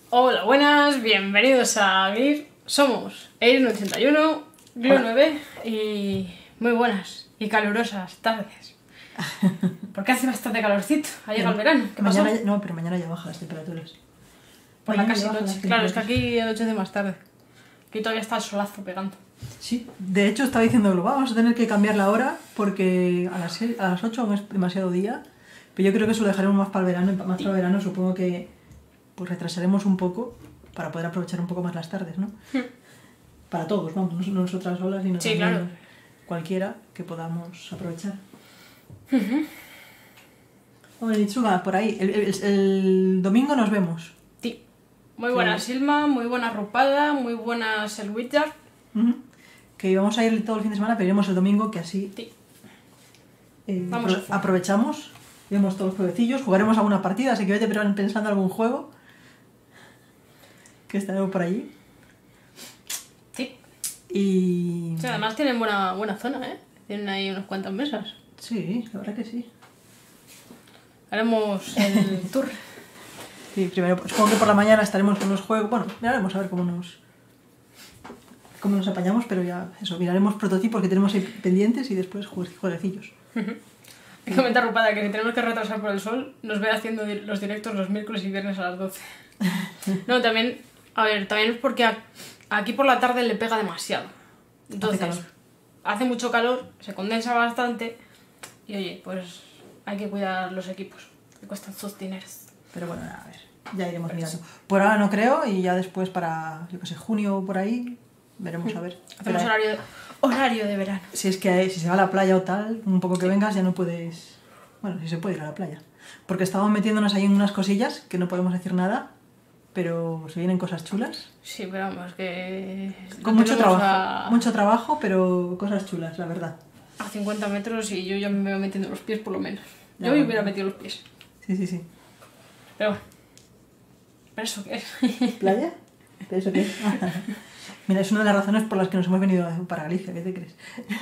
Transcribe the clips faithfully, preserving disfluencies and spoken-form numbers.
Hola, buenas, bienvenidos a Glir. Somos Eirin ochenta y uno, Glo nueve y muy buenas y calurosas tardes. Porque hace bastante calorcito, ha llegado el verano. ¿Qué pasó? Mañana ya, no, pero mañana ya bajan las temperaturas. Por la Mañana casi ya bajan noche. las Claro, es que temperaturas. aquí anochece más tarde. Aquí todavía está el solazo pegando. Sí, de hecho estaba diciéndolo, vamos a tener que cambiar la hora porque a las, seis, a las ocho aún es demasiado día. Pero yo creo que eso lo dejaremos más para el verano. y Más para el verano supongo que pues retrasaremos un poco para poder aprovechar un poco más las tardes, ¿no? Para todos, vamos, no solo nosotras solas, sino Sí, también claro. cualquiera que podamos aprovechar. Bueno, Itsuga, por ahí, el, el- el domingo nos vemos. Sí. Muy buena Sí. Silma, muy buena Rupada, muy buenas el Witcher. Ujú. Que íbamos a ir todo el fin de semana, pero iremos el domingo, que así Sí. eh, Vamos a apro- jugar. aprovechamos, vemos todos los jueguecillos, jugaremos alguna partida, así que vete pero pensando algún juego que estaremos por allí. Sí. Y Sí, además tienen buena, buena zona, ¿eh? Tienen ahí unas cuantas mesas. sí, la verdad que sí. Haremos el tour. Sí, primero, pues, supongo que por la mañana estaremos con los juegos. Bueno, miraremos a ver cómo nos cómo nos apañamos, pero ya eso, miraremos prototipos que tenemos ahí pendientes y después jue- jueguecillos. Hay que comentar Rupada que si tenemos que retrasar por el sol, nos ve haciendo di- los directos los miércoles y viernes a las doce. No, también, a ver, también es porque a- aquí por la tarde le pega demasiado. Entonces, calor. hace mucho calor, se condensa bastante y oye, pues hay que cuidar los equipos, que cuestan sus dineros. Pero bueno, a ver, ya iremos mirando. Por ahora no creo y ya después para, yo qué sé, junio o por ahí, veremos a ver. Hacemos Pero, horario de, horario de verano. si es que si se va a la playa o tal, un poco que vengas ya no puedes... Bueno, si se puede ir a la playa. Porque estamos metiéndonos ahí en unas cosillas que no podemos decir nada, pero se vienen cosas chulas. Sí, pero vamos, que... Con lo mucho tenemos trabajo, A, mucho trabajo, pero cosas chulas, la verdad. a cincuenta metros y yo ya me voy metiendo los pies por lo menos. Ya, Yo me bueno. hubiera metido los pies. Sí, sí, sí. Pero bueno. ¿Pero eso qué es? ¿Playa? ¿Eso qué? Mira, es una de las razones por las que nos hemos venido para Galicia, ¿qué te crees?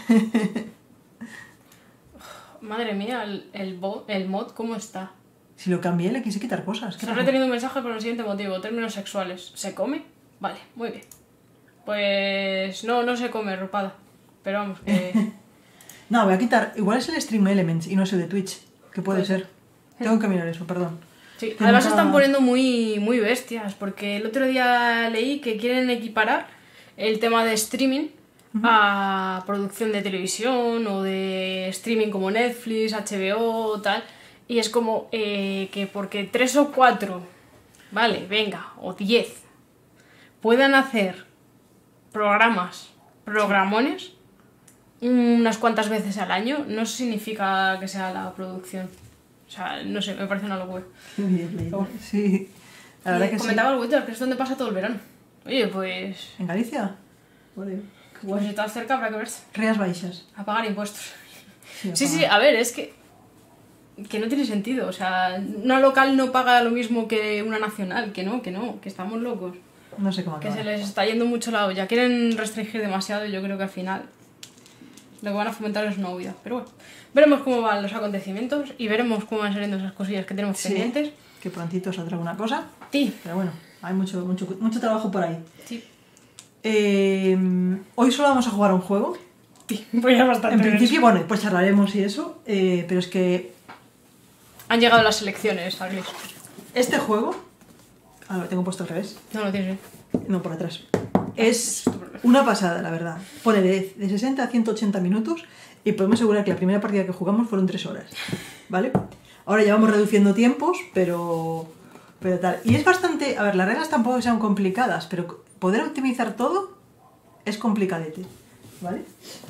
Madre mía, el, el, bo- el mod, ¿cómo está? Si lo cambié, le quise quitar cosas. ¿Qué Se ha pasó? retenido un mensaje por el siguiente motivo. Términos sexuales. ¿Se come? Vale, muy bien. Pues no, no se come, Rupada. Pero vamos, que... No, voy a quitar. Igual es el Stream Elements y no es el de Twitch. Que puede Puede ser. Tengo que mirar eso, perdón. Sí, Que además se nunca- están poniendo muy, muy bestias, porque el otro día leí que quieren equiparar el tema de streaming a producción de televisión o de streaming como Netflix, H B O o tal, y es como eh, que porque tres o cuatro, vale, venga, o diez, puedan hacer programas, programones, unas cuantas veces al año, no significa que sea la producción. O sea, no sé, me parece una locura. Qué bien, Leila. Oh. Sí. La verdad Y que comentaba el Witcher, que es donde pasa todo el verano. Oye, pues... sí. ¿En Galicia? Joder, qué Pues guay. si estás cerca habrá que verse. Rías Baixas. A pagar impuestos. Sí, Sí, sí, apaga. a ver, es que... Que no tiene sentido. O sea, una local no paga lo mismo que una nacional. Que no, que no, que estamos locos. No sé cómo Que acabar. se les está yendo mucho la olla. Quieren restringir demasiado y yo creo que al final... Lo que van a fomentar es una huida. Pero bueno, veremos cómo van los acontecimientos y veremos cómo van saliendo esas cosillas que tenemos Sí, pendientes. que prontito saldrá alguna cosa. Sí, Pero bueno, hay mucho, mucho, mucho trabajo por ahí. sí. Eh, hoy solo vamos a jugar a un juego. Sí, pues ya bastante. En principio, bueno, pues charlaremos y eso. eh, pero es que Han llegado las elecciones, Aglis. este juego... Ahora lo tengo puesto al revés. No lo tienes, ¿eh? No, por atrás. Es una pasada, la verdad. Pone de, de sesenta a ciento ochenta minutos y podemos asegurar que la primera partida que jugamos fueron tres horas. ¿Vale? Ahora ya vamos reduciendo tiempos, pero... Pero tal. Y es bastante... A ver, las reglas tampoco sean complicadas, pero poder optimizar todo es complicadete. ¿Vale?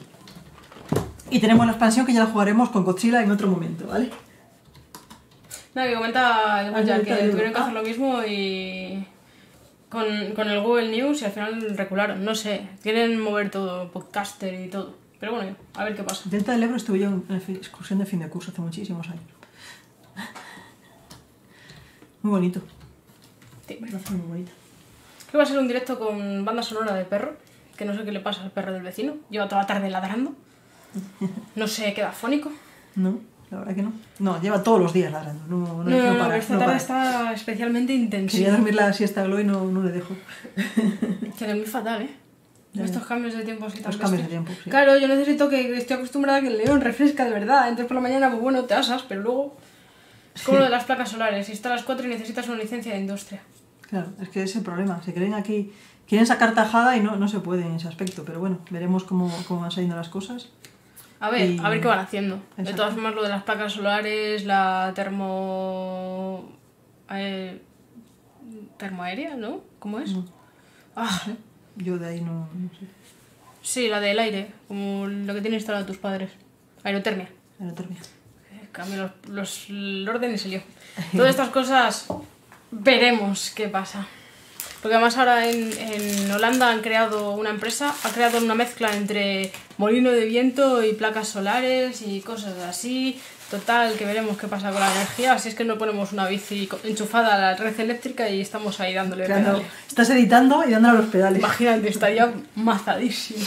Y tenemos la expansión que ya la jugaremos con Godzilla en otro momento, ¿vale? Nada, que comenta el Ah, Witcher sí, que está bien. tuvieron que Ah. hacer lo mismo y... Con, con el Google News y al final recularon, no sé, quieren mover todo, podcaster y todo. Pero bueno, a ver qué pasa. Delta del Ebro estuve yo en la fi- excursión de fin de curso hace muchísimos años. Muy bonito. Sí. Una zona muy bonita. Que va a ser un directo con banda sonora de perro, que no sé qué le pasa al perro del vecino. Lleva toda la tarde ladrando. No sé, queda fónico. ¿No? la verdad que no. No, lleva todos los días ladrando, no, no, No, no, no, no para, esta no tarde para. está especialmente intensa. Quería dormir la siesta a Glow y no, no le dejo. Que es muy fatal, ¿eh? Ya, Estos ya. cambios de tiempo así tan Los cambios de bestias. tiempo, sí. Claro, yo necesito que estoy acostumbrada a que el león refresca de verdad. Entonces por la mañana, pues bueno, te asas, pero luego es como lo de las placas solares. Si está a las cuatro y necesitas una licencia de industria. Claro, es que es el problema. Se creen aquí, quieren sacar tajada y no, no se puede en ese aspecto. Pero bueno, veremos cómo, cómo van saliendo las cosas. A ver, Y- a ver qué van haciendo. De Exacto. todas formas, lo de las placas solares, la termo... eh, termoaérea, ¿no? ¿Cómo es? No. Ah, Yo de ahí no, no sé. sí, la del aire, como lo que tienen instalado tus padres. Aerotermia. Aerotermia. Eh, Cambio los, los, el orden y se lió. Todas estas cosas veremos qué pasa. Porque además ahora en, en Holanda han creado una empresa, ha creado una mezcla entre molino de viento y placas solares y cosas así. Total, que veremos qué pasa con la energía. Así es que no ponemos una bici co- enchufada a la red eléctrica y estamos ahí dándole Claro, pedales. estás editando y dándole a los pedales. Imagínate, estaría mazadísimo.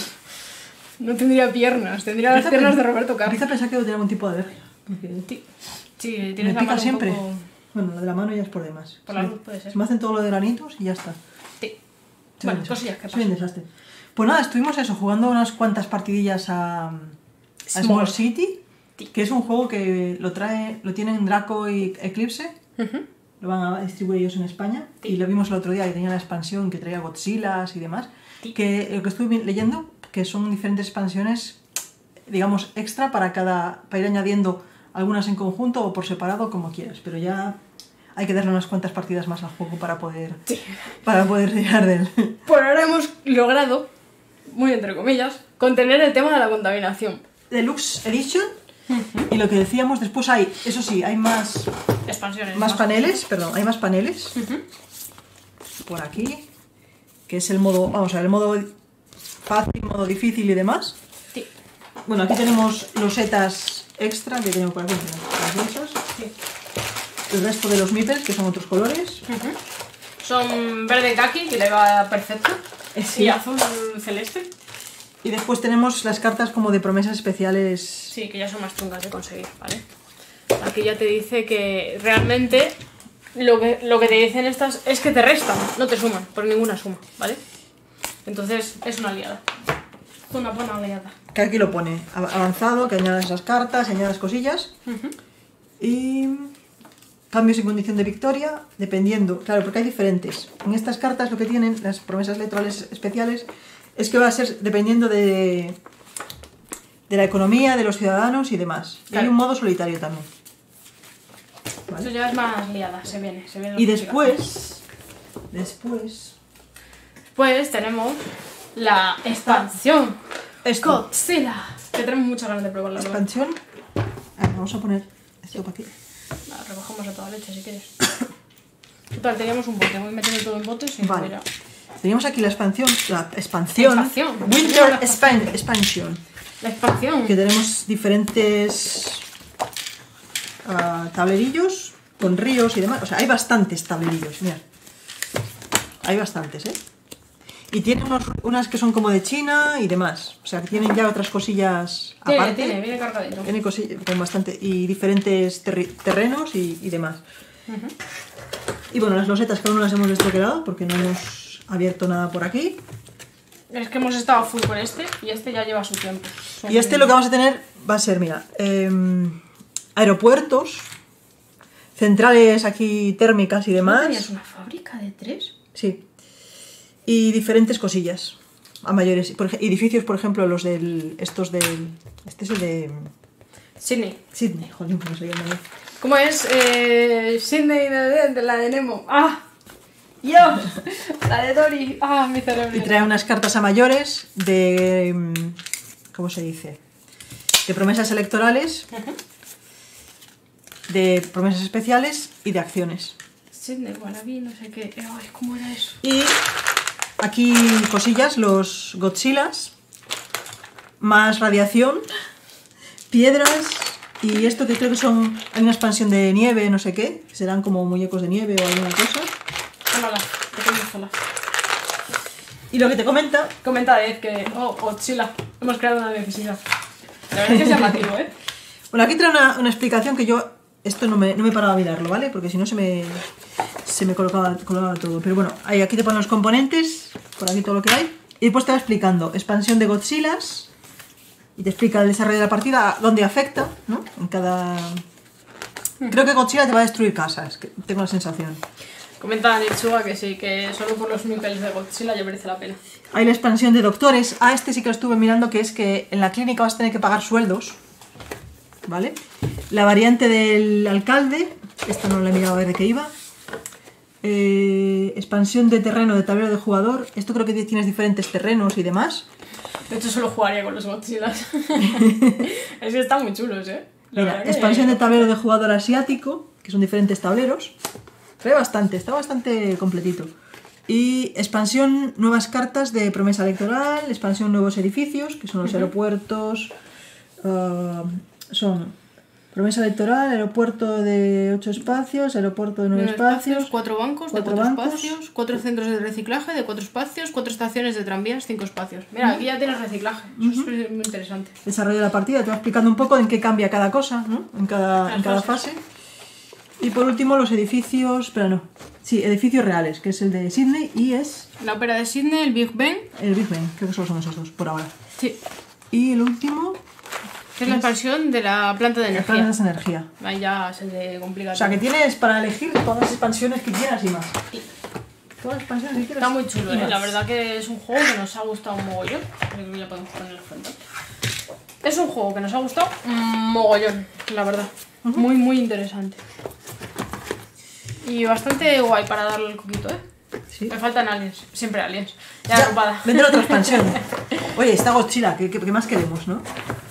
No tendría piernas, tendría las Empieza a piernas de pen- Roberto Carlos. Empieza a pensar que debo tener algún tipo de alergia. Porque Sí, sí, me tienes la pica mano siempre. un poco... Bueno, lo de la mano ya es por demás. Por la Se luz me- puede ser. Se me hacen todo lo de granitos y ya está. Sí. Soy Bueno, un cosillas desastre. que Soy un pasan. desastre. Pues nada, estuvimos eso, jugando unas cuantas partidillas a, a Small. Small City, Sí. que es un juego que lo trae, lo tienen Draco y Eclipse, Ujú. lo van a distribuir ellos en España, Sí. y lo vimos el otro día, que tenía la expansión que traía Godzillas y demás, Sí. que lo que estuve vi- leyendo, que son diferentes expansiones, digamos, extra para cada, para ir añadiendo algunas en conjunto o por separado, como quieras, pero ya hay que darle unas cuantas partidas más al juego para poder, Sí. para poder tirar de él. Por ahora hemos logrado, muy entre comillas, contener el tema de la contaminación. Deluxe Edition. Y lo que decíamos, después hay, eso sí, hay más, Expansiones. más paneles, perdón, hay más paneles Ujú. por aquí, que es el modo, vamos a ver, el modo fácil, modo difícil y demás. Sí. Bueno, aquí tenemos losetas extra que tengo por aquí, las bolsas. Sí. El resto de los meeples, que son otros colores. Ujú. Son verde kaki, que le va perfecto. Eh, sí. Y azul celeste. Y después tenemos las cartas como de promesas especiales. Sí, que ya son más chungas de conseguir, ¿vale? Aquí ya te dice que realmente lo que, lo que te dicen estas es que te restan, no te suman, por ninguna suma, ¿vale? Entonces es una aliada. Una buena aliada. Que aquí lo pone av- avanzado, que añadas esas cartas, añadas cosillas. Ujú. Y cambios en condición de victoria, dependiendo, claro, porque hay diferentes. En estas cartas lo que tienen, las promesas electorales especiales, es que va a ser dependiendo de, de la economía, de los ciudadanos y demás. Y hay Claro. un modo solitario también. ¿Vale? Esto ya es más liada, se viene, se viene. Y después, después, Pues tenemos la expansión esto, Godzilla, que tenemos muchas ganas de probarla. ¿no? expansión. Ah, vamos a poner esto para aquí. La recogemos a toda leche si quieres. Total, teníamos un bote, voy metiendo todo en botes y Vale. mira. Teníamos aquí la expansión, la expansión, Expansión. Winter Expan- Expansion. La expansión. Que tenemos diferentes ah, tablerillos con ríos y demás. O sea, hay bastantes tablerillos, mirad. Hay bastantes, ¿eh? Y tiene unos, unas que son como de China y demás. O sea, que tienen ya otras cosillas Tiene, aparte. tiene, viene cargadito. Tiene cosillas con bastante. Y diferentes terri- terrenos y, y demás. Ujú. Y bueno, las losetas que aún no las hemos desbloqueado porque no hemos abierto nada por aquí. Es que hemos estado full con este y este ya lleva su tiempo. Son- Y este lo que vamos a tener va a ser, mira, em, aeropuertos, centrales aquí térmicas y ¿No demás. tenías una fábrica de tres? Sí. Y diferentes cosillas a mayores. Por ej- edificios, por ejemplo, los del. Estos del. Este es el de. Sydney. Sydney, joder, no sé llama. ¿Cómo es? Eh, Sydney de, de la de Nemo. ¡Ah! ¡Yo! La de Dory. ¡Ah, mi cerebro! Y trae unas cartas a mayores de. em, ¿Cómo se dice? De promesas electorales, Ujú. de promesas especiales y de acciones. Sydney, Wannabe, no sé qué. Ay, ¿cómo era eso? Y aquí cosillas, los Godzillas, más radiación, piedras y esto que creo que son, hay una expansión de nieve, no sé qué, que serán como muñecos de nieve o alguna cosa. Tómala, pequeñas solas. Y lo que te comenta, Comenta Ed que, oh, Godzilla, hemos creado una necesidad. La verdad es que es llamativo, ¿eh? Bueno, aquí trae una, una explicación que yo... Esto no me, no me paraba a mirarlo, ¿vale? Porque si no se me, se me colocaba, colocaba todo. Pero bueno, ahí, aquí te ponen los componentes, por aquí todo lo que hay. Y después te va explicando expansión de Godzillas. Y te explica el desarrollo de la partida, dónde afecta, ¿no? En cada... Creo que Godzilla te va a destruir casas, que tengo la sensación. Comenta Nichuga que sí, que solo por los meeples de Godzilla ya merece la pena. Hay la expansión de doctores. Ah, este sí que lo estuve mirando, que es que en la clínica vas a tener que pagar sueldos. ¿Vale? La variante del alcalde, esta no la he mirado a ver de qué iba. Eh, expansión de terreno de tablero de jugador. Esto creo que tienes diferentes terrenos y demás. De hecho, solo jugaría con los Godzillas. Es que están muy chulos, ¿eh? Mira, expansión de tablero de jugador asiático, que son diferentes tableros. Trae bastante, está bastante completito. Y expansión, nuevas cartas de promesa electoral, expansión nuevos edificios, que son los uh-huh. aeropuertos. Uh, son promesa electoral, aeropuerto de ocho espacios, aeropuerto de nueve espacios, espacios, cuatro bancos cuatro de cuatro bancos. espacios, cuatro centros de reciclaje de cuatro espacios, cuatro estaciones de tranvías, cinco espacios. Mira, uh-huh. aquí ya tienes reciclaje, eso uh-huh. es muy interesante. Desarrollo de la partida, te va explicando un poco en qué cambia cada cosa, ¿no? En cada, en cada fase. Y por último los edificios, pero no, sí, edificios reales, que es el de Sydney y es... La ópera de Sydney, el Big Ben. El Big Ben, creo que solo son esos dos, por ahora. Sí. Y el último... Es la expansión de la planta de energía. La planta de energía. Ahí ya se le complica. O sea, que tienes para elegir todas las expansiones que quieras y más. Sí. Todas las expansiones que quieras. Está muy chulo, ¿eh? La verdad que es un juego que nos ha gustado un mogollón. Creo que ya podemos poner la frente. Es un juego que nos ha gustado un mogollón, la verdad. Uh-huh. Muy, muy interesante. Y bastante guay para darle el coquito, ¿eh? Sí. Me faltan aliens, siempre aliens. Ya, ya arropada. Vendrá otra expansión. Oye, está Godzilla, ¿qué, qué, qué más queremos, no?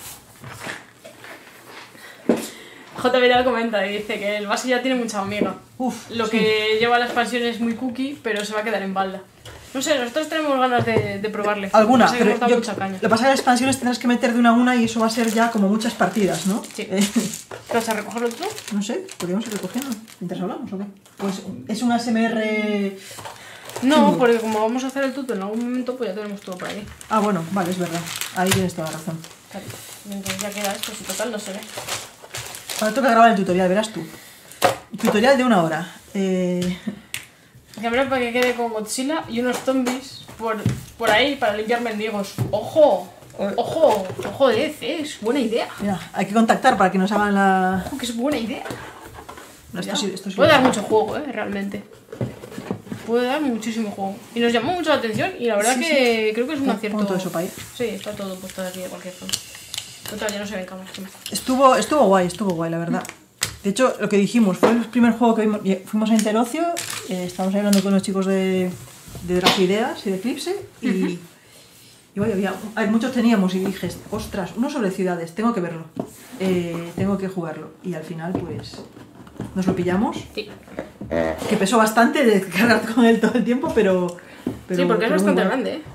J. Vidal comenta y dice que el base ya tiene mucha amiga. Uf, Lo sí. que lleva la expansión es muy cookie, pero se va a quedar en balda. No sé, nosotros tenemos ganas de, de probarle. Alguna, Pasa pero yo, mucha caña. lo que pasa es que las expansiones tendrás que meter de una a una y eso va a ser ya como muchas partidas, ¿no? Sí. ¿Te vas a recogerlo tú? No sé, podríamos ir recogiendo mientras hablamos, ¿o qué? Pues es un A S M R... No, chungo. porque como vamos a hacer el tuto en algún momento, pues ya tenemos todo por ahí. Ah, bueno, vale, es verdad. Ahí tienes toda la razón. Claro. Entonces ya queda esto, si total no se ve. Ahora toca grabar el tutorial, verás tú. Tutorial de una hora. Eh... Llamar para que quede con Godzilla y unos zombies por, por ahí para limpiar mendigos. ¡Ojo! ¡Ojo! ¡Ojo de D C! Es buena idea. Mira, hay que contactar para que nos hagan la... ¡Ojo, que es buena idea! No, esto sí, esto sí Puede dar mucho juego, ¿eh? Realmente. Puede dar muchísimo juego. Y nos llamó mucho la atención y la verdad sí, que sí. creo que es un acierto. Todo eso para ahí. Sí, está todo puesto aquí de cualquier forma. Total, ya no se ven cámaras. Estuvo, estuvo guay, estuvo guay, la verdad. De hecho, lo que dijimos, fue el primer juego que vimos. Fuimos a Interocio, eh, estábamos hablando con los chicos de, de Drafideas y de Eclipse y, uh-huh. y bueno, había, a ver, muchos teníamos y dije, ostras, uno sobre ciudades, tengo que verlo, eh, tengo que jugarlo. Y al final, pues, nos lo pillamos. Sí. Que pesó bastante de cargar con él todo el tiempo, pero... pero sí, porque pero es bastante bueno. grande, ¿eh?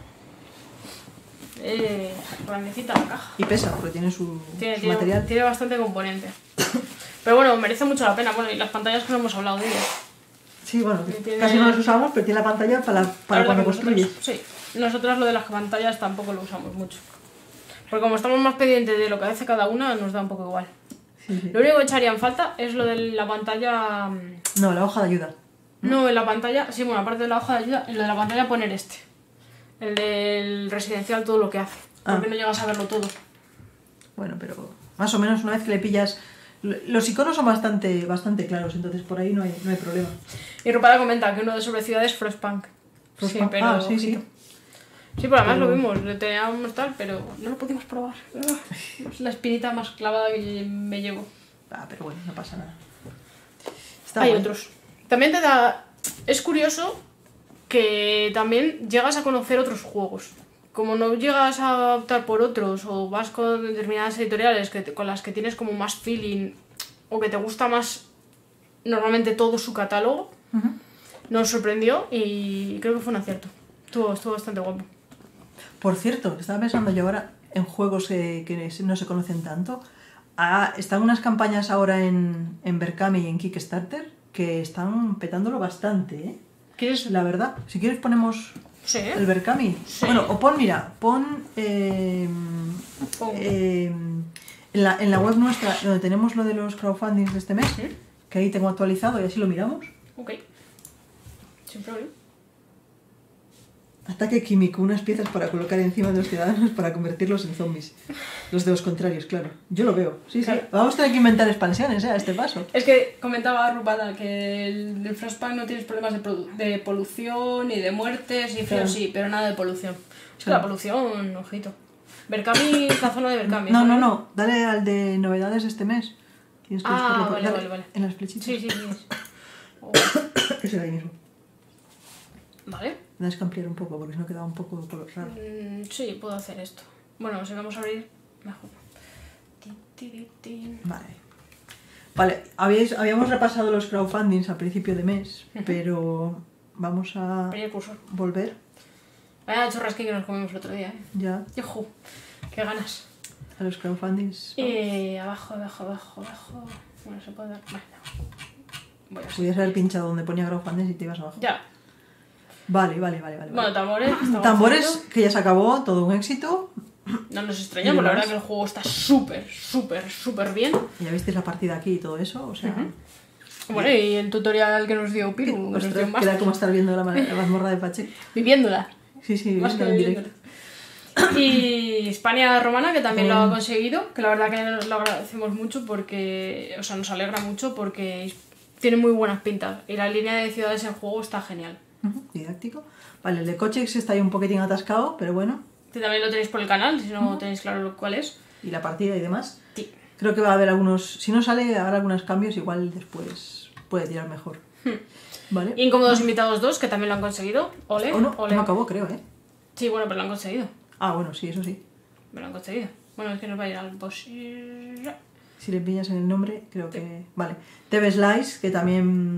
Eh, grandecita la caja. Y pesa, porque tiene su, tiene, su tiene, material. Tiene bastante componente. Pero bueno, merece mucho la pena. Bueno, y las pantallas que no hemos hablado de ellas. Sí, bueno, tiene... casi no las usamos, pero tiene la pantalla para, para, para cuando construyes. Sí, nosotras lo de las pantallas tampoco lo usamos mucho. Porque como estamos más pendientes de lo que hace cada una, nos da un poco igual. Sí, sí. Lo único que echaría en falta es lo de la pantalla... No, la hoja de ayuda. No, no en la pantalla... Sí, bueno, aparte de la hoja de ayuda, en lo de la pantalla poner este. El del residencial, todo lo que hace. Porque ah. no llegas a verlo todo. Bueno, pero más o menos una vez que le pillas... Los iconos son bastante, bastante claros, entonces por ahí no hay, no hay problema. Y Rupada comenta que uno de sobre ciudades es Frostpunk. Frostpunk. Sí, pero... Ah, sí, sí. Sí, pero además pero... lo vimos, lo teníamos tal, pero no lo pudimos probar. Es la espinita más clavada que me llevo. Ah, pero bueno, no pasa nada. Está hay bueno. Otros. También te da... Es curioso que también llegas a conocer otros juegos. Como no llegas a optar por otros o vas con determinadas editoriales que te, con las que tienes como más feeling o que te gusta más normalmente todo su catálogo, uh-huh. nos sorprendió y creo que fue un acierto. Estuvo, estuvo bastante guapo. Por cierto, estaba pensando yo ahora en juegos eh, que no se conocen tanto. Ah, están unas campañas ahora en, en Berkami y en Kickstarter que están petándolo bastante, ¿eh? ¿Quieres? La verdad. Si quieres ponemos... Sí. El Berkami. Sí. Bueno, o pon, mira, pon eh, eh, En la, en la web nuestra, donde tenemos lo de los crowdfundings de este mes, ¿Sí? que ahí tengo actualizado y así lo miramos. Ok. Sin problema. Ataque químico, unas piezas para colocar encima de los ciudadanos para convertirlos en zombies. Los de los contrarios, claro. Yo lo veo. Sí, sí. Claro. Vamos a tener que inventar expansiones, ¿eh? A este paso. Es que comentaba Rupata que el, el Frostpunk no tienes problemas de, produ- de polución ni de muertes, y frío Claro. sí, pero nada de polución. Es que Claro. la polución, ojito. Berkami, la zona de Berkami. No, no, ¿sabes? no. Dale al de novedades de este mes. Tienes que Ah, buscarlo por- vale, dale, vale, vale. En las flechitas. Sí, sí, sí. es. Oh, Ese de ahí mismo. vale. Tienes que ampliar un poco porque si no quedaba un poco de color raro. Mm, sí, puedo hacer esto. Bueno, si vamos a abrir, mejor. Ti, ti, ti, ti. Vale. Vale, habíais, habíamos repasado los crowdfundings al principio de mes, pero vamos a Abrir el cursor. volver Vaya churrasquín que nos comimos el otro día, eh. ya ¡Yujú! ¡Qué ganas! a los crowdfundings. Y abajo, abajo, abajo, abajo. Bueno, se puede dar. Bueno, no. Voy a Podías haber pinchado donde ponía crowdfundings y te ibas abajo. Ya. Vale, vale, vale, vale. Bueno, tambores. estamos Tambores, haciendo. que ya se acabó, todo un éxito. No nos extrañamos, la verdad que el juego está súper, súper, súper bien. Ya visteis la partida aquí y todo eso, o sea... Bueno, y el tutorial que nos dio Piru, que nos dio Ostras, más. que era como estar viendo la, ma- la mazmorra de Pacheco. Viviéndola. Sí, sí, Más que viéndola en directo. viviéndola. Y Hispania Romana, que también lo ha Mm. conseguido, que la verdad que lo agradecemos mucho porque, o sea, nos alegra mucho porque tiene muy buenas pintas y la línea de ciudades en juego está genial. Ujú, didáctico. Vale, el de Cochex está ahí un poquitín atascado, pero bueno. Que también lo tenéis por el canal, si no tenéis claro lo- cuál es. Y la partida y demás. Sí. Creo que va a haber algunos... Si no sale, habrá algunos cambios, igual después puede tirar mejor. Vale. Incómodos Invitados dos, que también lo han conseguido. Ole, O no, ole. no acabó, creo, ¿eh? Sí, bueno, pero lo han conseguido. Ah, bueno, sí, eso sí. Me lo han conseguido. Bueno, es que nos va a ir al boss. Si le pillas en el nombre, creo que... Vale. T V Slice, que también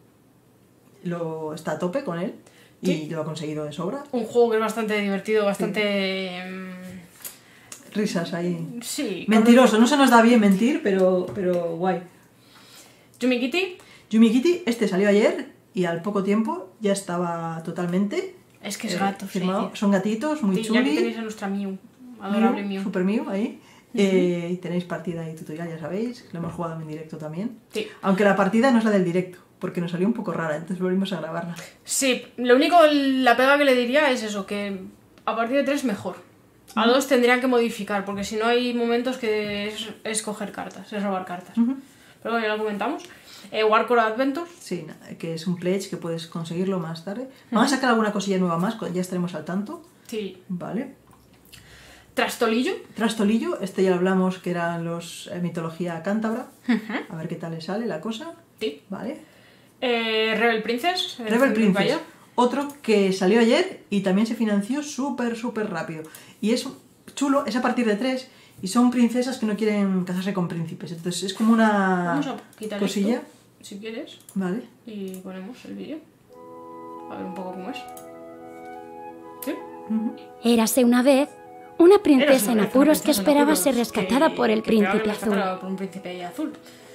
lo está a tope con él. Y Sí. lo ha conseguido de sobra. Un juego que es bastante divertido, bastante... mm, Risas ahí. Sí. Mentiroso, no se nos da bien mentir, pero, pero guay. Yumi Kitty. Yumi Kitty, este salió ayer y al poco tiempo ya estaba totalmente Es que es eh, gato, firmado. sí. Son gatitos, muy Sí, ya que chuli. tenéis a nuestra Mew. Adorable Mew. Super Mew ahí. Eh, y tenéis partida y tutorial, ya sabéis. Lo hemos jugado en directo también. Sí. Aunque la partida no es la del directo, porque nos salió un poco rara, entonces volvimos a grabarla. Sí, lo único, la pega que le diría es eso, que a partir de tres mejor. A dos tendrían que modificar, porque si no hay momentos que es, es coger cartas, es robar cartas. Pero bueno, ya lo comentamos. Eh, Warcore Adventures. Sí, nada, que es un pledge que puedes conseguirlo más tarde. Vamos a sacar alguna cosilla nueva más, ya estaremos al tanto. Sí. Vale. Trastolillo. Trastolillo, este ya lo hablamos que eran los eh, mitología cántabra. A ver qué tal le sale la cosa. Sí. Vale. Eh, Rebel Princess. eh, Rebel Princess, Vaya. otro que salió ayer y también se financió súper, súper rápido. Y es chulo, es a partir de tres y son princesas que no quieren casarse con príncipes. Entonces es como una Vamos a quitar cosilla. esto, si quieres, Vale. y ponemos el vídeo. A ver un poco cómo es. ¿Sí? Érase una vez una Eras princesa una en vez apuros una que princesa en esperaba apuros ser rescatada que- por el que esperaba príncipe ser azul. rescatada por un príncipe azul.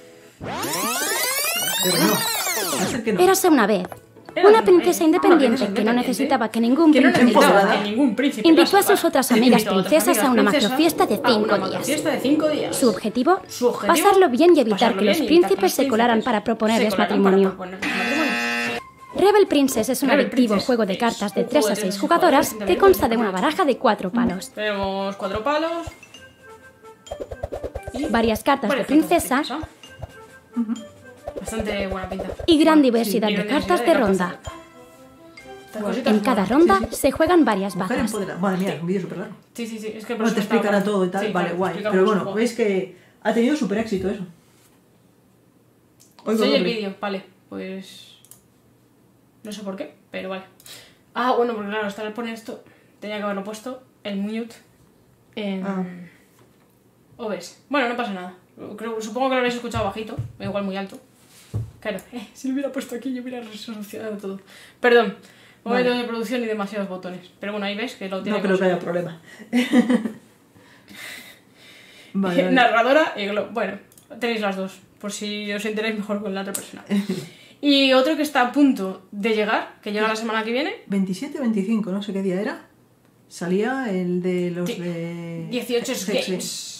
Pero no, va a ser que no. Érase una vez Era una una- princesa eh, independiente una princesa que no independiente necesitaba que ningún Que no príncipe necesitaba Empoderada. que ningún príncipe Invitó la a sus salvara. otras amigas Invitó a otras princesas a una amigas macrofiesta de princesas a cinco una días. macrofiesta de cinco días. Su objetivo, Su objetivo, pasarlo bien y evitar pasarlo que los bien y evitar que príncipes los se colaran príncipes para proponerles se colaran para matrimonio. proponerles matrimonio. Rebel Princess es un Rebel adictivo Princess juego de es cartas de un tres juego a de seis tres jugadoras jugadores que consta de una baraja de cuatro palos, Tenemos cuatro palos. Y varias cartas de varias cartas princesa Bastante buena pinta. y gran Bueno, diversidad sí, y de gran cartas de diversidad ronda. Estas cositas En cada molan. ronda se juegan varias Mujer bazas. empoderada. Madre mía, es un vídeo súper largo. Sí, sí, sí. Es que por Bueno, eso te estaba explicará hablando. todo y tal. Sí, vale, claro, guay. explicamos Pero el bueno, juego. veis que ha tenido súper éxito eso. Oigo Soy el doble. vídeo, vale. Pues. No sé por qué, pero vale. Ah, bueno, porque claro, hasta al poner esto, tenía que haberlo puesto el mute en. Ah. O ves. Bueno, no pasa nada. Creo, supongo que lo habréis escuchado bajito, o igual muy alto. Claro, eh, si lo hubiera puesto aquí, yo hubiera resolucionado todo. Perdón, momento Vale. de producción y demasiados botones. Pero bueno, ahí ves que lo tiene. No creo que haya problema. Vale, vale. Narradora y glo- bueno, tenéis las dos, por si os enteráis mejor con la otra persona. Y otro que está a punto de llegar, que llega la semana que viene, veintisiete veinticinco, no sé qué día era. Salía el de los Sí. de... dieciocho Hex- Hex- Games.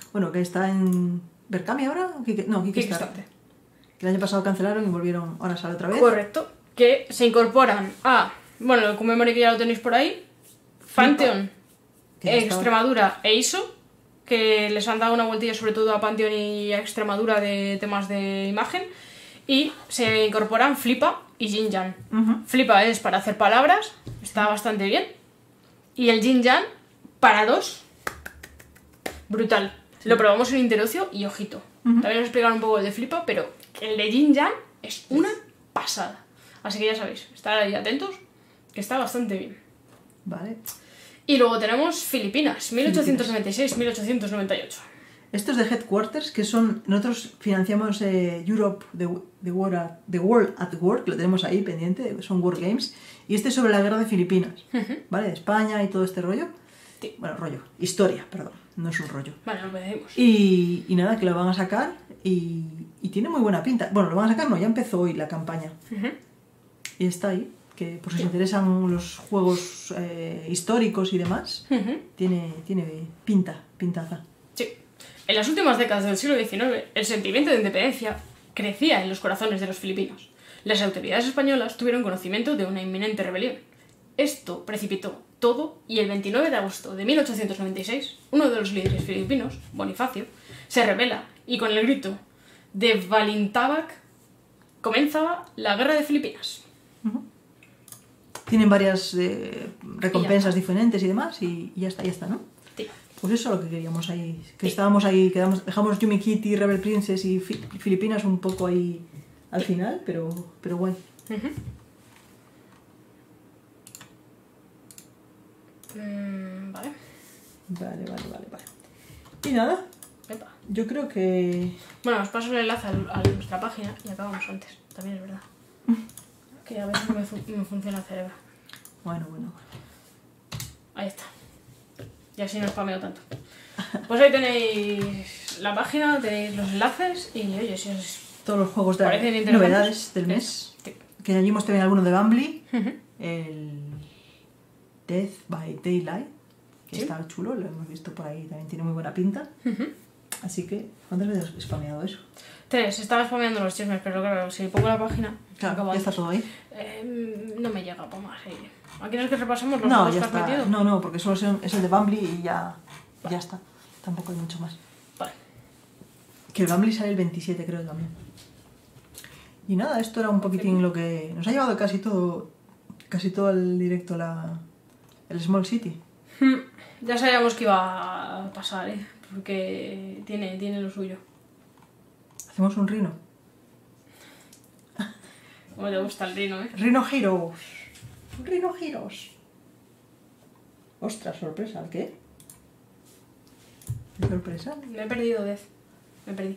Bueno, que está en Berkami ahora. ¿O Kick- no, Kickstarter. Kickstarter. Que el año pasado cancelaron y volvieron. Ahora sale otra vez. Correcto. Que se incorporan a, bueno, el Kumemori que ya lo tenéis por ahí, Pantheon, Que ya estaba. Extremadura e I S O, que les han dado una vueltilla sobre todo a Pantheon y a Extremadura de temas de imagen, y se incorporan Flipa y Jinjan. Ujú. Flipa es para hacer palabras, está bastante bien, y el Jinjan para dos, brutal. Lo probamos en Interocio y ojito. También os explicar un poco el de Flipa, pero el de Jinjan es una pasada. Así que ya sabéis, estar ahí atentos, que está bastante bien. Vale. Y luego tenemos Filipinas, mil ochocientos noventa y seis a mil ochocientos noventa y ocho. Estos de Headquarters, que son. Nosotros financiamos eh, Europe, the, the, World at, the World at War, que lo tenemos ahí pendiente, son War Games. Y este es sobre la guerra de Filipinas, ¿vale? De España y todo este rollo. Sí. Bueno, rollo. Historia, perdón. No es un rollo. Vale, lo pedimos. Y, y nada, que lo van a sacar y, y tiene muy buena pinta. Bueno, lo van a sacar, no, ya empezó hoy la campaña. Y está ahí, que por si os interesan los juegos eh, históricos y demás, tiene, tiene pinta, pintaza. Sí. En las últimas décadas del siglo diecinueve, el sentimiento de independencia crecía en los corazones de los filipinos. Las autoridades españolas tuvieron conocimiento de una inminente rebelión. Esto precipitó todo y el veintinueve de agosto de mil ochocientos noventa y seis, uno de los líderes filipinos, Bonifacio, se rebela y con el grito de Valintabac comenzaba la guerra de Filipinas. Tienen varias eh, recompensas diferentes y demás, y, y ya está, ya está, ¿no? Sí. Pues eso es lo que queríamos ahí. Que Sí. estábamos ahí, quedamos, dejamos Yumi Kitty, Rebel Princess y Fi- Filipinas un poco ahí al final, pero, pero bueno. Mm, vale. Vale, vale, vale, vale. Y nada, Epa. yo creo que. Bueno, os paso el enlace a, a nuestra página y acabamos antes. También es verdad. Que a veces no me, fu- me funciona el cerebro. Bueno, bueno. Ahí está. Y así no spameo tanto. Pues ahí tenéis la página, tenéis los enlaces y oye, si os Todos los juegos de parecen interesantes, novedades del mes. Sí. Que añadimos también alguno de Bumbley. Ujú. El Death by Daylight, que Sí. está chulo, lo hemos visto por ahí, también tiene muy buena pinta. Así que, ¿cuántas veces he spameado eso? Tres, estaba spameando los chismes, pero claro, si pongo la página, Claro, acabo ya está antes. todo ahí. Eh, no me llega para más. Eh. ¿Aquí no es que repasemos los No, juegos ya que has está. metido? No, no, porque solo son- es el de Bumbley y ya, ya está. Tampoco hay mucho más. Vale. Que el Bumbley sale el veintisiete, creo también. Y nada, esto era un poquitín lo que nos ha llevado casi todo, casi todo el directo la, el Small City. Hmm, Ya sabíamos que iba a pasar, ¿eh? Porque tiene, tiene lo suyo. Hacemos un Rhino. Como te gusta el rino, ¿eh? Rhino Heroes. Rhino Heroes. Ostras, sorpresa, ¿el qué? ¿Qué sorpresa? Me he perdido, Dez. Me perdí.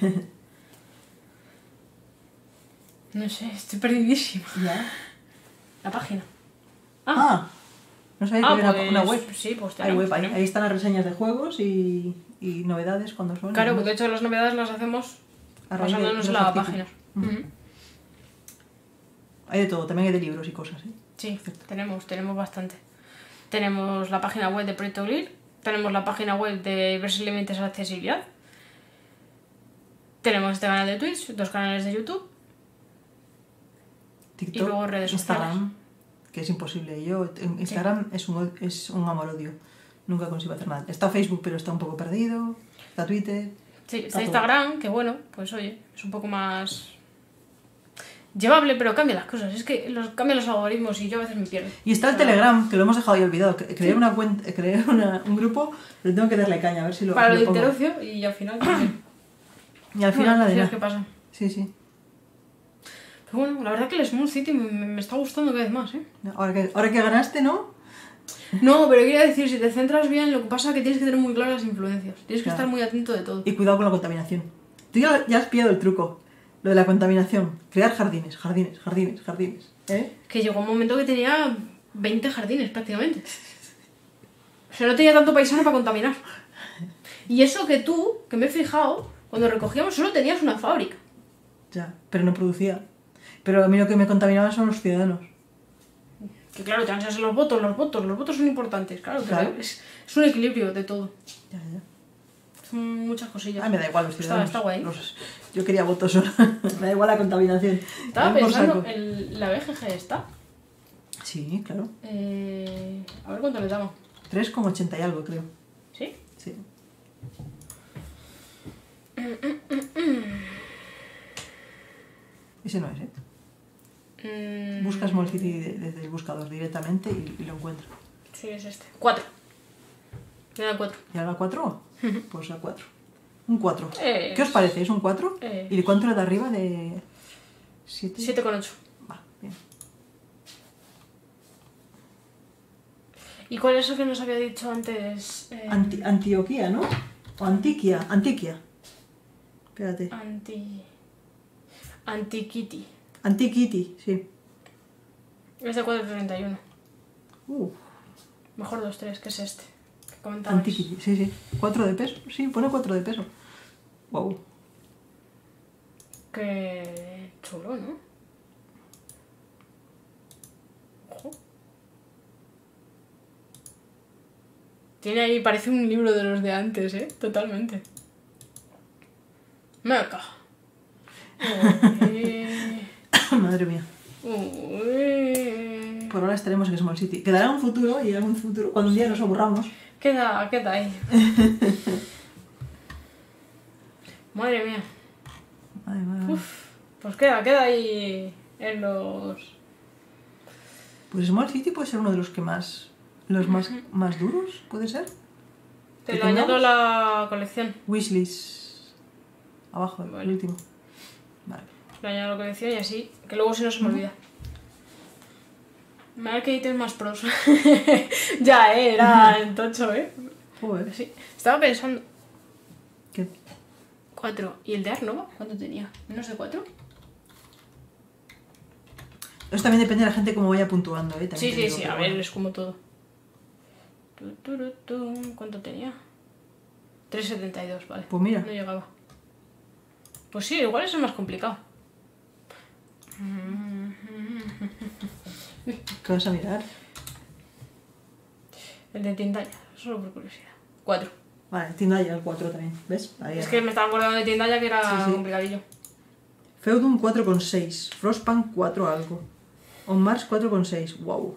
No sé, estoy perdidísima. Ya. La página. Ah, no sabía que Ah, había una- pues, una web. Sí, pues Hay tenemos, web, ahí, tenemos. ahí están las reseñas de juegos y, y novedades cuando son. y Claro, demás. porque de hecho las novedades las hacemos A raíz de- basándonos de en los la artículos. página. Ujú. Ujú. Hay de todo, también hay de libros y cosas. ¿eh? Sí, tenemos, tenemos bastante. Tenemos la página web de Proyecto Glir, tenemos la página web de Versus Límites a Accesibilidad, tenemos este canal de Twitch, dos canales de YouTube, TikTok, Y luego redes Instagram, que es imposible. Yo, en Instagram es un, es un amor-odio. Nunca consigo hacer nada. Está Facebook, pero está un poco perdido. Está Twitter. sí, Está está todo. Instagram, que bueno, pues oye, es un poco más llevable, pero cambia las cosas, es que los, cambian los algoritmos y yo a veces me pierdo. Y está el Telegram, que lo hemos dejado ahí olvidado. Cre- Creé, una cuenta, creé una- un grupo, pero tengo que darle caña, a ver si lo, Para si lo de lo pongo. interocio y al final... pues, sí. Y al final Bueno, la de sí, es nada. que pasa. Sí, sí. Pero bueno, la verdad que el Small City me, me está gustando cada vez más, ¿eh? Ahora que, ahora que ganaste, ¿no? No, pero quería decir, si te centras bien, lo que pasa es que tienes que tener muy claras las influencias. Tienes que Claro. estar muy atento de todo. Y cuidado con la contaminación. Tú ya, ya has pillado el truco. Lo de la contaminación. Crear jardines, jardines, jardines, jardines. ¿Eh? Que llegó un momento que tenía veinte jardines prácticamente. O sea, no tenía tanto paisano para contaminar. Y eso que tú, que me he fijado, cuando recogíamos solo tenías una fábrica. Ya, pero no producía. Pero a mí lo que me contaminaban son los ciudadanos. Que claro, te ansías los votos, los votos, los votos son importantes, claro. que Claro. Es, es un equilibrio de todo. Ya, ya. muchas cosillas. Ah, me da igual los Está, ciudadanos. está guay. Los- yo quería votos. Me da igual la contaminación. Estaba Van por pensando, saco. el, la B G G está. Sí, claro. Eh, a ver cuánto le damos. tres coma ochenta y algo, creo. ¿Sí? Sí. Ese no es, ¿eh? Mm, Busca Small City de- desde el buscador directamente y, y lo encuentras. Sí, es este. cuatro. Le da cuatro. ¿Y ahora cuatro? Pues a cuatro. Un cuatro. Eh, ¿Qué os parece? ¿Es un cuatro? eh. ¿Y de cuánto le da arriba? ¿De siete? siete coma ocho. Va, bien. ¿Y cuál es eso que nos había dicho antes? Eh, Anti- Antioquía, ¿no? O Antiquia. Antiquia. Espérate. Anti... Antiquity. Antiquity, sí. Es de cuatro treinta y uno. Uh, Mejor dos tres, que es este. Que comentabais. Antiquity, sí, sí. ¿cuatro de peso? Sí, pone cuatro de peso. Wow. Qué chulo, ¿no? Ojo. Tiene ahí, parece un libro de los de antes, ¿eh? Totalmente. Meca. Uy. Madre mía. Uy. Por ahora estaremos en Small City. Quedará un futuro y en un futuro, cuando un día nos aburramos. Queda, queda ahí. Madre mía. Madre, madre, madre. Uf. Pues queda, queda ahí en los... Pues Small City puede ser uno de los que más. Los más, más duros, ¿puede ser? Te ¿Que lo añado a tengamos? la colección. Wishlist. Abajo, Vale. el último. Vale. Lo añado a la colección y así, que luego si no se me olvida. Me da que ítems más pros. Ya, eh, era el tocho, eh. Joder. Sí. Estaba pensando. ¿Qué? cuatro. ¿Y el de Arnova? ¿Cuánto tenía? ¿Menos de cuatro? Eso también depende de la gente cómo vaya puntuando, ¿eh? También Sí, te sí, digo, sí, pero a ver, bueno. es como todo. Tu, tu, ru, tu. ¿Cuánto tenía? tres setenta y dos, vale. Pues mira. No llegaba. Pues sí, igual es el más complicado. ¿Qué vas a mirar? El de Tindaya, solo por curiosidad. cuatro. Vale, Tindaya el cuatro también, ¿ves? Ahí, Es ahí. que me estaba acordando de Tindaya que era Sí, sí. complicadillo. Feudum cuatro coma seis. Frostpunk cuatro algo. On Mars cuatro coma seis. Wow.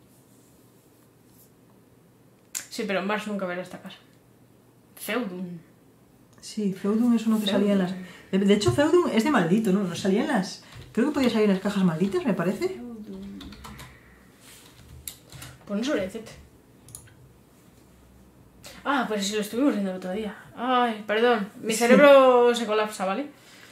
Sí, pero en Mars nunca veré esta casa. Feudum. Sí, Feudum es uno que Feudum. salía en las... De de hecho, Feudum es de maldito, ¿no? No salía en las... Creo que podía salir en las cajas malditas, me parece. Pues no sobre decirte. Ah, pues sí, lo estuvimos viendo el otro día. Ay, perdón. Mi cerebro se colapsa, ¿vale?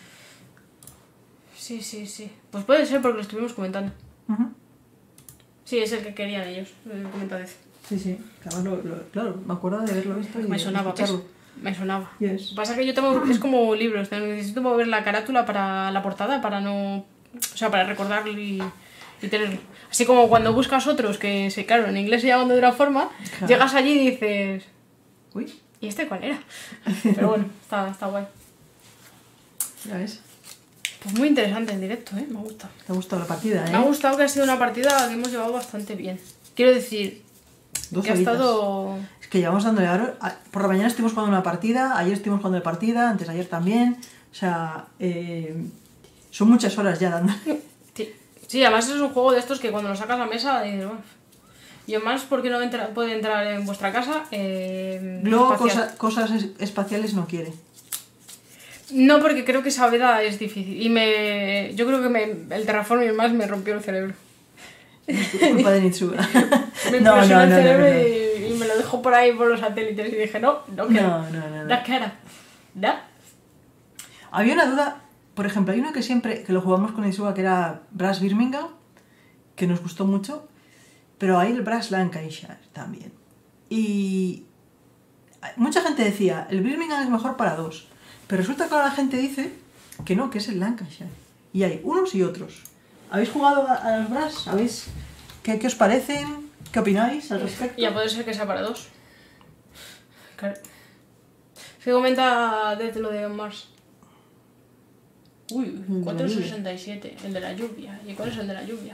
Sí, sí, sí. Pues puede ser porque lo estuvimos comentando. Ujú. Sí, es el que querían ellos, el comentario. Sí, sí. Además, lo- lo- claro, me acuerdo de haberlo visto y Me de sonaba, ¿ves? escucharlo. Me sonaba. Yes. Lo que pasa es que yo tengo... Es como libros. Necesito mover la carátula para la portada para no... O sea, para recordarlo y, y tenerlo. Así como cuando buscas otros que, se, claro, en inglés se llaman de otra forma, Claro. llegas allí y dices... Uy, ¿Y este cuál era? Pero bueno, está, está guay. ya ves. Pues muy interesante en directo, ¿eh? Me ha gustado. Te ha gustado la partida, ¿eh? Me ha gustado que ha sido una partida que hemos llevado bastante bien. Quiero decir, Dos que ha horitas. estado... Es que llevamos dándole ahora. a- Por la mañana estuvimos jugando una partida, ayer estuvimos jugando de partida, antes de ayer también. O sea, eh, son muchas horas ya dando. Sí. Sí, además es un juego de estos que cuando lo sacas a la mesa dices, bueno... Y además, ¿por qué no entra- puede entrar en vuestra casa? Eh, Luego espacial. cosa- cosas es- espaciales no quiere. No, porque creo que esa veda es difícil. Y me... Yo creo que me... el terraforming más me rompió el cerebro. Es culpa de Nitsuga. Me no, no, impresionó no, el no, cerebro no, no. Y, y me lo dejó por ahí por los satélites y dije, no, no quiero. No, no, no, no. Da cara. Da. Había una duda, por ejemplo, hay uno que siempre, que lo jugamos con Nitsuga, que era Brass Birmingham, que nos gustó mucho, pero hay el Brass Lancashire también. Y mucha gente decía, el Birmingham es mejor para dos, pero resulta que ahora la gente dice que no, que es el Lancashire. Y hay unos y otros. ¿Habéis jugado a, a los Brass? ¿Sabéis qué, qué os parecen? ¿Qué opináis al respecto? Y ya puede ser que sea para dos. Claro. Se comenta desde lo de Mars. Uy, de la cuatro sesenta y siete, el de la lluvia. ¿Y cuál es el de la lluvia?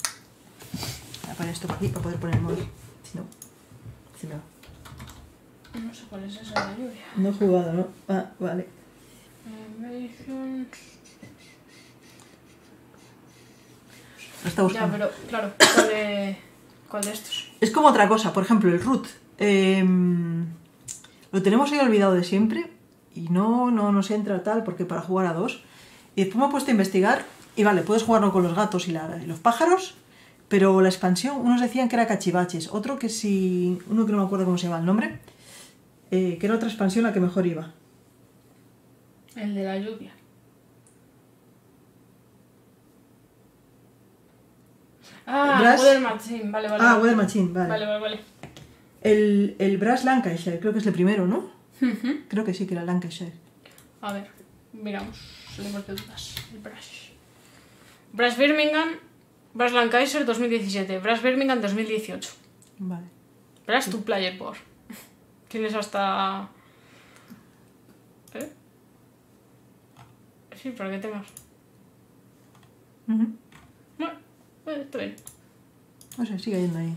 Voy a poner esto por aquí para poder poner el móvil. Si no, se me va. No sé cuál es esa de la lluvia. No he jugado, ¿no? Ah, vale. Invasion. Lo está Ya, buscando. pero claro, ¿cuál de, cuál de estos? Es como otra cosa, por ejemplo, el root. Eh, lo tenemos ahí olvidado de siempre y no, no nos entra tal porque para jugar a dos. Y después me he puesto a investigar y vale, puedes jugarlo con los gatos y, la- y los pájaros, pero la expansión, unos decían que era cachivaches, otro que si, uno que no me acuerdo cómo se llama el nombre, eh, que era otra expansión la que mejor iba. El de la lluvia. Ah, Brass- Weather Machine, vale, vale. Ah, vale. Weather Machine, vale. Vale, vale, vale. El, el Brass Lancashire, creo que es el primero, ¿no? Ujú. Creo que sí, que era Lancashire. A ver, miramos. Salimos de dudas. El Brass. Brass Birmingham, Brass Lancashire dos mil diecisiete, Brass Birmingham dos mil dieciocho. Vale. Brass Two Player Board. Tienes hasta... ¿Eh? Sí, para que tengas. Ujú. Bueno, bueno, está bien. No sé, sigue yendo ahí.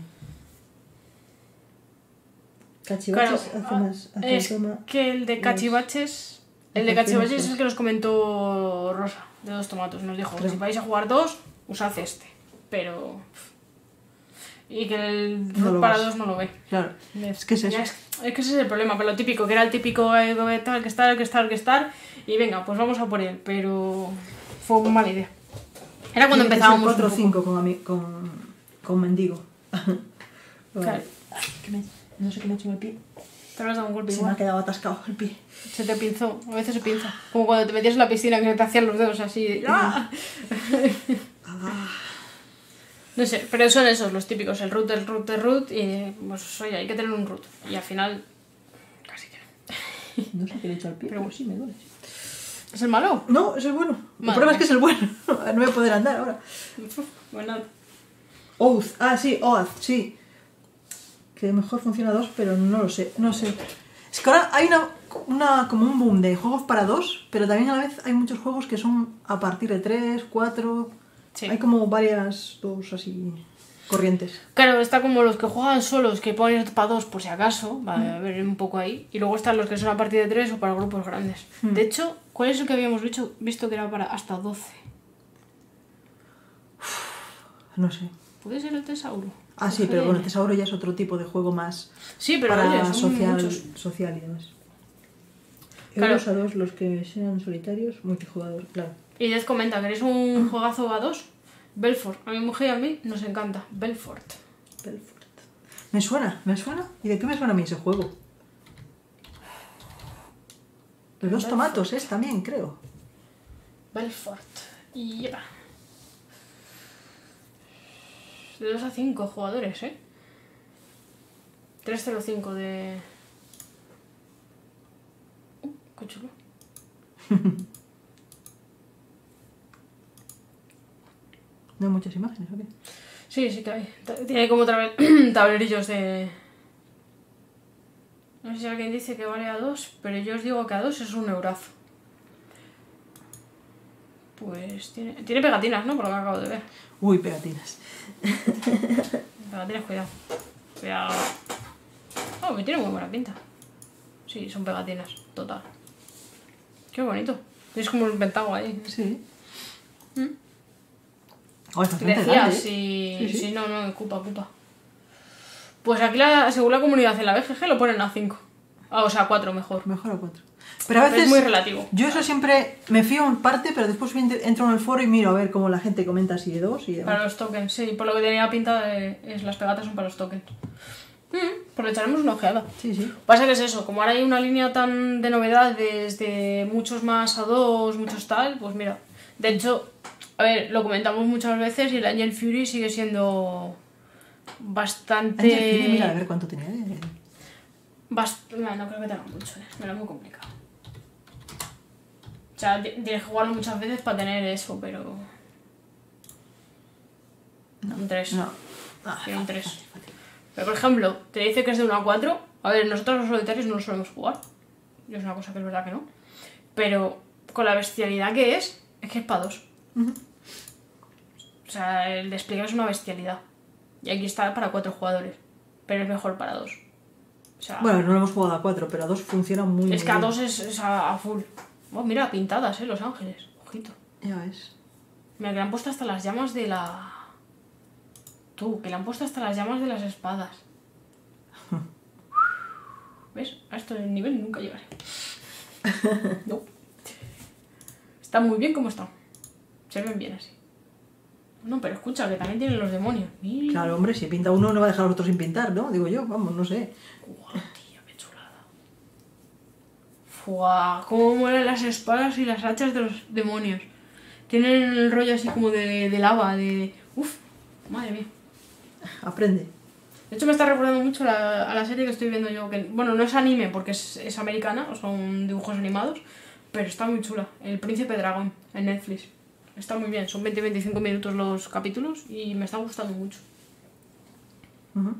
Cachivaches Claro, hace más. Hace es toma. que el de las cachivaches... El de opciones cachivaches es dos. el que nos comentó Rosa, de Dos Tomatos. Nos dijo, Creo. si vais a jugar dos, usad este. Pero... Y que el No root lo para vas. dos no lo ve. Claro, es que es eso. Ya Es, es que ese es el problema, pero lo típico, que era el típico eh, tal, que estar, que estar, que estar, y venga, pues vamos a por él, pero fue una mala idea. Era cuando Tiene que ser empezábamos cuatro o un poco. cinco con, ami- con, con mendigo. Vale. Claro. Ay, que me- no sé qué me ha hecho en el pie. Te has dado un golpe Se me igual. ha quedado atascado el pie. Se te pinzó, a veces se pinza. Como cuando te metías en la piscina que te hacían los dedos así. ¡Ah! No sé, pero son esos los típicos, el root, el root, el root, y pues oye, hay que tener un root. Y al final, casi que no. No sé qué le he hecho al pie, Pero pero sí me duele. ¿Es el malo? No, es el bueno. El Madre problema es mía. que es el bueno. No voy a poder andar ahora. Bueno, Oath. Ah, sí, Oath, sí. Que mejor funciona a dos, pero no lo sé. No sé. Es que ahora hay una, una como un boom de juegos para dos, pero también a la vez hay muchos juegos que son a partir de tres, cuatro. sí. Hay como varias, dos así, corrientes. Claro, está como los que juegan solos, que ponen para dos por si acaso, va a ver un poco ahí. Y luego están los que son a partir de tres o para grupos grandes. Mm. De hecho, ¿cuál es el que habíamos visto, visto que era para hasta doce? No sé. ¿Puede ser el Tesauro? Ah, sí, pero bueno, Tesauro ya es otro tipo de juego más Sí, pero para oye, son social, muchos. social y demás. Claro. Euros a dos, los que sean solitarios, multijugador, claro. Y Dez comenta, ¿queréis un juegazo a dos? Belfort. A mi mujer y a mí nos encanta. Belfort. Belfort. Me suena, me suena. ¿Y de qué me suena a mí ese juego? De dos Belfort. tomatos es también, creo. Belfort. Y ya. De dos a cinco jugadores, ¿eh? tres cero cinco de... Uh, qué chulo. No hay muchas imágenes, ¿o qué? Sí, sí que hay. Ta- Tiene como tabel- tablerillos de... No sé si alguien dice que vale a dos, pero yo os digo que a dos es un eurazo. Pues tiene, tiene pegatinas, ¿no? Por lo que acabo de ver. Uy, pegatinas. Pegatinas, cuidado. Cuidado. Oh, que tiene muy buena pinta. Sí, son pegatinas, total. Qué bonito. Es como un pentágono ahí. Sí. ¿Mm? Oh, es bastante Decía, grande, ¿eh? si... Sí, sí. Sí, no, no, ocupa, ocupa. Pues aquí, la, según la comunidad en la B G G, lo ponen a cinco. Ah, o sea, a cuatro mejor. Mejor a cuatro. Pero a Pero veces... es muy relativo. Yo eso siempre me fío en parte, pero después entro en el foro y miro a ver cómo la gente comenta así de dos y demás. Para los tokens, sí. Por lo que tenía pinta, eh, es las pegatas son para los tokens. Mm, pues le echaremos una ojeada. Sí, sí. Pasa que es eso, como ahora hay una línea tan de novedades, de muchos más a dos, muchos tal, pues mira. De hecho, a ver, lo comentamos muchas veces y el Angel Fury sigue siendo bastante... Angel Fury, mira, a ver cuánto tenía. de- Bast... No, no creo que tenga mucho, eh. Me lo es muy complicado. O sea, ti- tienes que jugarlo muchas veces para tener eso, pero... un tres. No. Ah, Tiene un tres. fácil, fácil. Pero por ejemplo, te dice que es de uno a cuatro. A ver, nosotros los solitarios no lo solemos jugar. Yo es una cosa que es verdad que no. Pero con la bestialidad que es, es que es para dos. Ujú. O sea, el despliegue es una bestialidad. Y aquí está para cuatro jugadores. Pero es mejor para dos. O sea, Bueno, no lo hemos jugado a cuatro, pero a dos funciona muy es que a bien. dos es, es a, a full. Oh, mira, pintadas, eh, Los Ángeles. Ojito. Ya ves. Mira, que le han puesto hasta las llamas de la... Tú, que le han puesto hasta las llamas de las espadas. ¿Ves? A este nivel nunca llegaré. No. Está muy bien como está. Se ven bien así. No, pero escucha, que también tienen los demonios. Mira. Claro, hombre, si pinta uno no va a dejar a los otros sin pintar, ¿no? Digo yo, vamos, no sé. Guau, tío, qué chulada. Fua, cómo mueren las espadas y las hachas de los demonios. Tienen el rollo así como de, de lava, de... Uf, madre mía. Aprende. De hecho me está recordando mucho la- a la serie que estoy viendo yo, que bueno, no es anime porque es, es americana, o son dibujos animados, pero está muy chula. El Príncipe Dragón, en Netflix. Está muy bien, son veinte a veinticinco minutos los capítulos y me está gustando mucho. Ujú.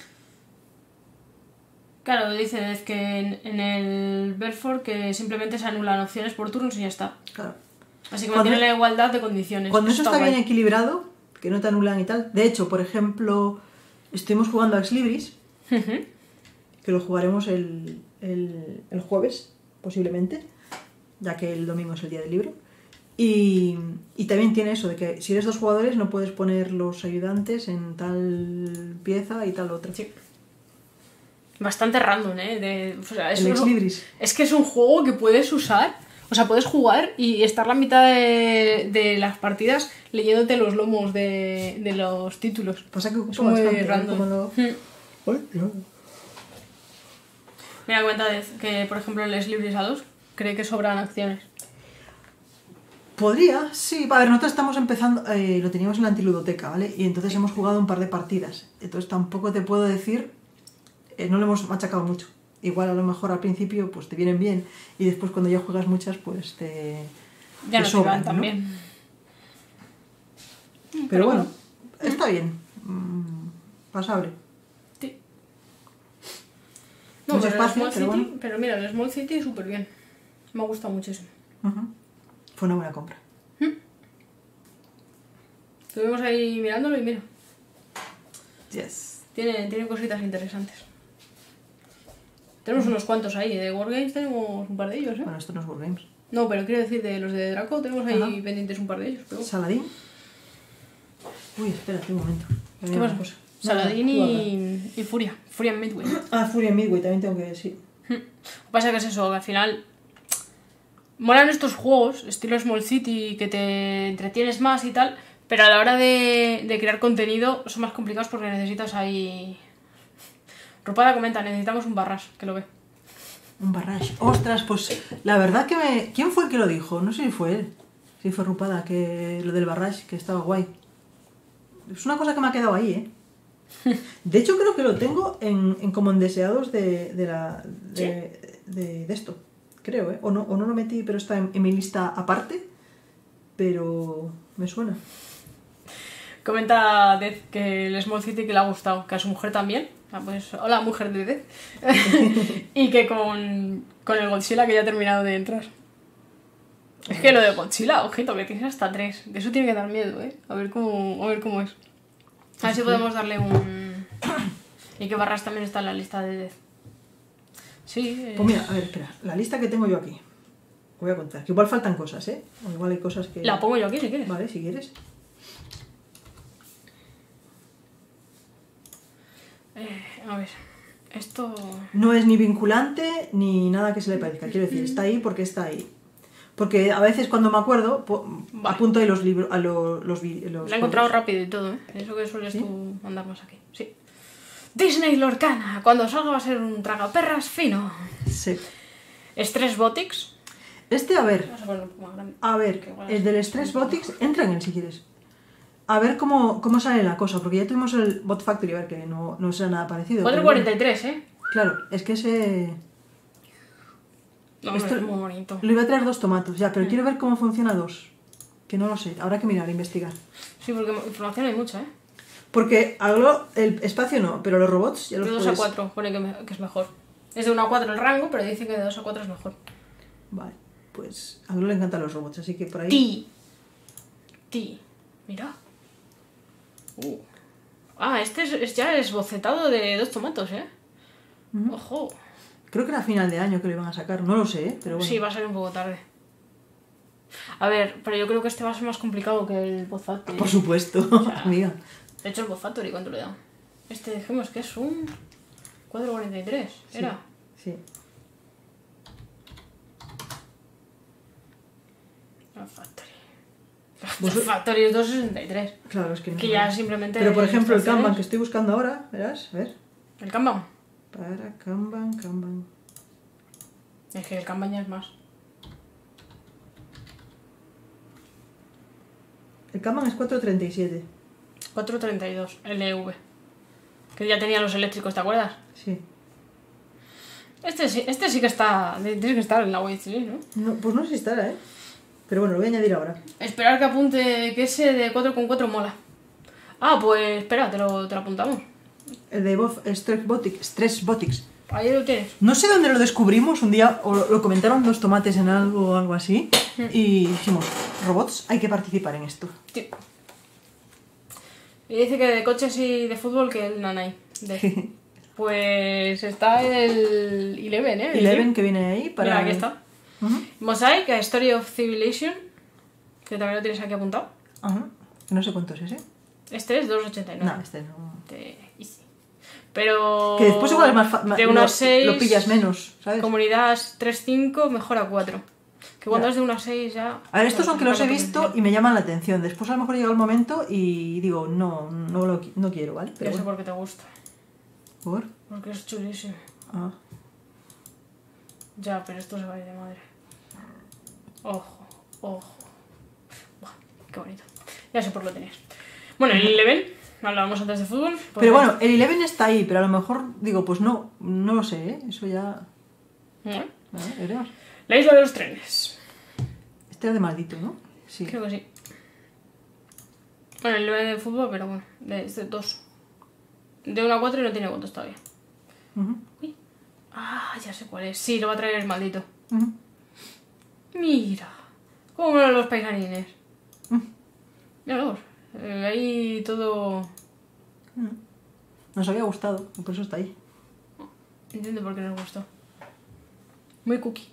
Claro, dicen es que en, en el Belfort que simplemente se anulan opciones por turnos y ya está. Claro. Así que Cuando- mantiene la igualdad de condiciones. Cuando eso está guay. bien equilibrado, que no te anulan y tal. De hecho, por ejemplo, estuvimos jugando a Ex Libris, Ujú. que lo jugaremos el, el, el jueves, posiblemente, ya que el domingo es el día del libro. Y, y también tiene eso, de que si eres dos jugadores no puedes poner los ayudantes en tal pieza y tal otra. Sí. Bastante random, ¿eh? De, o sea, es, El Ex un- Libris. es que es un juego que puedes usar, o sea, puedes jugar y estar la mitad de, de las partidas leyéndote los lomos de, de los títulos. Pasa que ocupa Es muy bastante, ¿eh? random. Como lo- Mm. Uy, no. Mira, cuenta de que, por ejemplo, en Les Libris a dos cree que sobran acciones. Podría, sí. A ver, nosotros estamos empezando, eh, lo teníamos en la antiludoteca, ¿vale? Y entonces hemos jugado un par de partidas. Entonces tampoco te puedo decir, eh, no lo hemos machacado mucho. Igual a lo mejor al principio pues te vienen bien y después cuando ya juegas muchas pues te, Ya te no sobran, sobran también. ¿no? Pero, Pero bueno, bueno. está bien. Mm, pasable. Sí. No, Mucho pero, el espacio, Small pero City, bueno. pero mira, el Small City súper bien. Me ha gustado muchísimo. Ujú. Fue una buena compra. Estuvimos ahí mirándolo y mira, Yes. tiene, tiene cositas interesantes. Tenemos unos cuantos ahí, de Wargames tenemos un par de ellos, ¿eh? Bueno, esto no es Wargames. No, pero quiero decir, de los de Draco tenemos ahí Ajá. pendientes un par de ellos. Pero... Saladín. Uy, espérate un momento. Que ¿Qué había pasa? una cosa. Saladín Nada, tú y, y Furia. Furia en Midway. Lo habla. Ah, Furia Midway también tengo que decir. que pasa que es eso, que al final... Molan estos juegos, estilo Small City, que te entretienes más y tal, pero a la hora de, de crear contenido son más complicados porque necesitas ahí... Rupada comenta, necesitamos un barras, que lo ve. Un barrage. Ostras, pues la verdad que me... ¿Quién fue el que lo dijo? No sé si fue él. Si fue Rupada, que lo del barrage, que estaba guay. Es una cosa que me ha quedado ahí, ¿eh? De hecho, creo que lo tengo en, en como en deseados de, de la... De, de, de esto. Creo, ¿eh? O no, o no lo metí, pero está en, en mi lista aparte. Pero me suena. Comenta Death que el Small City que le ha gustado, que a su mujer también. Ah, pues, hola, mujer de Death. Y que con, con el Godzilla que ya ha terminado de entrar. Es que lo de Godzilla, ojito, que tienes hasta tres. De eso tiene que dar miedo, ¿eh? A ver cómo, a ver cómo es. A ver si podemos darle un... Y que Barras también está en la lista de Death. Sí. eh, Pues mira, a ver, espera. La lista que tengo yo aquí. Voy a contar. Que igual faltan cosas, ¿eh? O igual hay cosas que... La pongo yo aquí si quieres. Vale, si quieres. Eh, a ver. Esto... No es ni vinculante ni nada que se le parezca. Quiero decir, está ahí porque está ahí. Porque a veces cuando me acuerdo, po- Vale. apunto ahí los libros, a lo- los, vi- los La he encontrado juegos. rápido y todo, ¿eh? Eso que sueles ¿Sí? tú mandar más aquí. Sí. Disney Lorcana. Cuando salga va a ser un tragaperras fino. Sí. Stress Botics. Este, a ver, Vamos a ponerlo un poco más grande. a ver, Que igual el es- del Stress Botics, entra en él si quieres. A ver cómo, cómo sale la cosa, porque ya tuvimos el Bot Factory, a ver, que no, no será nada parecido. cuatro pero cuarenta bueno. y tres, ¿eh? Claro, es que ese... No, Esto- es muy bonito. Lo iba a traer dos tomatos, ya, pero quiero ver cómo funciona dos. Que no lo sé, habrá que mirar, investigar. Sí, porque información hay mucha, ¿eh? Porque hablo, el espacio no, pero los robots ya los De dos puedes... a cuatro pone que, me- que es mejor. Es de uno a cuatro el rango, pero dice que de dos a cuatro es mejor. Vale, pues a Glo le encantan los robots, así que por ahí... Ti. Ti. Mira. Uh. Ah, este es, es ya es bocetado de dos tomatos, ¿eh? Ujú. Ojo. Creo que era a final de año que lo iban a sacar, no lo sé, ¿eh? Pero bueno. Sí, va a ser un poco tarde. A ver, pero yo creo que este va a ser más complicado que el Boss Factory. Por supuesto, sea, amiga. De hecho, el Boss Factory, ¿cuánto le da? Este dijimos que es un cuatro cuarenta y tres, Sí, ¿era? Sí. El Factory. Vos- El Factory es dos sesenta y tres. Claro, es que no. Que ya simplemente... Pero por ejemplo, el ilustraciones. Kanban que estoy buscando ahora, verás, a ver. ¿El Kanban? Para Kanban, Kanban. Es que el Kanban ya es más. El Kanban es cuatro treinta y siete. cuatro treinta y dos, L V. Que ya tenía los eléctricos, ¿te acuerdas? Sí. Este sí, este sí que está... Tiene que estar en la waitlist, ¿no? No, pues no sé si estará, ¿eh? Pero bueno, lo voy a añadir ahora. Esperar que apunte que ese de cuatro coma cuatro mola. Ah, pues espera, te lo, te lo apuntamos. El de Bof Stress Botics. Stress Botics. Ahí lo tienes. No sé dónde lo descubrimos, un día o lo, lo comentaron dos tomates en algo o algo así. Y dijimos, robots, hay que participar en esto. Sí. Y dice que de coches y de fútbol que el Nanai. De- Pues está el Eleven, ¿eh? Eleven que viene ahí para... Mira, aquí está. Ujú. Mosaic, A Story of Civilization. Que también lo tienes aquí apuntado. Ajá. No sé cuánto es ese. Este es dos ochenta y nueve. No, este no. De Easy. Pero... Que después igual es más fácil. De uno a lo, seis... lo pillas menos, ¿sabes? Comunidad tres cinco, mejor a cuatro. Que cuando Ya. es de uno a seis ya... A ver, estos son que los he Bueno, visto y me llaman la atención. Después a lo mejor llega el momento y digo, no, no, lo, qui- no quiero, ¿vale? Ya Pero sé bueno. por qué te gusta. ¿Por? Porque es chulísimo. Ah. Ya, pero esto se va a ir de madre. Ojo, ojo. Buah, qué bonito. Ya sé por qué lo tenías. Bueno, el Eleven, hablábamos antes de fútbol. pues Pero ven. bueno, el Eleven está ahí, pero a lo mejor digo, pues no, no lo sé, ¿eh? Eso ya... Bueno, Bueno, veremos. La isla de los trenes. Este era de maldito, ¿no? Sí. Creo que sí. Bueno, el Eleven de fútbol, pero bueno, de, es de dos. De uno a cuatro y no tiene votos todavía. Ujú, Uy. Ah, ya sé cuál es. Sí, lo va a traer el maldito. ujú. Mira, cómo molan los paisanines. Mm. Míralos, eh, ahí todo... Nos había gustado, por eso está ahí. Entiendo por qué nos gustó. Muy cookie.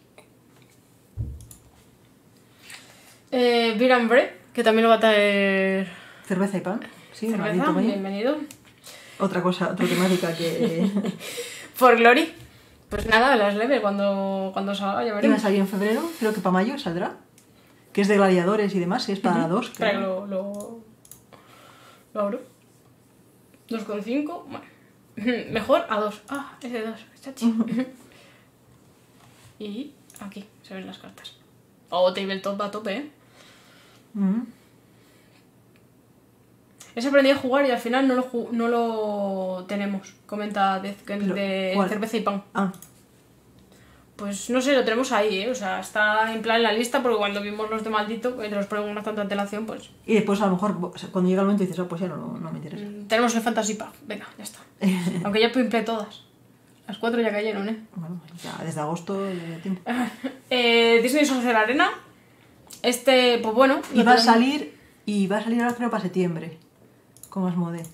Eh, Beer and Bread, que también lo va a traer... Cerveza y pan. Sí, cerveza, maldito vaya. bienvenido. Otra cosa, otra temática que For Glory. Pues nada, las leve cuando, cuando salga, ya iba a veremos. salir en febrero, creo que para mayo saldrá. Que es de gladiadores y demás, que es para dos. Espera que creo. lo, lo, lo abro. dos coma cinco. Bueno. Mejor a dos. Ah, es de dos. Chachi. Y aquí se ven las cartas. Oh, tabletop a tope, ¿eh? Ujú. Ese aprendí a jugar y al final no lo, ju- no lo tenemos. Comenta de, que Pero, de ¿cuál? cerveza y pan. Ah, Pues no sé, lo tenemos ahí, ¿eh? O sea, está en plan en la lista porque cuando vimos los de maldito, que te los ponemos con tanta antelación, pues... y después a lo mejor o sea, cuando llega el momento dices, ah, pues ya no, no me interesa. mm, Tenemos el Fantasy Pack. Venga, ya está. Aunque ya pimplé todas. Las cuatro ya cayeron, ¿eh? Bueno, ya desde agosto ya tiene. eh Disney Sorcerer Arena. Este, pues bueno... Y lo va a tenemos- salir, y va a salir ahora creo para septiembre. Con Asmodee.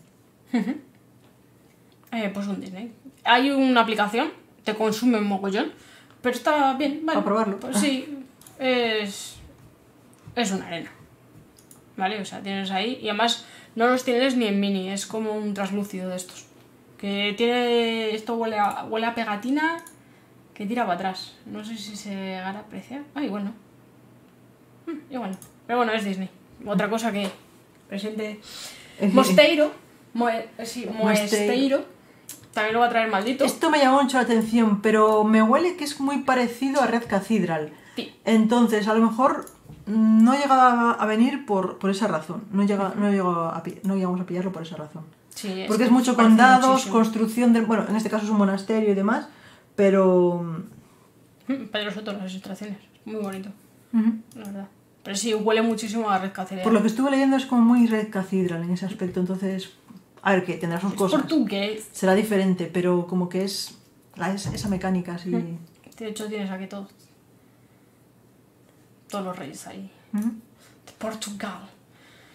Eh, pues un Disney. Hay una aplicación, te consume un mogollón, pero está bien, vale. ¿A probarlo? Pues sí, es. Es una arena. ¿Vale? O sea, tienes ahí. Y además no los tienes ni en mini, es como un translúcido de estos. Que tiene. Esto huele a, huele a pegatina que tira para atrás. No sé si se llegará a apreciar. Ah, igual no. Hmm, igual no. Pero bueno, es Disney. Otra cosa que presente. Mosteiro. Moe- sí, Moesteiro. También lo va a traer maldito. Esto me llamó mucho la atención, pero me huele que es muy parecido a Red Cathedral. Sí. Entonces, a lo mejor no llega a venir por, por esa razón. No, llega, no, llega a, pi- no llegamos a pillarlo por esa razón. Sí, Porque es que mucho parece con dados, muchísimo. construcción de... Bueno, en este caso es un monasterio y demás, pero... Mm, Pedro Soto, las ilustraciones. Muy bonito, ujú. la verdad. Pero sí, huele muchísimo a Red Cathedral. Por lo que estuve leyendo es como muy Red Cathedral en ese aspecto, entonces... A ver, que tendrá sus Es cosas. portugués. Será diferente, pero como que es... la- es- esa mecánica así... De hecho, tienes aquí todos. Todos los reyes ahí. Ujú. De Portugal.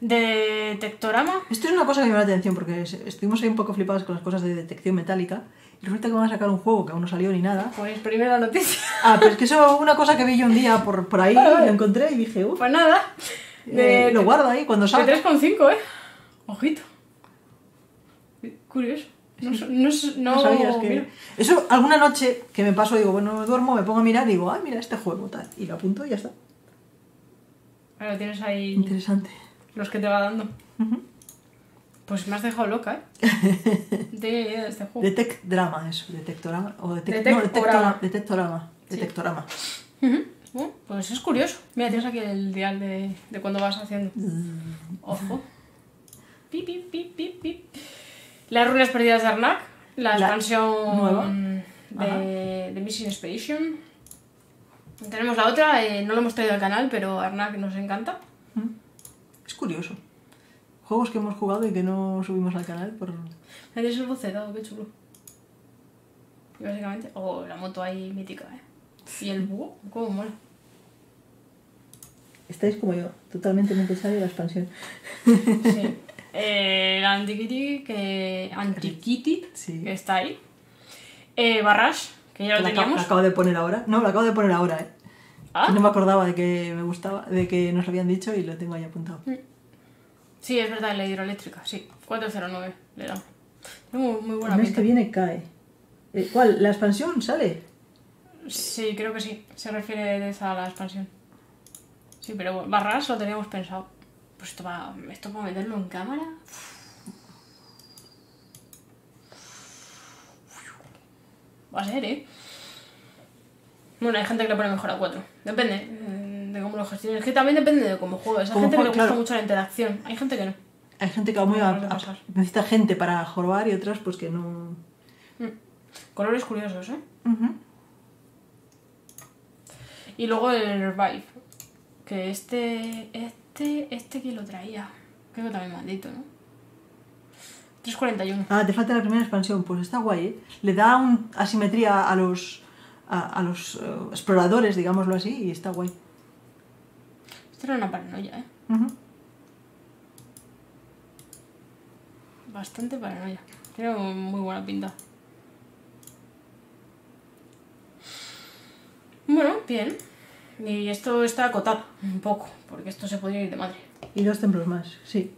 De Detectorama. Esto es una cosa que me llama la atención porque estuvimos ahí un poco flipados con las cosas de detección metálica y resulta que van a sacar un juego que aún no salió ni nada. Pues primera noticia. Ah, pero es que eso es una cosa que vi yo un día por, por ahí, lo encontré y dije, uff, Pues nada. eh, De, lo guardo ahí cuando de salga. tres coma cinco, ¿eh? Ojito. Curioso. No, no, no, No sabías que... mira. Eso, alguna noche que me paso, digo, bueno, me duermo, me pongo a mirar y digo, ay, mira este juego, tal. Y lo apunto y ya está. Ahora tienes ahí Interesante. los que te va dando. Uh-huh. Pues me has dejado loca, ¿eh? No tenía idea de este juego. Detect Drama, eso. Detectorama. O detec... Detectorama. No, detectorama. Detectorama. Sí. Detectorama. Uh-huh. Bueno, pues es curioso. Mira, tienes aquí el dial de, de cuando vas haciendo. Ojo. Pip, pip, pip, pip, pip. Las ruinas perdidas de Arnak. La La expansión nueva. de, de Mission Expedition. Tenemos la otra, eh, no lo hemos traído al canal, pero Arnak nos encanta. Es curioso. Juegos que hemos jugado y que no subimos al canal por... Tienes el bocetado, qué chulo. Y básicamente... Oh, la moto ahí mítica, ¿eh? Y el búho, cómo mola. Estáis como yo, totalmente necesaria la expansión. Sí. Eh, la Antiquity, que... Antiquity, Sí. que está ahí. Eh, Barrage, que ya lo La, acabo, teníamos. la acabo de poner ahora. No, la acabo de poner ahora, eh. Ah, No me acordaba de que me gustaba, de que nos habían dicho y lo tengo ahí apuntado. sí, es verdad, la hidroeléctrica, sí. cuatro cero nueve le da. Tiene muy, muy buena El mes pinta. que viene cae. Eh, ¿Cuál? ¿La expansión sale? Sí, creo que sí. Se refiere de esa a la expansión. Sí, pero bueno, Barras lo teníamos pensado. Pues esto va, esto para meterlo en cámara. Va a ser, ¿eh? Bueno, hay gente que le pone mejor a cuatro. Depende mm, de cómo lo gestiones. Es que también depende de cómo juegues. Hay Como gente que le juego, gusta claro. mucho la interacción. Hay gente que no. Hay gente que va muy No, a, no le a- pasas. necesita gente para jorobar y otras pues que no... Mm. Colores curiosos, ¿eh? Ujú. Y luego el Revive. Que este... Este... Este que lo traía. Creo que también maldito, ¿no? tres cuarenta y uno. Ah, te falta la primera expansión. Pues está guay, ¿eh? Le da un asimetría a los, a, a los eh, exploradores, digámoslo así, y está guay. Esto era una paranoia, ¿eh? Ujú. Bastante paranoia. Tiene muy buena pinta. Bueno, bien. Y esto está acotado un poco, porque esto se podría ir de madre. Y dos templos más, sí.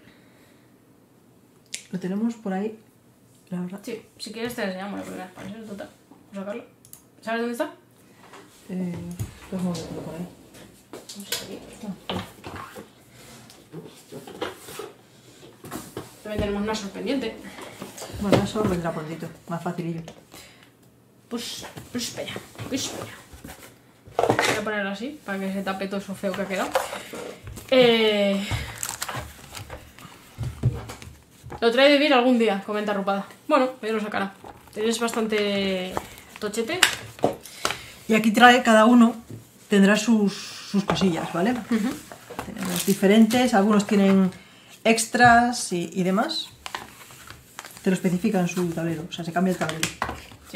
Lo tenemos por ahí, la verdad. Sí, si quieres te enseñamos la primera expansión, total. Vamos a sacarlo. ¿Sabes dónde está? Eh, pues no lo tengo por ahí. No sé, aquí. También tenemos una sorprendiente. Bueno, eso vendrá prontito, más facilillo. Pues, pues espera, pues espera. Voy a ponerlo así, para que se tape todo eso feo que ha quedado. Eh... Lo trae de vivir algún día, comenta Rupada. Bueno, ya lo sacará. Es bastante tochete. Y aquí trae cada uno, tendrá sus, sus cosillas, ¿vale? Tenemos diferentes, algunos tienen extras y, y demás. Te lo especifica en su tablero, o sea, se cambia el tablero. Sí.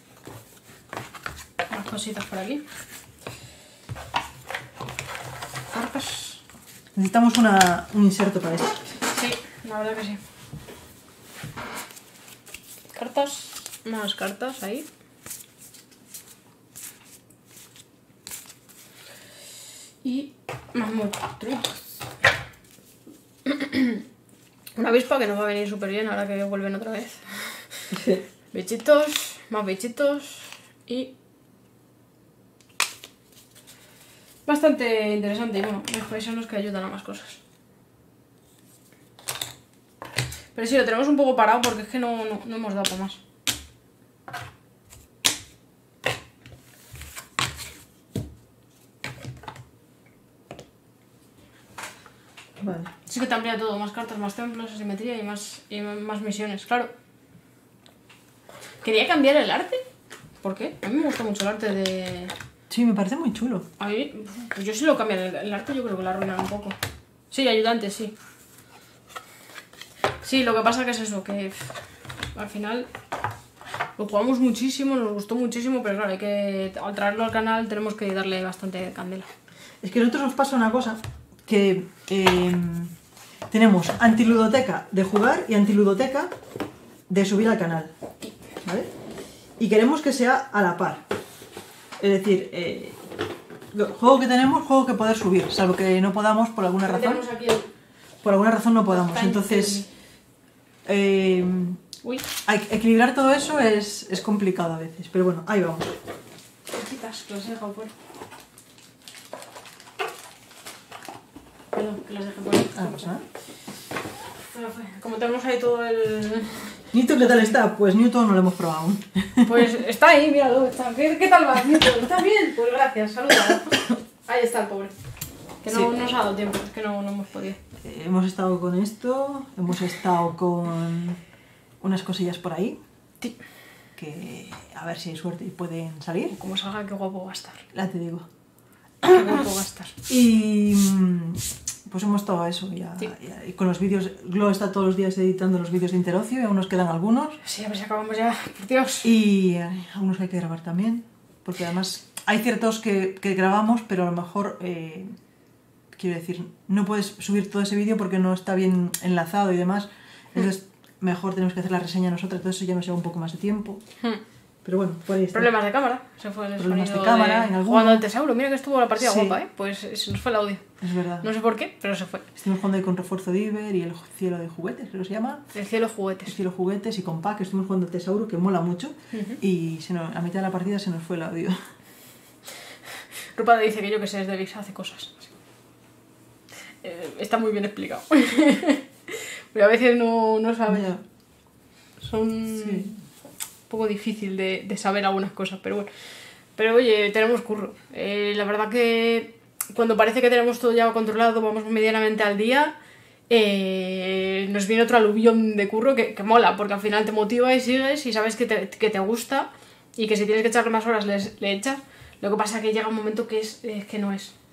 Más cositas por aquí. Cartas. Necesitamos una, un inserto para esto. Sí, la verdad que sí. Cartas. Más cartas ahí. Y más monstruos. Una avispa que nos va a venir súper bien ahora que vuelven otra vez. Bichitos, más bichitos y... Bastante interesante y bueno, los paisanos que ayudan a más cosas. Pero sí, lo tenemos un poco parado porque es que no, no, no hemos dado para más. Vale. Sí que te amplía todo, más cartas, más templos, asimetría y más, y más misiones, claro. Quería cambiar el arte. ¿Por qué? A mí me gusta mucho el arte de... Sí, me parece muy chulo. A mí, pues yo sí lo cambio el, el arte, yo creo que lo arruinan un poco. Sí, ayudante, sí. Sí, lo que pasa que es eso, que pff, al final lo jugamos muchísimo, nos gustó muchísimo, pero claro, hay que, al traerlo al canal tenemos que darle bastante candela. Es que a nosotros nos pasa una cosa, que eh, tenemos antiludoteca de jugar y antiludoteca de subir al canal, ¿vale? Y queremos que sea a la par. Es decir, eh, juego que tenemos, juego que poder subir, salvo que no podamos por alguna razón. Aquí el... Por alguna razón no podamos. Entonces, eh, equilibrar todo eso es, es complicado a veces. Pero bueno, ahí vamos. Quitas, que los he dejado fuera. Perdón, que los dejé por ahí. Ah, pues nada. Como tenemos ahí todo el... ¿Newton qué tal está? Pues Newton no lo hemos probado aún. Pues está ahí, míralo. Está... ¿Qué, ¿Qué tal va, Newton? ¿Está bien? Pues gracias, saluda. Ahí está el pobre. Que no sí. nos ha dado tiempo, es que no, no hemos podido. Eh, hemos estado con esto, hemos estado con unas cosillas por ahí. Sí. Que a ver si hay suerte y pueden salir. Como salga, qué guapo va a estar. Ya te digo. Qué guapo va a estar. Y pues hemos estado a eso. Ya, sí. ya, y con los vídeos, Glo está todos los días editando los vídeos de Interocio y aún nos quedan algunos. Sí, a ver si acabamos ya, por Dios. Y eh, algunos hay que grabar también. Porque además hay ciertos que, que grabamos, pero a lo mejor... Eh, quiero decir, no puedes subir todo ese vídeo porque no está bien enlazado y demás. Entonces, mejor tenemos que hacer la reseña nosotros, entonces eso ya nos lleva un poco más de tiempo. Hmm. Pero bueno, por ahí está. Problemas de cámara. Se fue el Problemas de cámara, de... en algún... Jugando al Tesauro, mira que estuvo la partida sí. guapa, ¿eh? Pues se nos fue el audio. Es verdad. No sé por qué, pero se fue. Estuvimos jugando ahí con Refuerzo de Iber y el Cielo de Juguetes, creo que se llama. El Cielo Juguetes. El Cielo Juguetes y con Pac, estuvimos jugando al Tesauro, que mola mucho. Uh-huh. Y se nos, a mitad de la partida se nos fue el audio. Rupa dice que yo que sé, es de Vix hace cosas. Eh, está muy bien explicado. Pero a veces no, no sabes. Yeah. Son sí. un poco difícil de, de saber algunas cosas, pero bueno. Pero oye, tenemos curro. Eh, la verdad que cuando parece que tenemos todo ya controlado, vamos medianamente al día, eh, nos viene otro aluvión de curro que, que mola, porque al final te motiva y sigues y sabes que te, que te gusta y que si tienes que echarle más horas le, le echas. Lo que pasa es que llega un momento que es eh, que no es.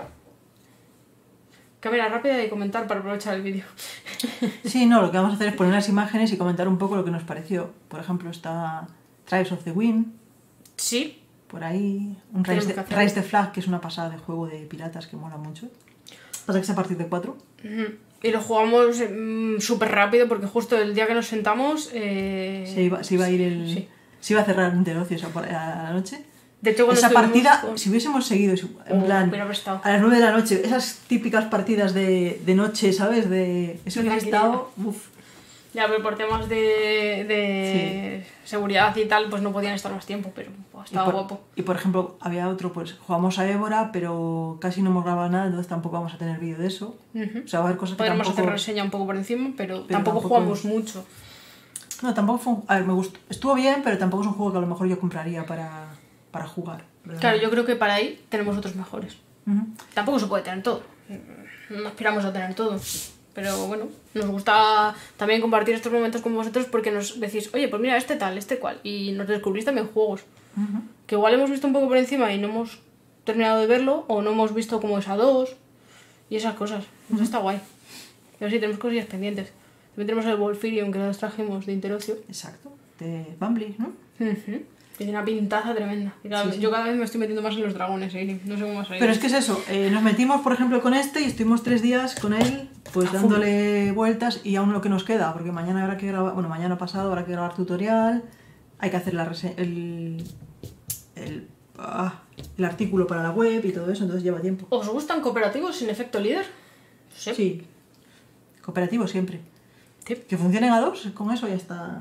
Cámara rápida y comentar para aprovechar el vídeo. Sí, no, lo que vamos a hacer es poner las imágenes y comentar un poco lo que nos pareció. Por ejemplo, está Tribes of the Wind. Sí. Por ahí. Un Rise the, Rise the Flag, que es una pasada de juego de piratas que mola mucho. Pasa que es a partir de cuatro. Uh-huh. Y lo jugamos mmm, súper rápido porque justo el día que nos sentamos... Eh... Se, iba, se iba a ir el... Sí. Se iba a cerrar el Interocio a la noche. De hecho, esa partida, con... si hubiésemos seguido en oh, plan a las nueve de la noche, esas típicas partidas de, de noche, ¿sabes? De eso hubiera estado, uff. Ya, pero por temas de, de sí. seguridad y tal, pues no podían estar más tiempo, pero oh, estaba y por, guapo. Y por ejemplo, había otro, pues jugamos a Évora, pero casi no hemos grabado nada, entonces tampoco vamos a tener vídeo de eso. Uh-huh. O sea, va a haber cosas que Podemos tampoco... hacer reseña un poco por encima, pero, pero tampoco, tampoco jugamos mucho. No, tampoco fue un... A ver, me gustó. Estuvo bien, pero tampoco es un juego que a lo mejor yo compraría para, para jugar. ¿Verdad? Claro, yo creo que para ahí tenemos otros mejores. Uh-huh. Tampoco se puede tener todo. No aspiramos a tener todo. Pero bueno, nos gusta también compartir estos momentos con vosotros porque nos decís, oye, pues mira, este tal, este cual. Y nos descubrís también juegos. Uh-huh. Que igual hemos visto un poco por encima y no hemos terminado de verlo, o no hemos visto como es a dos. Y esas cosas. Uh-huh. Eso está guay. Pero sí, tenemos cosillas pendientes. También tenemos el Wolfirium que nos trajimos de Interocio. Exacto. De Bumbly, ¿no? Uh-huh. Tiene una pintaza tremenda. Y cada, sí, sí. Yo cada vez me estoy metiendo más en los dragones, ¿eh? No sé cómo más. Pero es que es eso, eh, nos metimos por ejemplo con este y estuvimos tres días con él, pues dándole vueltas y aún lo que nos queda, porque mañana habrá que grabar, bueno, mañana pasado habrá que grabar tutorial, hay que hacer la rese- el, el, ah, el artículo para la web y todo eso, entonces lleva tiempo. ¿Os gustan cooperativos sin efecto líder? Sí. Sí. Cooperativo siempre. Sí. Que funcionen a dos, con eso ya está.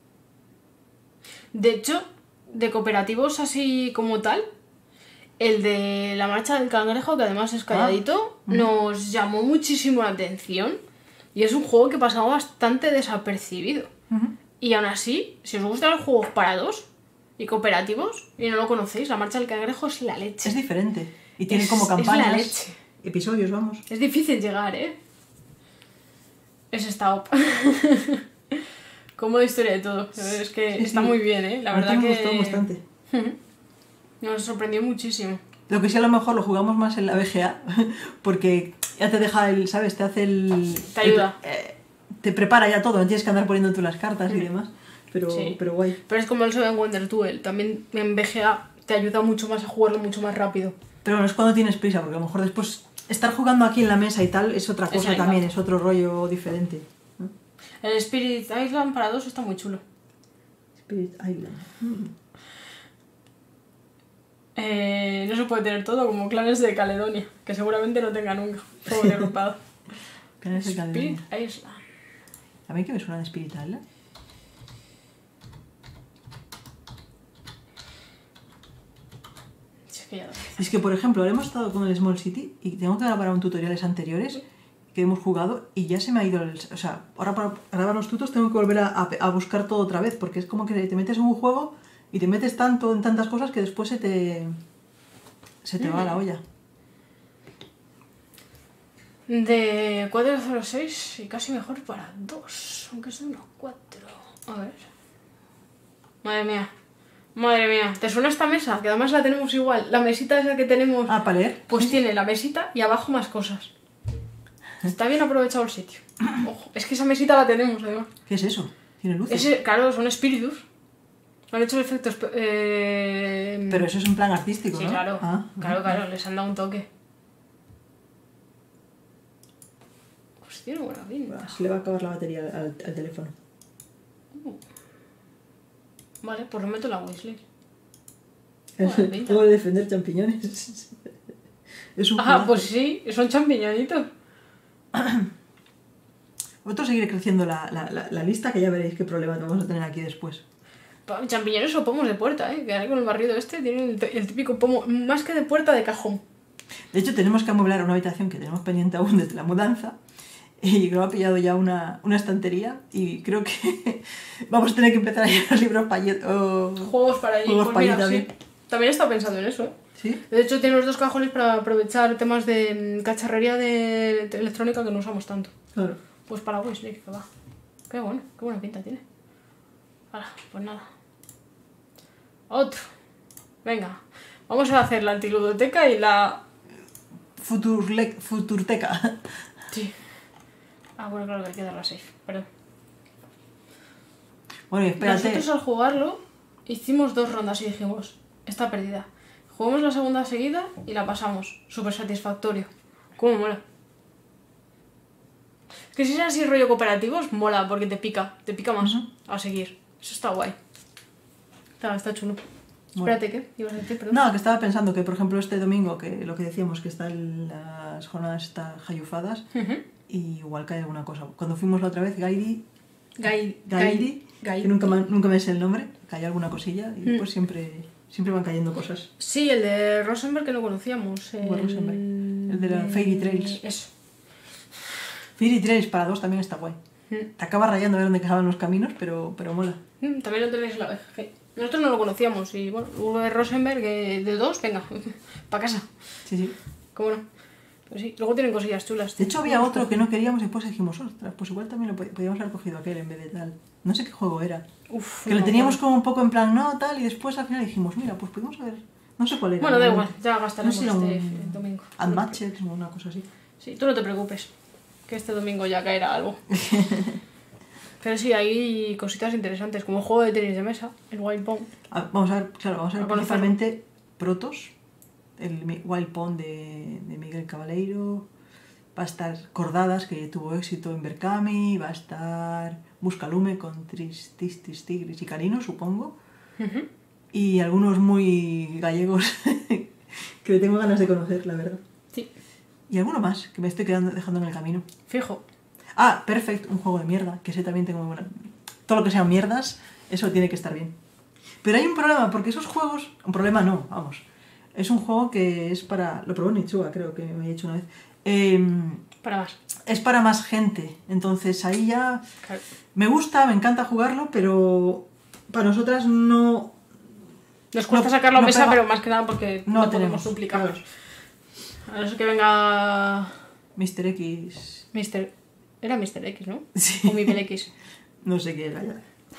De hecho, de cooperativos así como tal, el de la marcha del cangrejo, que además es calladito, ah, uh-huh. nos llamó muchísimo la atención y es un juego que pasaba bastante desapercibido. Uh-huh. Y aún así, si os gustan los juegos para dos y cooperativos y no lo conocéis, la marcha del cangrejo es la leche. Es diferente y tiene es, como campañas, es la leche. Episodios, vamos. Es difícil llegar, ¿eh? Es esta op. Como de historia de todo. Es que sí, está sí. muy bien, ¿eh? La verdad me que... me gustó bastante. Nos sorprendió muchísimo. Lo que sí a lo mejor lo jugamos más en la B G A, porque ya te deja el, ¿sabes? Te hace el... Te ayuda. El, eh, te prepara ya todo, no tienes que andar poniendo tú las cartas mm. y demás. Pero, sí. pero guay. Pero es como el Seven Wonder Duel. También en B G A te ayuda mucho más a jugarlo mucho más rápido. Pero no es cuando tienes prisa, porque a lo mejor después estar jugando aquí en la mesa y tal es otra cosa ahí, también, claro. es otro rollo diferente. ¿no? El Spirit Island para dos está muy chulo. Spirit Island. Mm. Eh, no se puede tener todo como Clanes de Caledonia, que seguramente no tenga nunca. Juego de agrupado. Clanes de Caledonia. Spirit Island. A mí que me suena de Spirit Island. Si es que ya lo sé. Es que, por ejemplo, ahora hemos estado con el Small City y tengo que grabar un tutoriales anteriores que hemos jugado y ya se me ha ido el... O sea, ahora para grabar los tutos tengo que volver a, a, a buscar todo otra vez porque es como que te metes en un juego y te metes tanto en tantas cosas que después se te... se te va la olla. De cuatro cero seis y casi mejor para dos, aunque es de uno cuatro. A ver. Madre mía. Madre mía. ¿Te suena esta mesa? Que además la tenemos igual. La mesita esa que tenemos, Ah, ¿para leer? pues tiene la mesita y abajo más cosas. Está bien aprovechado el sitio. Ojo, es que esa mesita la tenemos además. ¿Qué es eso? ¿Tiene luces? Ese, claro, son espíritus. Han hecho efectos... Eh... Pero eso es un plan artístico, Sí, ¿no? claro. Ah, claro, ah. claro, les han dado un toque. Pues tiene buena pinta. Se le va a acabar la batería al, al teléfono. Vale, pues lo meto en la wishlist. Es Buena pinta. juego de defender champiñones. Es un Ah, juegazo. pues sí, son champiñonitos. Vosotros seguiré creciendo la, la, la, la lista que ya veréis qué problema vamos a tener aquí después. Pa- Champiñones o pomos de puerta, ¿eh? Que ahora con el barrido este tienen el, el típico pomo, más que de puerta, de cajón. De hecho, tenemos que amueblar una habitación que tenemos pendiente aún desde la mudanza. Y creo que ha pillado ya una, una estantería. Y creo que vamos a tener que empezar a llevar libros para allí. o- Juegos para allí. Juegos Pues para allí mira, también. sí. También he estado pensando en eso, ¿eh? ¿Sí? De hecho, tiene los dos cajones para aprovechar temas de mm, cacharrería de electrónica que no usamos tanto. Claro. Pues para Wishlist, que va. Qué bueno, qué buena pinta tiene. Hala, pues nada. Otro. Venga, vamos a hacer la antiludoteca y la... Futurle- Futurteca. Sí. Ah, bueno, claro que hay que dar la safe, perdón. Bueno, y espérate. Nosotros al jugarlo hicimos dos rondas y dijimos, está perdida. Jugamos la segunda seguida y la pasamos. Súper satisfactorio. ¿Cómo mola? Es que si es así rollo cooperativos, mola porque te pica, te pica más a seguir. Eso está guay. Está, está chulo. Bueno. Espérate, ¿qué? ¿Ibas a decir? Perdón. No, que estaba pensando que, por ejemplo, este domingo, que lo que decíamos, que están las jornadas está jayufadas, Ujú. y igual cae alguna cosa. Cuando fuimos la otra vez, Gaidi, Gai- Gaidi, Gai- que nunca me, nunca me sé el nombre, cae alguna cosilla y Mm. pues siempre, siempre van cayendo cosas. Sí, el de Rosenberg que no conocíamos. Hugo El, Rosenberg. El de la Fairy Trails. Eso. Fairy Trails para dos también está guay. Mm. Te acaba rayando a ver dónde quedaban los caminos, pero, pero mola. Mm, También lo tenéis en la B G G. Nosotros no lo conocíamos y bueno, Hugo de Rosenberg eh, de dos, venga, para casa. Sí, sí. ¿Cómo no? Pues sí, luego tienen cosillas chulas. De hecho, había otro que no queríamos y después dijimos, ostras, pues igual también lo pod- podíamos haber cogido aquel en vez de tal. No sé qué juego era. Uf, Que no lo me teníamos acuerdo. como un poco en plan, no, tal, y después al final dijimos, mira, pues podemos haber... No sé cuál era. Bueno, da No- igual, ya no gastaremos sé si era este un domingo. Unmatched o una cosa así. Sí, tú no te preocupes, que este domingo ya caerá algo. Pero sí, hay cositas interesantes, como el juego de tenis de mesa, el Wild Pong. Ah, vamos a ver, claro, vamos a ver A conocerlo. principalmente Protos, el Mi- Wild Pond de, de Miguel Cabaleiro, va a estar Cordadas, que tuvo éxito en Berkami, va a estar Buscalume con Tristis, Tis, Tigris y Carino, supongo, Ujú. y algunos muy gallegos que tengo ganas de conocer, la verdad. Sí, Y alguno más que me estoy quedando, dejando en el camino. fijo. Ah, Perfect, un juego de mierda, que ese también tengo muy buena... Todo lo que sean mierdas, eso tiene que estar bien. Pero hay un problema, porque esos juegos... Un problema no, vamos. Es un juego que es para... Lo probó Nichuga, creo que me he dicho una vez. Em, Para más. es para más gente. Entonces ahí ya... Claro. Me gusta, me encanta jugarlo, pero para nosotras no... Nos cuesta No- sacarlo a no mesa, pega. pero más que nada porque No no, tenemos, podemos duplicarlos. claro. A no ser que venga mister X... mister Era mister X, ¿no? Sí. O Miguel X. No sé qué era ya.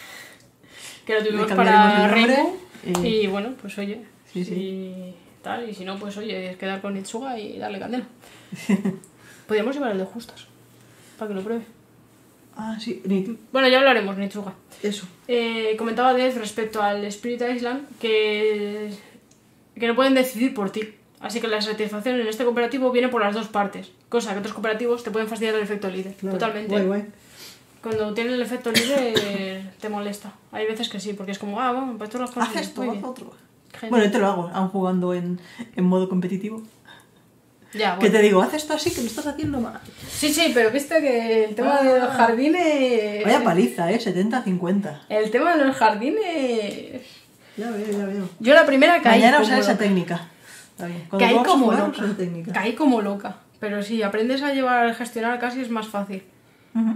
Que lo tuvimos Le para cambiaremos el Rainbow. nombre Y... y- bueno, pues oye. Sí, si tal, y si no, pues oye, es quedar con Itsuga y darle candela. Podríamos llevar el de justas. Para que lo pruebe. Ah, sí, ni- Bueno, ya hablaremos, Nitsuga. eso. Eh, comentaba Dez respecto al Spirit Island que, que no pueden decidir por ti. Así que la satisfacción en este cooperativo viene por las dos partes. Cosa que otros cooperativos te pueden fastidiar el efecto líder. Claro. Totalmente. Guay, guay. Cuando tiene el efecto líder te molesta. Hay veces que sí, porque es como, ah, bueno, pues todas las cosas. Haz esto, muy haz bien. otro. Genial. Bueno, yo te lo hago, aún jugando en, en modo competitivo. Ya, Que bueno. te digo, haz esto así que lo estás haciendo mal. Sí, sí, pero viste que el tema Ah. de los jardines... Vaya paliza, ¿eh? setenta a cincuenta. El tema de los jardines... Ya veo, ya veo. Yo la primera caí Mañana como usar esa loca. técnica. Está bien. Cuando Caí vamos a como jugar, loca. usa esa técnica. Caí como loca. Pero sí, aprendes a llevar, a gestionar casi es más fácil. Ujú.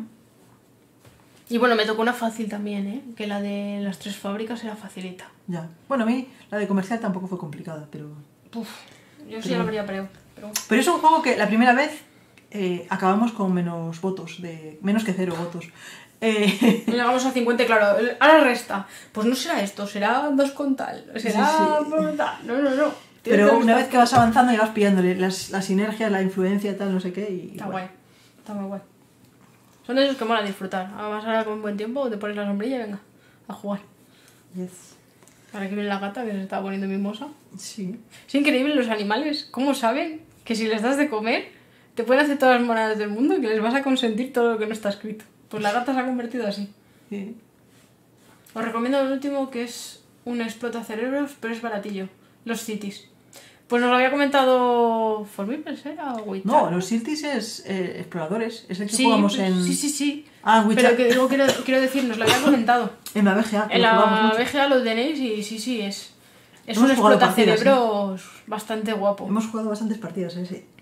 Y bueno, me tocó una fácil también, ¿eh? Que la de las tres fábricas era facilita. Ya. Bueno, a mí la de comercial tampoco fue complicada, pero... Uf, yo sí la habría preo. Pero... Pero es un juego que la primera vez eh, acabamos con menos votos, de menos que cero votos. Eh, Llegamos a cincuenta y claro, el- ahora resta. Pues no será esto, será dos con tal. Será Sí, sí. por tal. No, no, no. Tienes pero que una restar. vez que vas avanzando y vas pillándole las, las sinergias, la influencia, tal, no sé qué. Y, Está bueno. guay. Está muy guay. Son de esos que mola disfrutar. Además ahora con buen tiempo te pones la sombrilla y venga, a jugar. Yes. Ahora que viene la gata que se está poniendo mimosa. Sí. Es increíble los animales, cómo saben que si les das de comer, te pueden hacer todas las monedas del mundo y que les vas a consentir todo lo que no está escrito. Pues la gata se ha convertido así. Sí. Os recomiendo el último que es un explotacerebros, pero es baratillo. Los cities. Pues nos lo había comentado Formipers, ¿eh? O Witcher. No, los Siltis es eh, exploradores. Es el que sí, jugamos pues, en... sí, sí, sí. Ah, en Pero Witcher. que digo, quiero, quiero decir, nos lo había comentado. En la B G A, que En lo jugamos la mucho. B G A lo tenéis y sí, sí, es, es Hemos un jugado partidas, explotacerebros bastante guapo. Hemos jugado bastantes partidas, ¿eh? Sí.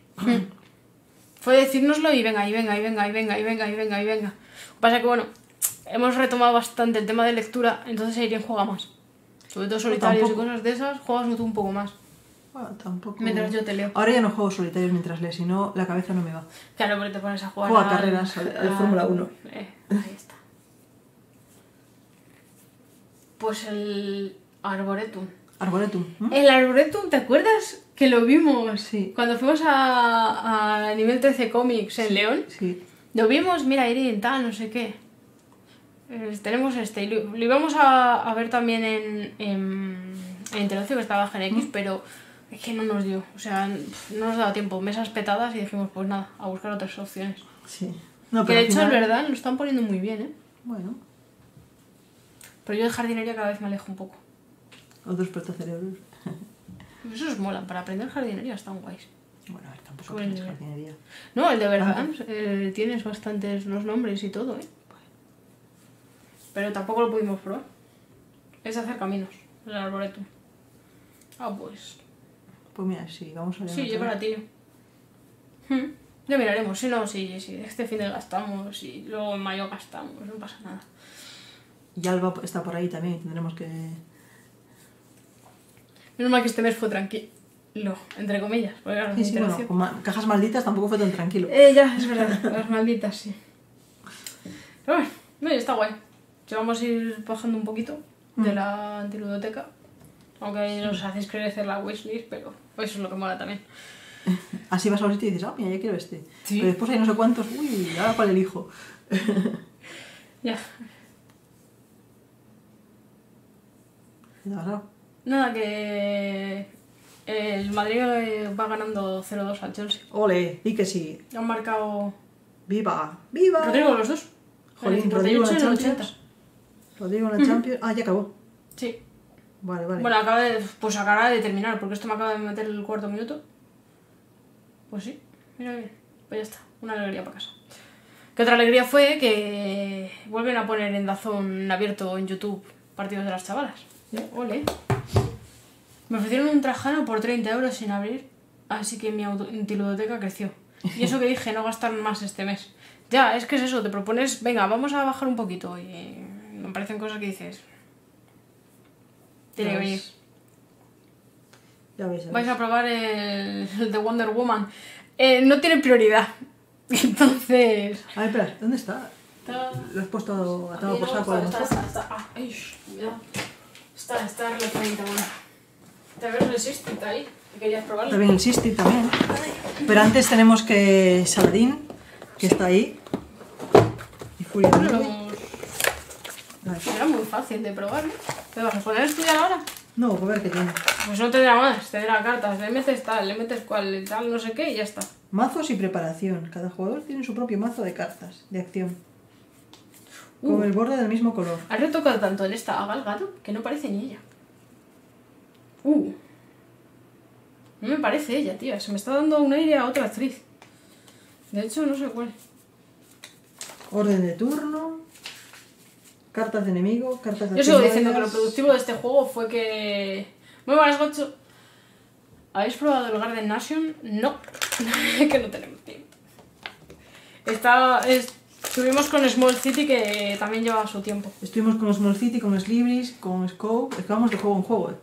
Fue decírnoslo y venga, y venga, y venga, y venga, y venga, y venga, y venga. Lo que pasa es que, bueno, hemos retomado bastante el tema de lectura, entonces Irene juega más. Sobre todo solitarios y tampoco. cosas de esas, juegas tú un poco más. Bueno, tampoco... Mientras yo te leo. Ahora ya no juego solitarios mientras leo, si no la cabeza no me va. Claro, porque te pones a jugar Juega al- carreras, al- al al- Fórmula uno. Eh, ahí está. Pues el Arboretum. Arboretum. ¿m? El Arboretum, ¿te acuerdas que lo vimos? Sí. Cuando fuimos a, a nivel trece Comics en León. Sí. Lo vimos, mira, Irene, tal, no sé qué. Eh, tenemos este. Y lo, lo íbamos a, a ver también en, en, en Interocio, que estaba Gen X, pero es que no nos dio. O sea, no nos daba tiempo. Mesas petadas y dijimos, pues nada, a buscar otras opciones. Sí. No, Que pero de al hecho, final- es verdad, lo están poniendo muy bien, ¿eh? Bueno, Pero yo de jardinería cada vez me alejo un poco. otros protocerebros. Eso os mola, para aprender jardinería están guays. Bueno, a ver, tampoco Sube el tienes nivel. jardinería. No, el de verdad, eh, tienes bastantes los nombres y todo, ¿eh? Pero tampoco lo pudimos probar. Es hacer caminos, el arboretum. Ah, pues. Pues mira, sí, vamos a ver. Sí, yo para ti. Hmm, Ya miraremos, si no, sí, sí. Este fin de gastamos y luego en mayo gastamos, no pasa nada. Y Alba está por ahí también, tendremos que... Menos mal que este mes fue tranquilo, entre comillas, porque claro, Sí, sí, bueno, interacción. con ma- cajas malditas tampoco fue tan tranquilo. Eh, ya, es verdad, las malditas, sí. Pero bueno, mira, está guay. Ya vamos a ir bajando un poquito de la antiludoteca. Aunque ahí nos hacéis crecer la wishlist, pero eso es lo que mola también. Así vas a los sitios y dices, ah, mira, ya quiero este. Sí. Pero después hay no sé cuántos, uy, ahora cuál elijo. Ya. ¿Qué te ha pasado? Nada, que el Madrid eh, va ganando cero dos al Chelsea. Ole, di que sí. Han marcado ¡Viva! ¡Viva! Rodrigo los dos. Jolín, El Rodrigo en cincuenta y la ocho y el Champions. ochenta. Rodrigo en la Champions. Ah, ya acabó. Sí. Vale, vale. Bueno, acaba de, pues acaba de terminar, porque esto me acaba de meter el cuarto minuto. Pues sí, mira bien. Pues ya está, una alegría para casa. Que otra alegría fue que vuelven a poner en Dazón abierto en YouTube partidos de las chavalas. Ole. Me ofrecieron un trajano por treinta euros sin abrir, así que mi auto- antiludoteca creció. Y eso que dije, no gastar más este mes. Ya, es que es eso, te propones, venga, vamos a bajar un poquito. Y me parecen cosas que dices, tiene que venir. Ya ves, ya Vais ves. a probar el, el de Wonder Woman. Eh, no tiene prioridad. Entonces. A ver, espera, ¿dónde está? Está. Lo has puesto atado Aquí por no, saco a lo está, mejor. está, está. Ah, ay, shh, cuidado. Está, está relajadita, bueno. ¿Te ves el System ahí? ¿Querías probarlo? Está bien el Sisti también. Pero antes tenemos que Saladín, que está ahí. Y Furia de Bueno, Nube. Vale. era muy fácil de probar, ¿no? ¿Te vas a poner a estudiar ahora? No, a ver qué tiene. Pues no tendrá más, tendrá cartas, le metes tal, le metes cual, tal, no sé qué y ya está. Mazos y preparación. Cada jugador tiene su propio mazo de cartas, de acción. Uh. Con el borde del mismo color. Has retocado tanto en esta a Gal Gadot que no parece ni ella. Uh. No me parece ella, tía. Se me está dando un aire a otra actriz. De hecho, no sé cuál. Orden de turno. Cartas de enemigo, cartas de Yo sigo acción diciendo que lo válidas. productivo de este juego fue que... Muy buenas, Gocho. ¿Habéis probado el Garden Nation? No. Que no tenemos tiempo. Está... Es... Estuvimos con Small City que también lleva su tiempo. Estuvimos con Small City, con Slibris, con Scope. Es que vamos de juego en juego, eh.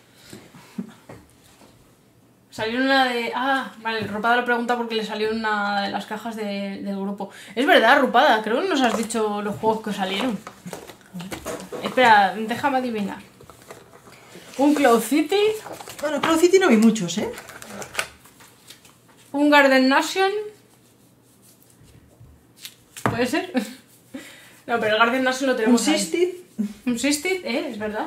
Salió una de... Ah, vale, Rupada lo pregunta porque le salió una de las cajas de- del grupo. Es verdad, Rupada, creo que nos has dicho los juegos que salieron. Espera, déjame adivinar. Un Cloud City, Bueno, Cloud City no vi muchos, ¿eh? un Garden Nation... ¿Puede ser? No, pero el Garden Nation lo Un tenemos ahí. Sisted. Un Sisted, eh, es verdad.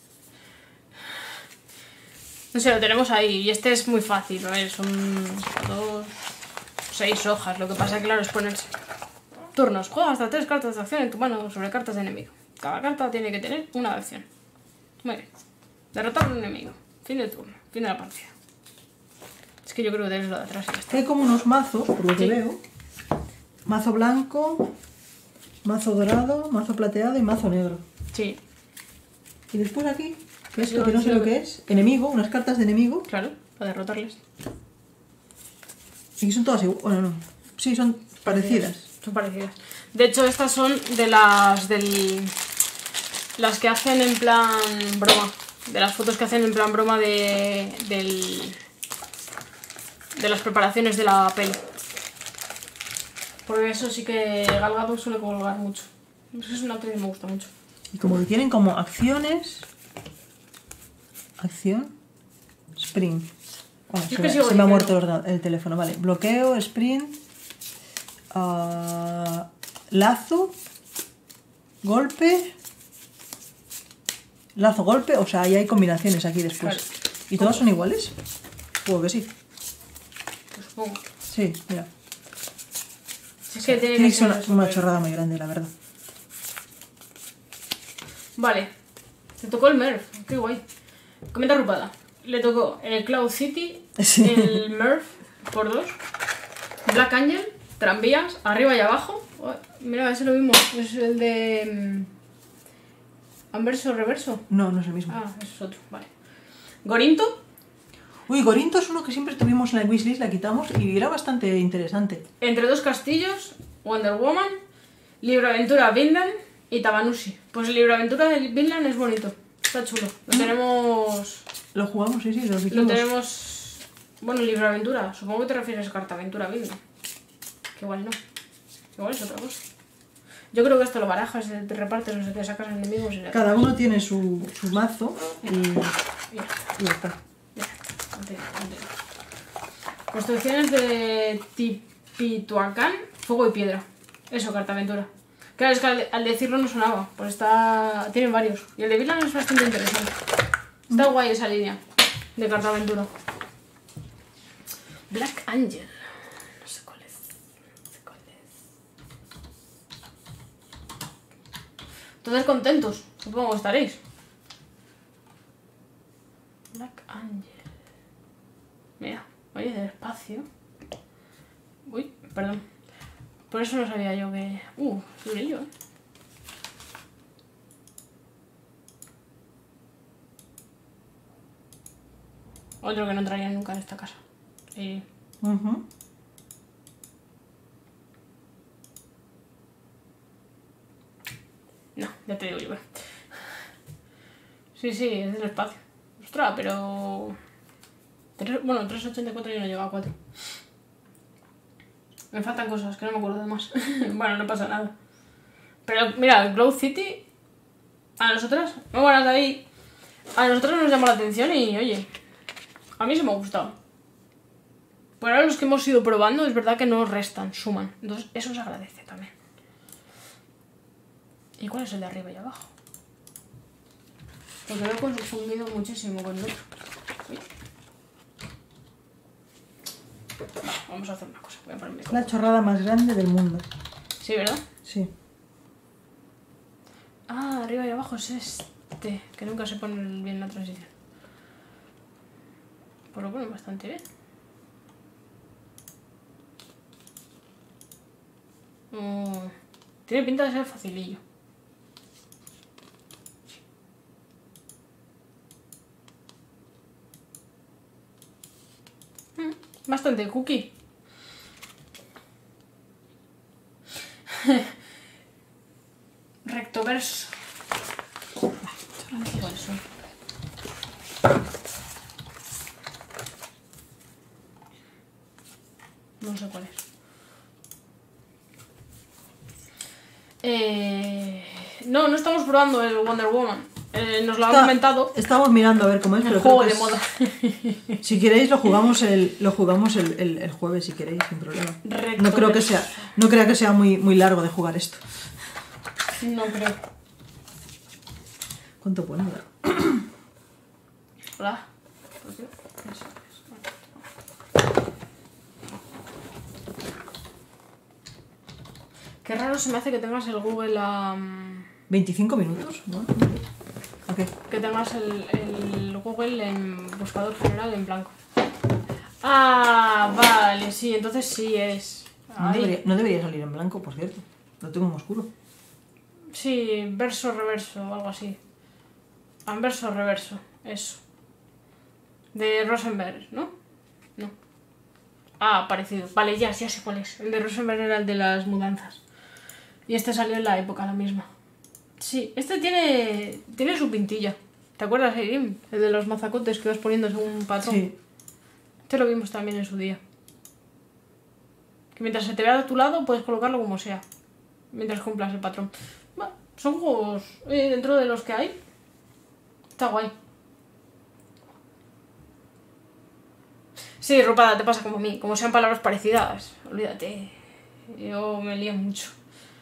No sé, lo tenemos ahí. Y este es muy fácil, a ver, son dos... seis hojas. Lo que pasa, claro, es ponerse. Turnos. Juega hasta tres cartas de acción en tu mano sobre cartas de enemigo. Cada carta tiene que tener una acción. Muy bien. Derrotar a un enemigo. Fin del turno. Fin de la partida. Es que yo creo que tenéis lo de atrás y ya está. Hay como unos mazos, por lo que Sí. veo. Mazo blanco, mazo dorado, mazo plateado y mazo negro. Sí, Y después aquí, que es Sí, lo que no sí, sé lo lo que- que es, enemigo, unas cartas de enemigo. claro, para derrotarles. Y son todas iguales. Bueno, no. Sí, son parecidas. Son parecidas. De hecho, estas son de las del... Las que hacen en plan broma. De las fotos que hacen en plan broma de... Del... De las preparaciones de la peli. Porque eso sí que Gal Gadot suele colgar mucho. Eso es una actriz que me gusta mucho. Y como que tienen como acciones. Acción. Sprint. Bueno, Yo se que me, sigo se me ha diciendo. muerto el, ordenador- el teléfono. Vale. Bloqueo, sprint. ah, lazo. Golpe. Lazo, golpe. O sea, ahí hay combinaciones aquí después. Claro. ¿Y todas son iguales? Supongo que sí. Pues supongo. Sí, mira. Si es que tiene, Tiene que que ser ser una, eso, una pero- chorrada muy grande, la verdad. Vale, te tocó el Merv, qué guay. Comenta Rupada. Le tocó el Cloud City, Sí. el Merv por dos, Black Angel, tranvías, arriba y abajo. Oh, mira, ese lo mismo, es el de... mm, ¿Anverso reverso? No, no es el mismo. Ah, ese es otro, vale. Gorinto, Uy, Gorinto es uno que siempre tuvimos en la wishlist, la quitamos y era bastante interesante. Entre dos castillos, Wonder Woman, Libro Aventura Vinland y Tabanushi. Pues el Libro Aventura de Vinland es bonito, está chulo. Lo tenemos... Lo jugamos, sí, sí, lo Lo hicimos. tenemos... Bueno, libro de aventura. Supongo que te refieres a carta aventura mismo. Que igual no. Igual es otra cosa. Yo creo que esto lo barajas, te repartes, no sé qué, sacas enemigos y ya. Cada uno tiene su, su mazo y, Ya, y ya está. ya. Entiendo, entiendo. Construcciones de Tipituacán, fuego y piedra. Eso, carta aventura. Claro, es que al, al decirlo no sonaba. Pues está... Tienen varios. Y el de Vinland es bastante interesante. Está guay esa línea de carta aventura. Black Angel. No sé cuál es. No sé cuál es. Entonces contentos, supongo que estaréis. Black Angel. Mira, oye, despacio. Uy, perdón. Por eso no sabía yo que... Uh, qué brillo, eh. Otro que no entraría nunca en esta casa. Eh, Ujú. no, ya te digo yo. eh. Sí, sí, es del espacio. Ostras, pero... Tres- bueno, trescientos ochenta y cuatro yo no llego a cuatro. Me faltan cosas, que no me acuerdo de más. Bueno, no pasa nada. Pero mira, el Cloud City... A nosotras, muy buenas ahí. A nosotros nos llamó la atención y, oye, a mí se me ha gustado. Por ahora los que hemos ido probando es verdad que no restan, suman. Entonces eso se agradece también. ¿Y cuál es el de arriba y abajo? Porque lo he consumido muchísimo con el otro. Uy. Va, vamos a hacer una cosa. Voy a ponerme La chorrada más grande del mundo. Sí, ¿verdad? Sí. Ah, arriba y abajo es este. Que nunca se pone bien la transición. Pues lo ponen bastante bien. Oh, tiene pinta de ser facilillo. Mm, bastante cookie. Rectoverso. ¿Cuáles son? No sé cuál es. Eh... No, no estamos probando el Wonder Woman. Eh, nos lo han Está- inventado. Estamos mirando a ver cómo es, El pero juego creo de que moda. es- Si queréis lo jugamos el, lo jugamos el, el- el jueves si queréis, sin problema. Recto No creo que verso. sea, no creo que sea muy, muy largo de jugar esto. No creo. ¿Cuánto pone? Hola. ¿Por qué? Eso es. Qué raro se me hace que tengas el Google a... ¿veinticinco minutos? ¿No? Ok. Que tengas el, el Google en buscador general en blanco. Ah, vale, sí, entonces sí es. No Ahí. debería, no debería salir en blanco, por cierto. Lo tengo en oscuro. Sí, verso, reverso, o algo así. Anverso, reverso, eso. De Rosenberg, ¿no? No. Ah, parecido. Vale, ya, ya sé cuál es. El de Rosenberg era el de las mudanzas. Y este salió en la época, la misma. Sí, este tiene tiene su pintilla. ¿Te acuerdas, Eirim? El de los mazacotes que vas poniendo según un patrón. Sí. Este lo vimos también en su día. Que mientras se te vea a tu lado, puedes colocarlo como sea. Mientras cumplas el patrón. Bueno, son juegos eh, dentro de los que hay. Está guay. Sí, Rupada, te pasa como a mí. Como sean palabras parecidas, olvídate. Yo me lío mucho.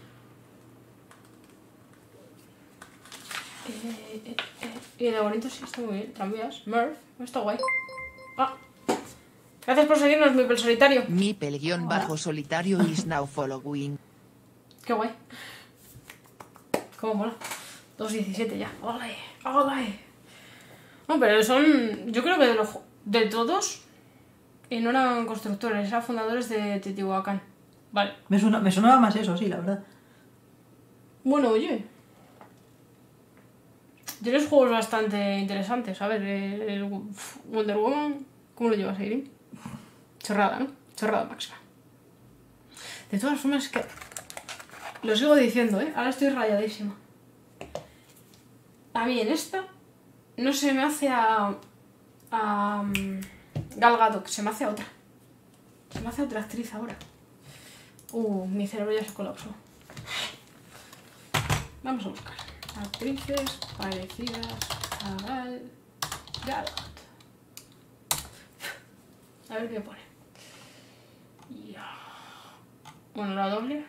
Eh, eh, eh. Y el bonito sí está muy bien. Tranvías. Murph. Está guay. Ah. Gracias por seguirnos, mi pel solitario. Mi pel bajo solitario is now following. Qué guay. Cómo mola. dos diecisiete ya. ¡Ole! ¡Ole! No, pero son... Yo creo que de, los, de todos... Y no eran constructores, eran fundadores de Teotihuacán. Vale. Me, suena- me sonaba más eso, sí, la verdad. Bueno, oye. Tienes juegos bastante interesantes. A ver, el, el Wonder Woman... ¿Cómo lo llevas, Eirim? Chorrada, ¿no? Chorrada máxima. De todas formas, es que... Lo sigo diciendo, ¿eh? Ahora estoy rayadísima. A mí en esta... No se me hace a... A... um, Gal Gadot, se me hace a otra. Se me hace a otra actriz ahora. Uh, mi cerebro ya se colapsó. Vamos a buscar. Actrices parecidas a Gal Gadot. A ver qué pone. Ya. Bueno, la doble.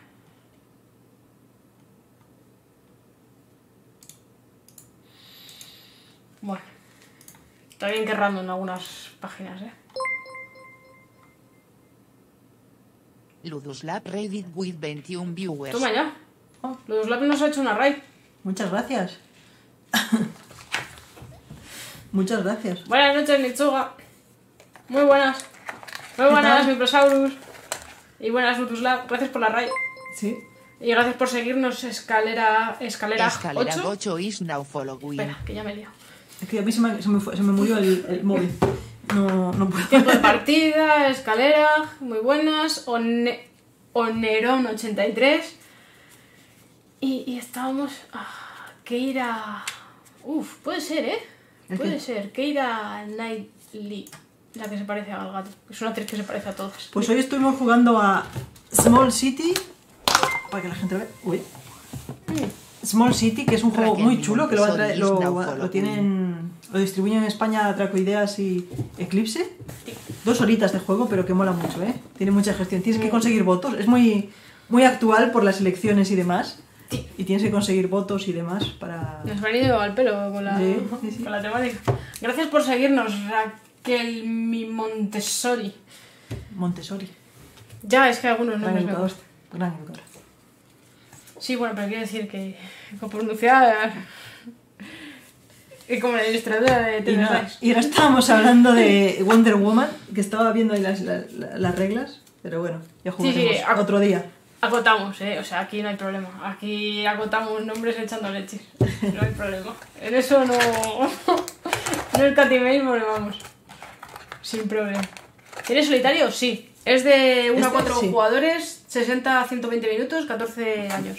Bueno. Está bien que random en algunas páginas, ¿eh? Luduslab Reddit with veintiún viewers. Toma ya. Oh, los Lab nos ha hecho una raid. Muchas gracias. Muchas gracias. Buenas noches, Nitsuga. Muy buenas. Muy buenas, tal? Microsaurus. Y buenas, Lutuslab. Gracias por la raid. Sí. Y gracias por seguirnos, Escalera... Escalera, Escalera ocho. ocho is now following. Espera, que ya me lío. Es que a mí se me, se me, fue- se me murió el, el móvil. No, no puedo. Tiempo de partida, Escalera, muy buenas. One, Onerón ochenta y tres. Y, y estábamos... Ah, Keira... Uf, puede ser, ¿eh? ¿El Puede qué? ser. Keira Knightley. La que se parece a Gal Gadot. Es una actriz que se parece a todas. Pues hoy estuvimos jugando a Small City. Para que la gente lo vea. Uy. Small City, que es un juego Raquel muy chulo, que lo, va a traer- lo, Montessori, va- Snowfall, lo tienen. Lo distribuyen en España Tracoideas y Eclipse. Dos horitas de juego, pero que mola mucho, ¿eh? Tiene mucha gestión. Tienes que conseguir votos. Es muy, muy actual por las elecciones y demás. Sí. Y tienes que conseguir votos y demás para... Nos ha venido al pelo con la, Sí, sí, sí. con la temática. Gracias por seguirnos, Raquel mi Montessori. Montessori. Ya, es que algunos Gran nombres me educador. gustan. Gran educador. Sí, bueno, pero quiero decir que con pronunciar... Y como la ilustradora de Y, nada, Teletubbies. y ahora estábamos hablando de Wonder Woman, que estaba viendo ahí las, la- la- las reglas, pero bueno, ya Sí, sí, jugaremos ac- otro día. Acotamos, ¿eh? O sea, aquí no hay problema. Aquí acotamos nombres echando leche. No hay problema. En eso no... No escatiméis porque vamos. Sin problema. ¿Tienes solitario? Sí. Es de uno a Este, cuatro sí. jugadores, sesenta a ciento veinte minutos, catorce años.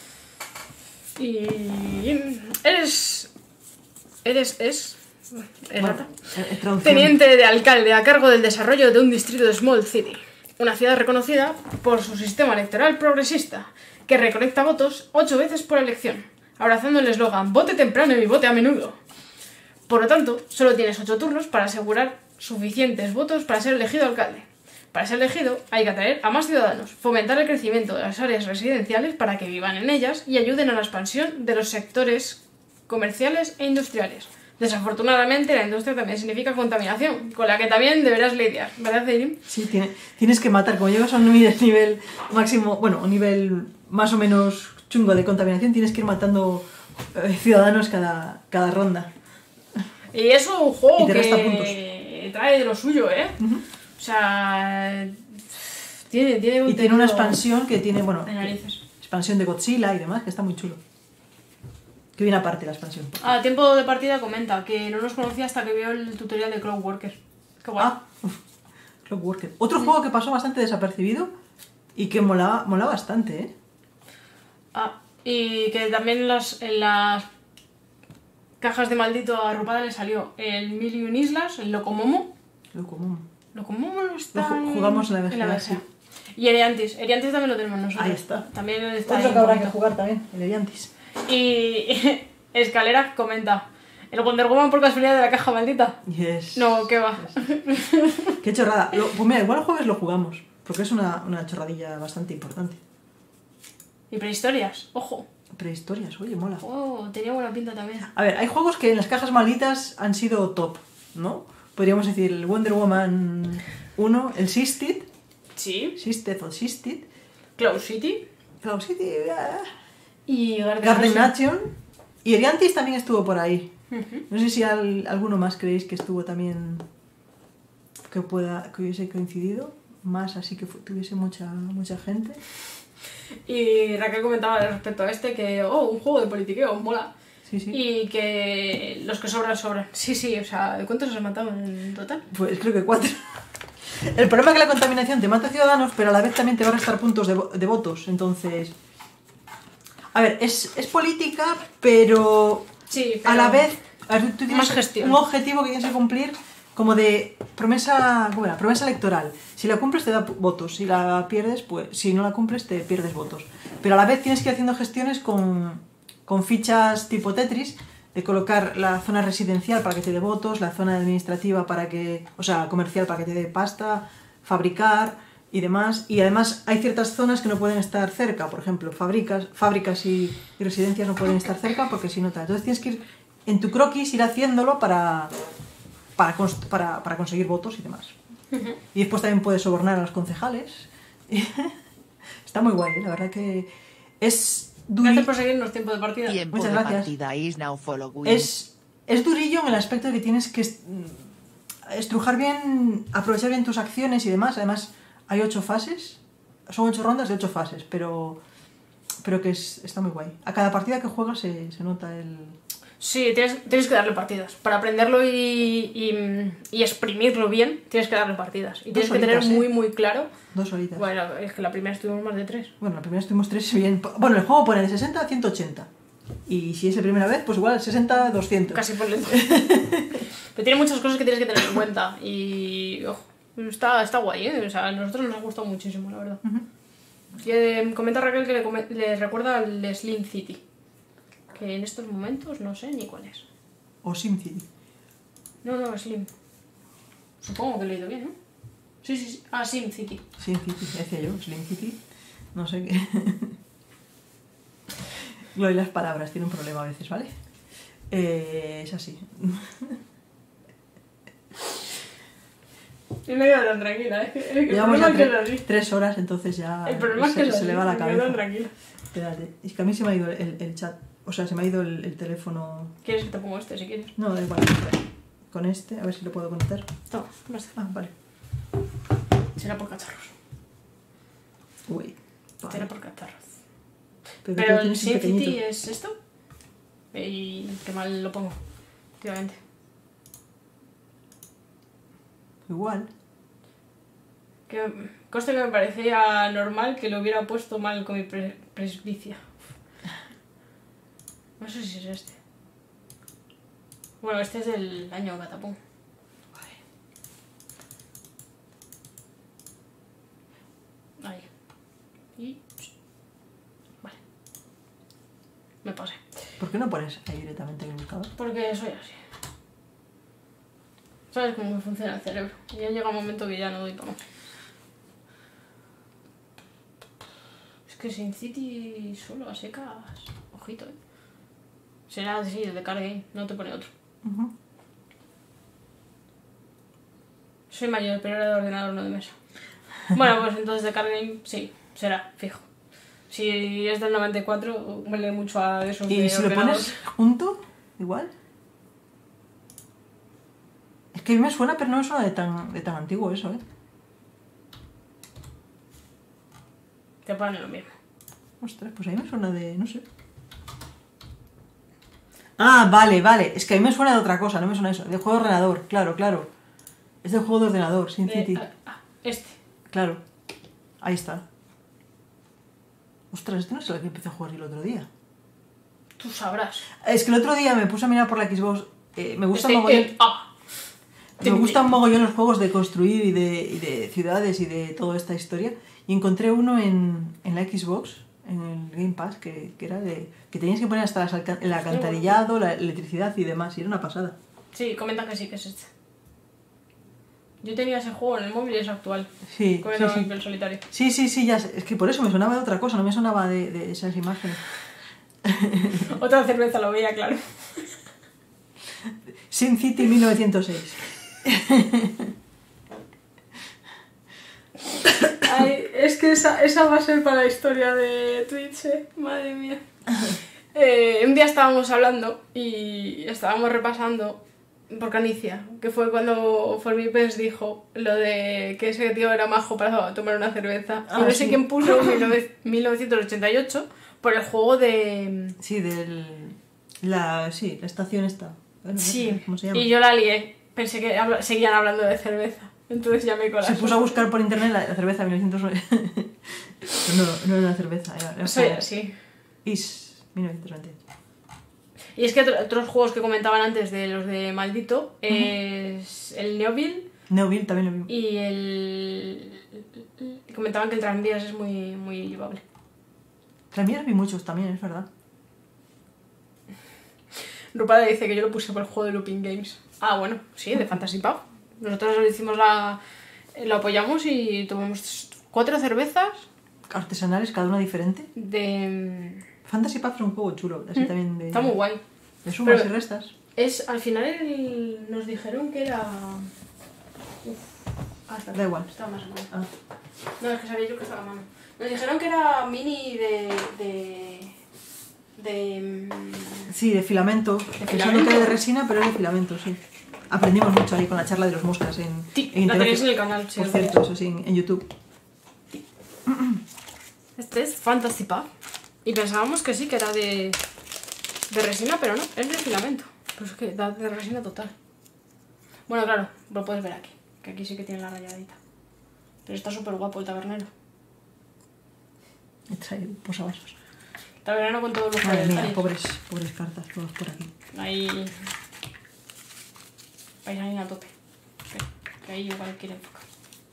Y... Eres... Eres... Es... Errata. Bueno, eh, traducción. Teniente de alcalde a cargo del desarrollo de un distrito de Small City, una ciudad reconocida por su sistema electoral progresista, que recolecta votos ocho veces por elección, abrazando el eslogan «Vote temprano y vote a menudo». Por lo tanto, solo tienes ocho turnos para asegurar suficientes votos para ser elegido alcalde. Para ser elegido hay que atraer a más ciudadanos, fomentar el crecimiento de las áreas residenciales para que vivan en ellas y ayuden a la expansión de los sectores comerciales e industriales. Desafortunadamente, la industria también significa contaminación, con la que también deberás lidiar, ¿verdad, Zeirin? Sí, tiene, tienes que matar. Como llegas a un nivel, nivel máximo, bueno, un nivel más o menos chungo de contaminación, tienes que ir matando eh, ciudadanos cada, cada ronda. Y eso es un juego Y te resta puntos. que trae de lo suyo, ¿eh? O sea, tiene, tiene, Y tiene contenido una expansión que tiene, bueno, de narices. expansión de Godzilla y demás, que está muy chulo. Que viene aparte la expansión. A tiempo de partida comenta que no nos conocía hasta que vio el tutorial de Clockworker. Qué guay. Ah, uf, Clockworker. Otro juego que pasó bastante desapercibido y que mola, mola bastante, ¿eh? Ah, y que también las, en las cajas de maldito arropada le salió el Mil y un Islas, el Locomomo. Lo común. Locomomo no está Lo ju- en- jugamos en la V G A, V G A. sí. Y Eriantis. Eriantis también lo tenemos nosotros. Ahí está. También está Otro ahí que habrá un que poquito. jugar también, el Eriantis. Y Escalera comenta: ¿el Wonder Woman por casualidad de la caja maldita? Yes. No, ¿qué va? Qué chorrada. Lo- pues mira, igual el jueves lo jugamos, porque es una, una chorradilla bastante importante. Y prehistorias, ojo. Prehistorias, oye, mola. Oh, tenía buena pinta también. A ver, hay juegos que en las cajas malditas han sido top, ¿no? Podríamos decir el Wonder Woman uno, el Sisted, Sí. Sisted o Sisted, Cloud City. Cloud City, ah, Y Garden, Garden Nation. Nation, y Eriantis también estuvo por ahí. Ujú. No sé si al- alguno más creéis que estuvo también, que pueda, que hubiese coincidido, más así que fu- tuviese mucha, mucha gente. Y Raquel comentaba respecto a este que, oh, un juego de politiqueo, mola. Sí, sí. Y que los que sobran, sobran. Sí, sí, o sea, ¿de cuántos has matado en total? Pues creo que cuatro. El problema es que la contaminación te mata ciudadanos, pero a la vez también te va a restar puntos de, vo- de votos. Entonces. A ver, es, es política, pero Sí, a la vez. A ver, tú tienes Más gestión. un objetivo que tienes que cumplir como de promesa. ¿Cómo era? Promesa electoral. Si la cumples te da pu- votos. Si la pierdes, pues. Si no la cumples, te pierdes votos. Pero a la vez tienes que ir haciendo gestiones con, con fichas tipo Tetris. De colocar la zona residencial para que te dé votos, la zona administrativa para que, o sea, comercial para que te dé pasta, fabricar y demás. Y además hay ciertas zonas que no pueden estar cerca, por ejemplo, fábricas, fábricas y, y residencias no pueden estar cerca porque si no tal. Entonces tienes que ir en tu croquis, ir haciéndolo para, para, const- para, para conseguir votos y demás. Y después también puedes sobornar a los concejales. Está muy guay, ¿eh? La verdad que es... duri- Gracias por seguirnos, tiempo de partida. Tiempo Muchas de gracias. partida is now following. Es, es durillo en el aspecto de que tienes que est- estrujar bien, aprovechar bien tus acciones y demás. Además, hay ocho fases. Son ocho rondas de ocho fases, pero, pero que es, está muy guay. A cada partida que juegas se, se nota el... Sí, tienes, tienes que darle partidas. Para aprenderlo y, y, y exprimirlo bien, tienes que darle partidas. Y Dos tienes que tener horitas, ¿eh? muy, muy claro. Dos horitas. Bueno, Bueno, es que la primera estuvimos más de tres. la primera estuvimos tres bien... Bueno, el juego pone de sesenta a ciento ochenta. Y si es la primera vez, pues igual sesenta a doscientos. Casi por lento. Pero tiene muchas cosas que tienes que tener en cuenta. Y ojo, está, está guay, ¿eh? O sea, a nosotros nos ha gustado muchísimo, la verdad. Y, eh, comenta Raquel que le, come- le recuerda al Slim City. Que en estos momentos no sé ni cuál es. O SimCity. No, no, Slim. Supongo que lo he leído bien, ¿no? Sí, sí, sí. Ah, Sim City. SimCity, decía yo, Slim City. No sé qué. Lo de las palabras tiene un problema a veces, ¿vale? Eh, es así. Y me quedo tan tranquila, ¿eh? El Llevamos problema ya es que tre- es así. tres horas, entonces ya El problema es se, que es se le así, va la me quedo tan cabeza. tranquila. Espérate, es que a mí se me ha ido el, el chat, o sea, se me ha ido el, el teléfono... ¿Quieres que te pongo este si quieres? No, da igual, con este, a ver si lo puedo conectar. Toma, basta. Ah, vale. Será por cacharros. Uy, vale. Será por cacharros. Pero, Pero tú el tienes un SimCity pequeñito. es esto. Y qué mal lo pongo, últimamente. Igual. Que, conste que me parecía normal que lo hubiera puesto mal con mi pre presbicia. No sé si es este. Bueno, este es del año Catapum. Ahí. Y... Vale. Me pasé. ¿Por qué no pones ahí directamente en el buscador? Porque soy así. ¿Sabes cómo me funciona el cerebro? Y ya llega un momento que ya no doy para más. Es que SimCity solo a secas... Ojito, eh. Será así, el de Card Game, no te pone otro. Uh-huh. Soy mayor, pero era de ordenador, no de mesa. Bueno, pues entonces de Card Game, sí, será, fijo. Si es del noventa y cuatro, huele mucho a esos de ¿Y si lo ordenador. pones junto? Igual. Es que a mí me suena, pero no me suena de tan, de tan antiguo eso, ¿eh? Te ponen lo mismo. Ostras, pues a mí me suena de... no sé. Ah, vale, vale. Es que a mí me suena de otra cosa, no me suena eso. De juego de ordenador, claro, claro. Es de juego de ordenador, SimCity. De- ah, este. Claro. Ahí está. Ostras, este no es el que empecé a jugar yo el otro día. Tú sabrás. Es que el otro día me puse a mirar por la Xbox. Eh, me gusta Este, mogollón... el A. Me gustan mogollón los juegos de construir y de, y de ciudades y de toda esta historia. Y encontré uno en, en la Xbox, en el Game Pass, que, que era de... que tenías que poner hasta las alca- el alcantarillado, la electricidad y demás. Y era una pasada. Sí, comenta que sí, que es este. Yo tenía ese juego en el móvil y es actual. Sí, Con sí, el, sí. el solitario. Sí, sí, sí, ya sé. Es que por eso me sonaba de otra cosa, no me sonaba de, de esas imágenes. Otra cerveza lo veía, claro. SimCity mil novecientos seis. Ay, es que esa, esa va a ser para la historia de Twitch, eh. Madre mía. Eh, un día estábamos hablando y estábamos repasando por Canicia, que fue cuando Formipens dijo lo de que ese tío era majo para tomar una cerveza. Ah, y no sé sí. quién puso mil novecientos ochenta y ocho por el juego de... Sí, del... La, sí, la estación esta. Bueno, no sé Sí, ¿cómo se llama? y yo la lié. Pensé que habla- seguían hablando de cerveza. Entonces ya me Se colapsé. puso a buscar por internet la, la cerveza mil novecientos nueve. no, no era una cerveza, era, era Soy como así. Is mil novecientos noventa y ocho. Y es que otro- otros juegos que comentaban antes de los de Maldito es el Neoville Neoville también lo vimos. y el... Comentaban que el tranvías es muy, muy llevable. También vi muchos también, es verdad. Rupada dice que yo lo puse por el juego de Looping Games. Ah, bueno, sí, de Fantasy Pub. Nosotros lo hicimos la... Lo apoyamos y tomamos cuatro cervezas Artesanales, cada una diferente. de... Fantasy Pub es un juego chulo, así también de... Está muy guay. De sumas Pero- y restas. Es, al final el- nos dijeron que era... Uf. Ah, está. Da igual. Estaba más a mano. Ah. No, es que sabía yo que estaba a mano. Nos dijeron que era mini de... de... de... mm, Sí, de filamento. Pensando filamento? que era de resina, pero es de filamento, sí. Aprendimos mucho ahí con la charla de los moscas en, Sí, en la Internet. tenéis en el canal, sí, Por lo cierto, eso sí, en, en YouTube. Este es Fantasy Pub. Y pensábamos que sí, que era de... de resina, pero no, es de filamento. Pues es que da de resina total. Bueno, claro, lo puedes ver aquí. Que aquí sí que tiene la rayadita. Pero está súper guapo el tabernero. Y trae posavasos. Tabernero con todos los Madre mía, detalles. pobres, pobres cartas, todos por aquí. Ahí... Paisanina a tope. Que, que ahí igual quiere enfocar.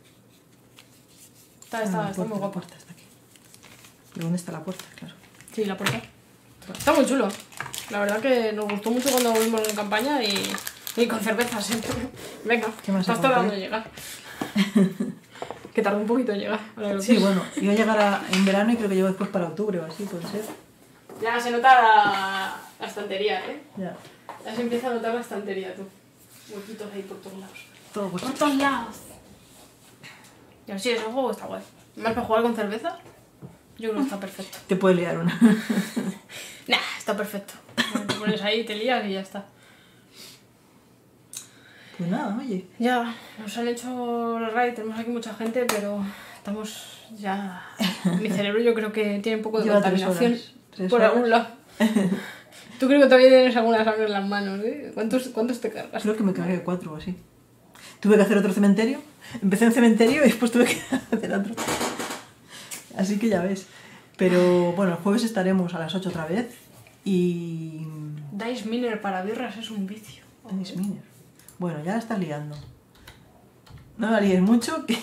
Está, está, Ah, la está puerta, muy la guapo. puerta está aquí. ¿Y dónde está la puerta? Claro. Sí, la puerta. Está muy chulo. La verdad que nos gustó mucho cuando volvimos en campaña y, y con cervezas siempre. Venga, ¿Qué más estás se tardando compra? en llegar. Que tardó un poquito en llegar. ahora que lo Sí, pienso. bueno, iba a llegar a- en verano y creo que llegó después para octubre o así, puede ser. Ya se nota la, la estantería, ¿eh? Ya. Ya se empieza a notar la estantería, tú. Huequitos ahí por todos lados. Todo Por pues. todos lados. Y así, ese juego está guay. Más para jugar con cerveza, yo creo que está perfecto. Te puede liar una. Nah, está perfecto. Te pones ahí, te lías y ya está. Pues nada, oye. Ya, nos han hecho la raid, tenemos aquí mucha gente, pero estamos ya... Mi cerebro yo creo que tiene un poco de Lleva tres contaminación horas, tres por horas. algún lado. Tú creo que todavía tienes alguna sangre en las manos, ¿eh? ¿Cuántos, cuántos te cargas? Creo que me cargué cuatro o así. Tuve que hacer otro cementerio. Empecé en cementerio y después tuve que hacer otro. Así que ya ves. Pero bueno, el jueves estaremos a las ocho otra vez. Y... Dice Miner para birras es un vicio. Dice Miner. Bueno, ya la estás liando. No la líes mucho. Que...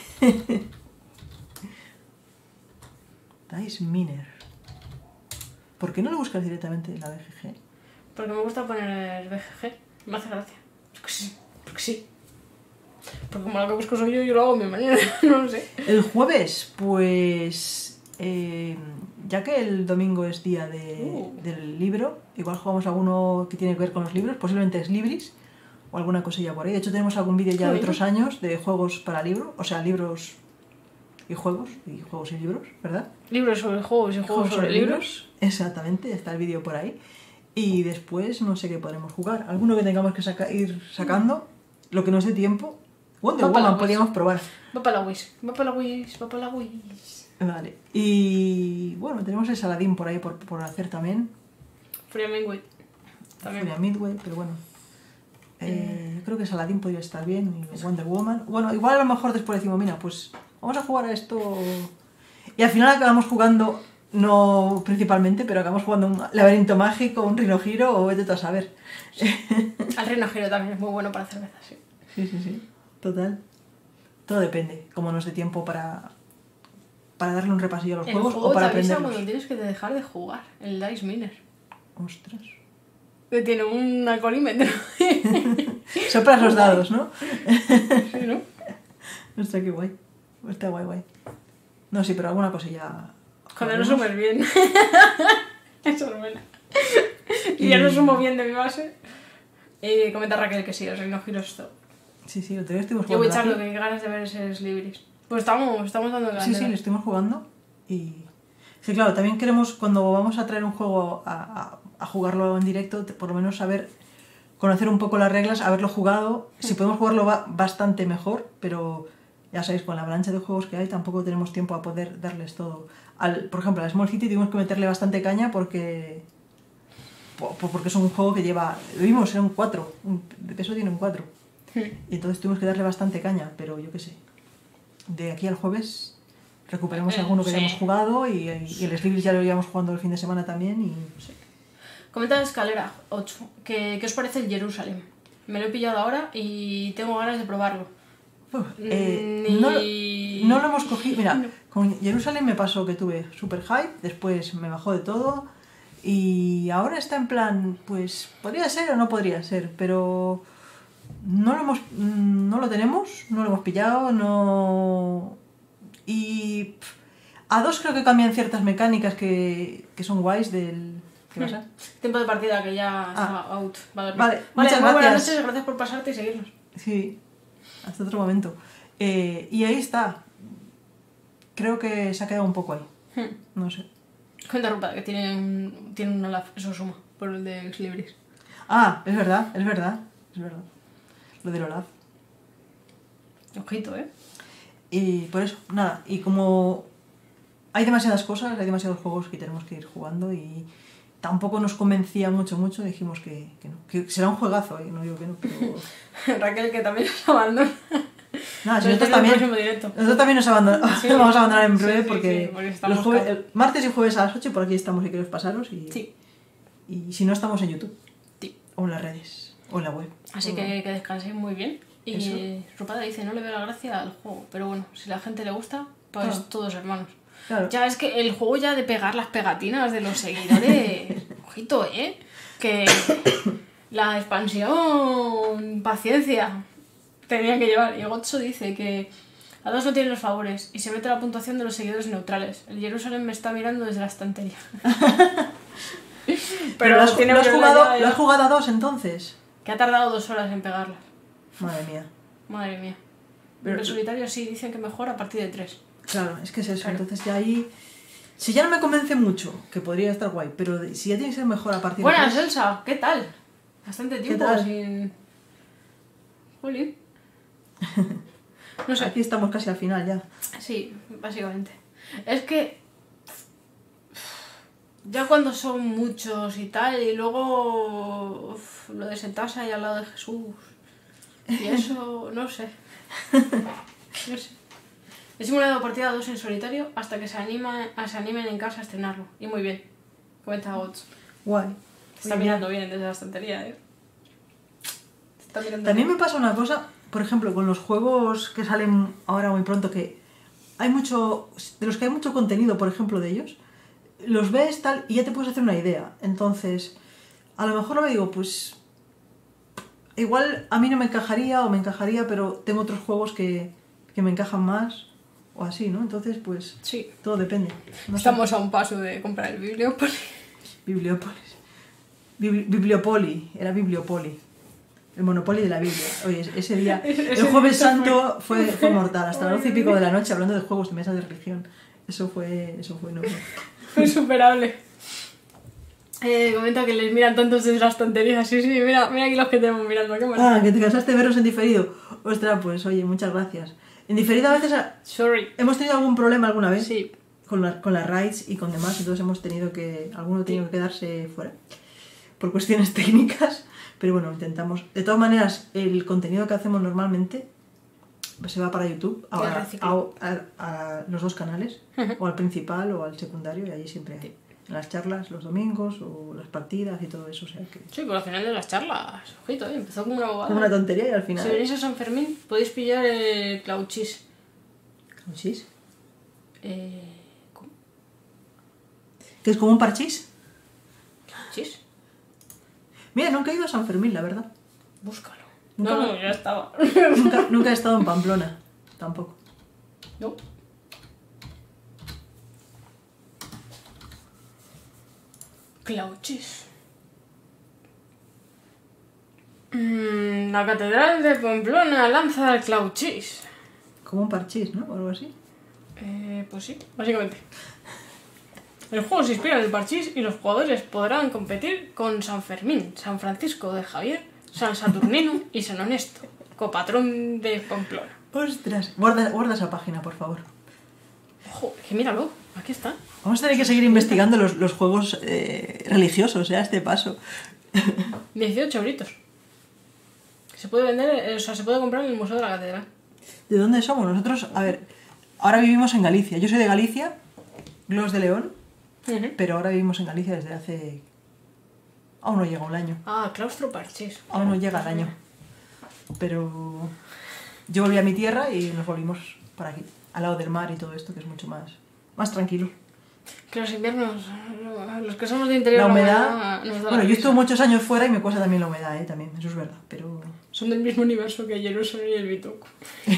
Dice Miner. ¿Por qué no lo buscas directamente en la B G G? Porque me gusta poner B G G. Me hace gracia. Porque sí. Porque sí. Porque como lo que busco soy yo, yo lo hago a mi manera. No lo sé. El jueves, pues... Eh, ya que el domingo es día de, Uh. del libro, igual jugamos alguno que tiene que ver con los libros, posiblemente es Libris o alguna cosilla por ahí. De hecho tenemos algún vídeo ya de otros años de juegos para libro, o sea, libros y juegos, y juegos y libros, ¿verdad? Libros sobre juegos y juegos sobre libros. Exactamente, está el vídeo por ahí. Y después no sé qué podremos jugar. Alguno que tengamos que saca- ir sacando, lo que nos dé tiempo. Wonder Va para la Woman Wii. podríamos probar. Va para la Wii. Va para la Wii. Va para la Wii. Vale. Y bueno, tenemos el Saladín por ahí por, por hacer también. Furia Midway. También. Furia Midway, pero bueno. Eh, yo creo que Saladín podría estar bien y Wonder Woman. Bueno, igual a lo mejor después decimos, mira, pues vamos a jugar a esto. Y al final acabamos jugando, no principalmente, pero acabamos jugando un laberinto mágico, un Rhino Hero o vete tú a saber. Al Reino Giro también es muy bueno para cerveza, sí. Sí, sí, sí. Total. Todo depende, como nos dé tiempo para, para darle un repasillo a los El juegos juego o para te avisa aprenderlos. cuando tienes que dejar de jugar. El Dice Miner. Ostras. Que tiene un alcoholímetro. Soplas los dados, ¿no? Sí, ¿no? Ostras, qué guay. Está guay, guay. No, sí, pero alguna cosilla... Cuando no jugaremos. sumes bien. Eso es bueno. Y ya no sumo bien de mi base. Y comenta Raquel que sí, el Reino Giro es top. Sí, sí, el otro día estuvimos Yo voy jugando. echando que hay ganas de ver ese Libris. Pues estamos, estamos dando ganas. Sí, sí, le estuvimos jugando y... Sí, claro, también queremos, cuando vamos a traer un juego a, a, a jugarlo en directo, te- por lo menos saber, conocer un poco las reglas, haberlo jugado. Si podemos jugarlo ba- bastante mejor, pero ya sabéis, con la avalancha de juegos que hay, tampoco tenemos tiempo a poder darles todo. Al, por ejemplo, a Small City tuvimos que meterle bastante caña porque... po- po- porque es un juego que lleva... Lo vimos, era un cuatro, de peso tiene un cuatro. Y entonces tuvimos que darle bastante caña, pero yo qué sé. De aquí al jueves recuperemos Eh, alguno que sí. hayamos jugado y, y el Slivers ya lo íbamos jugando el fin de semana también. Y... Comenta de Escalera ocho. ¿Qué, ¿Qué os parece el Jerusalem? Me lo he pillado ahora y tengo ganas de probarlo. Uf, eh, Ni- no, lo- no lo hemos cogido. Mira, con Jerusalem me pasó que tuve super hype, después me bajó de todo y ahora está en plan, pues podría ser o no podría ser, pero no lo hemos, no lo tenemos, no lo hemos pillado, no. Y pff, a dos creo que cambian ciertas mecánicas que, que son guays del... ¿Qué pasa? Tiempo de partida que ya Ah. está out. Va a dormir. Vale, vale, muchas muy buenas gracias. noches, gracias por pasarte y seguirnos. Sí, hasta otro momento. Eh, y ahí está. Creo que se ha quedado un poco ahí. Hmm. No sé. Cuenta Rupa, que tiene un, tiene un Olaf, eso suma, por el de Ex Libris. Ah, es verdad, es verdad, es verdad. Lo del Olaf. Ojito, ¿eh? Y por eso, nada, y como hay demasiadas cosas, hay demasiados juegos que tenemos que ir jugando y tampoco nos convencía mucho, mucho, dijimos que, que no. Que será un juegazo, ¿eh? No digo que no, pero... Raquel, que también nos abandona. Nada, si Pero nosotros este es el también, próximo directo. nosotros también nos abandonamos, Sí. vamos a abandonar en Sí, breve sí, porque, sí, porque estamos los jueves- ca- el martes y jueves a las ocho por aquí estamos y queréis pasaros y, Sí. y si no estamos en YouTube Sí. o en las redes o en la web. Así O- que que descanséis muy bien. Y Eso. Rupada dice, no le veo la gracia al juego. Pero bueno, si a la gente le gusta, pues Claro. todos hermanos. Claro. Ya es que el juego ya de pegar las pegatinas de los seguidores... Ojito, ¿eh? Que la expansión... Paciencia. Tenía que llevar. Y Gotso dice que a dos no tienen los favores y se mete la puntuación de los seguidores neutrales. El Jerusalén me está mirando desde la estantería. Pero, lo has, tiene lo has que jugado, ya, ya. ¿lo has jugado a dos entonces? Que ha tardado dos horas en pegarlas. Madre mía. Madre mía. Pero- En solitario sí dicen que mejor a partir de tres. Claro, es que es eso. Claro. Entonces ya ahí... Si ya no me convence mucho, que podría estar guay, pero de- si ya tiene que ser mejor a partir Buenas, de tres... Elsa, ¿qué tal? Bastante tiempo tal? sin. Juli. No sé. Aquí estamos casi al final ya. Sí, básicamente. Es que. Ya cuando son muchos y tal, y luego. Uf, lo de sentarse ahí al lado de Jesús. Y eso, no sé. No sé. He simulado partida dos en solitario hasta que se, anima, se animen en casa a estrenarlo. Y muy bien. Comenta Gots. Guay. Está mirando bien desde la estantería, ¿eh? Está mirando También bien. me pasa una cosa, por ejemplo, con los juegos que salen ahora muy pronto, que hay mucho, de los que hay mucho contenido, por ejemplo, de ellos, los ves tal y ya te puedes hacer una idea. Entonces, a lo mejor no me digo, pues, igual a mí no me encajaría o me encajaría, pero tengo otros juegos que, que me encajan más o así, ¿no? Entonces, pues, Sí. todo depende. No sé. Estamos a un paso de comprar el Bibliopolis. Bibliopolis. Bibli- Bibliopoli, era Bibliopoli. El Monopoly de la Biblia. Oye, ese día, el Jueves Santo fue, fue mortal. Hasta las doce y pico de la noche hablando de juegos de mesa de religión. Eso fue, eso fue enorme. Fue insuperable. Eh, comenta que les miran tantos desde las tonterías. Sí, sí, mira, mira aquí los que tenemos mirando. Qué Ah, que te cansaste de veros en diferido. Ostras, pues oye, muchas gracias. En diferido a veces a- Sorry. hemos tenido algún problema alguna vez Sí. con, la- con las raids y con demás, entonces hemos tenido que, alguno ha tenido que quedarse fuera por cuestiones técnicas, pero bueno, intentamos. De todas maneras, el contenido que hacemos normalmente pues, se va para YouTube, Ya a, reciclo. a, a- a los dos canales, o al principal o al secundario, y allí siempre hay las charlas los domingos o las partidas y todo eso, o sea que... Sí, por al final de las charlas. Ojito, eh, empezó como una bobada. Como una tontería y al final... Si venís a San Fermín, podéis pillar el Cloud Cheese. ¿Chis? Eh, ¿Cómo? Que es como un parchís. ¿Cloud Cheese? Mira, nunca he ido a San Fermín, la verdad. Búscalo. Nunca No, lo- no, ya estaba. Nunca, nunca he estado en Pamplona, tampoco. No. Cloud Cheese. Mm, la Catedral de Pamplona lanza el Cloud Cheese. Como un parchís, ¿no? O algo así. Eh, pues sí, básicamente. El juego se inspira en el parchís y los jugadores podrán competir con San Fermín, San Francisco de Javier, San Saturnino y San Honesto, copatrón de Pamplona. Ostras, guarda, guarda esa página, por favor. Ojo, que míralo, aquí está. Vamos a tener que seguir investigando los, los juegos eh, religiosos, ¿eh? A este paso. dieciocho euritos. Se puede vender, eh, o sea, se puede comprar en el Museo de la Catedral. ¿De dónde somos? Nosotros, a ver, ahora vivimos en Galicia. Yo soy de Galicia, Glos de León, Ujú. pero ahora vivimos en Galicia desde hace... Aún no llega un año. Ah, claustro parchís. Aún no llega el año. Pero yo volví a mi tierra y nos volvimos para aquí, al lado del mar y todo esto, que es mucho más, más tranquilo. Que los inviernos, los que somos de interior, La humedad... nos da la Bueno, yo risa. estuve muchos años fuera y me cuesta también la humedad, ¿eh? También, eso es verdad, pero... Son del mismo universo que Jerusalén y el Bituco.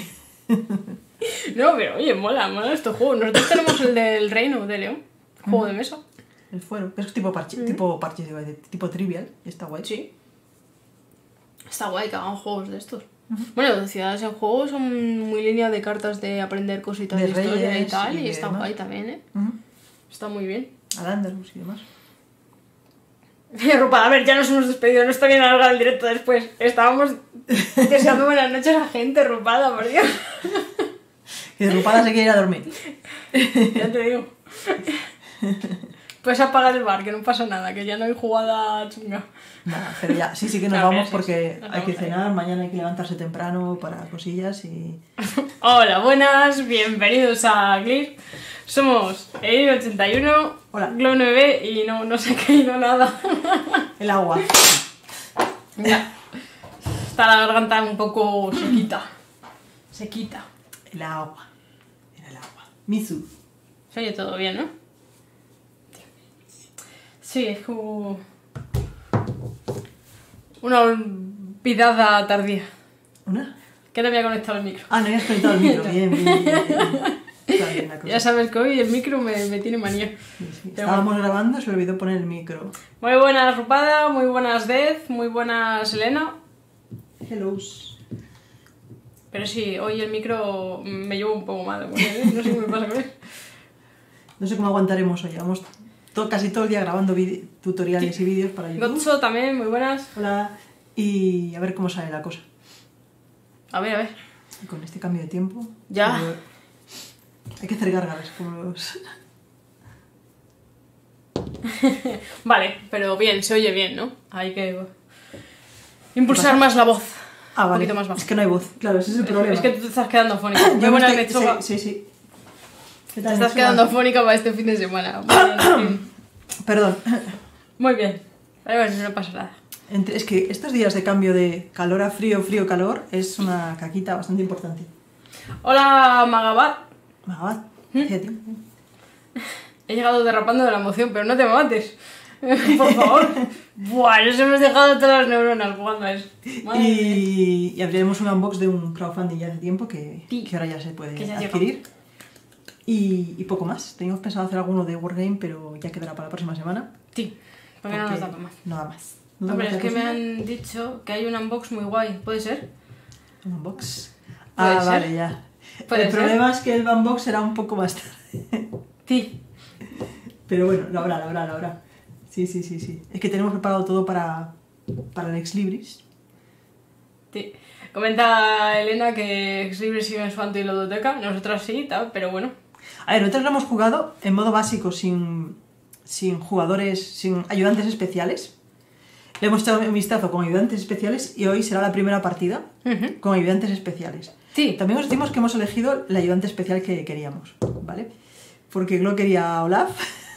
No, pero oye, mola, mola este juego. Nosotros tenemos el del Reino de León, juego de mesa. El fuero. Es tipo parche, tipo parche, digo, de tipo trivial. Y está guay. Sí. Está guay que hagan juegos de estos. Bueno, ciudades en juego son muy línea de cartas de aprender cositas de, De historia y reyes tal, y, y de está demás. guay también, ¿eh? Ujú. Está muy bien. Al Andalus y demás. Rupa, a ver, ya nos hemos despedido, no está bien alargar el directo después. Estábamos deseando buenas noches a gente, Rupada, por Dios. Y de Rupada se quiere ir a dormir. Ya te digo. Puedes apagar el bar, que no pasa nada, que ya no hay jugada chunga. Nada, pero ya, sí, sí que nos Claro, vamos sí, porque sí, nos hay que vamos ahí. cenar, mañana hay que levantarse temprano para cosillas y... Hola, buenas, bienvenidos a Glir. Somos Eir ochenta y uno, Hola. Glo nueve y no, no sé qué, no nada. El agua. Ya. Está la garganta un poco sequita. Sequita. El agua. Era el agua. Mizu. Se oye todo bien, ¿no? Sí, es como... una olvidada tardía. ¿Una? Que no había conectado el micro. Ah, no habías conectado el micro. Bien, bien, bien, bien. está bien la cosa. Ya sabes que hoy el micro me, me tiene manía. Sí, sí. Pero Estábamos grabando, se me olvidó poner el micro. Muy buenas Rupada, muy buenas Dez, muy buenas Elena. Hello. Pero sí, hoy el micro me llevo un poco mal, ¿eh? No sé qué me pasa con él. No sé cómo aguantaremos hoy. Llevamos todo, casi todo el día grabando tutoriales y vídeos para YouTube. Gotzo también, muy buenas. Hola. Y a ver cómo sale la cosa. A ver, a ver. Y con este cambio de tiempo... Ya. Pero hay que hacer gárgaras como los... Vale, pero bien, se oye bien, ¿no? Hay que impulsar más la voz. Ah, vale. Un poquito más bajo. Es que no hay voz. Claro, ese es el problema. Es que tú te estás quedando fónica. Muy Yo me buenas, estoy- lechuga. Sí, sí, sí. ¿Qué Te tal, estás lechuga? quedando fónica para este fin de semana. Bueno, en fin. Perdón. Muy bien. Pero bueno, no pasa nada. Entre- es que estos días de cambio de calor a frío, frío a calor, es una caquita bastante importante. Hola, Magabat. Magabat, ¿Mm? hacía tiempo. He llegado derrapando de la emoción, pero no te mates. Por favor. Buah, nos hemos dejado todas las neuronas jugando a eso. Madre mía. Y, y abriremos un unbox de un crowdfunding ya hace tiempo que, Sí. que ahora ya se puede Que ya adquirir. Y, y poco más. Teníamos pensado hacer alguno de Wargame, pero ya quedará para la próxima semana. Sí, porque no nos da para más. Nada más. ¿No Hombre, te es que me apetece han dicho que hay un unbox muy guay. ¿Puede ser? un unbox? Puede Ah, ser. vale, ya. Puede El ser. problema es que el unbox será un poco más tarde. Sí. Pero bueno, la hora, la hora, la hora. Sí, sí, sí, sí. Es que tenemos preparado todo para, para el Ex Libris. Sí. Comenta Elena que Ex Libris sigue en su antiludoteca. Nosotras sí, tal, pero bueno. A ver, nosotros lo hemos jugado en modo básico, sin, sin jugadores, sin ayudantes especiales. Le hemos echado un vistazo con ayudantes especiales y hoy será la primera partida Ujú. con ayudantes especiales. Sí. También os decimos que hemos elegido el ayudante especial que queríamos, ¿vale? Porque Glo quería a Olaf.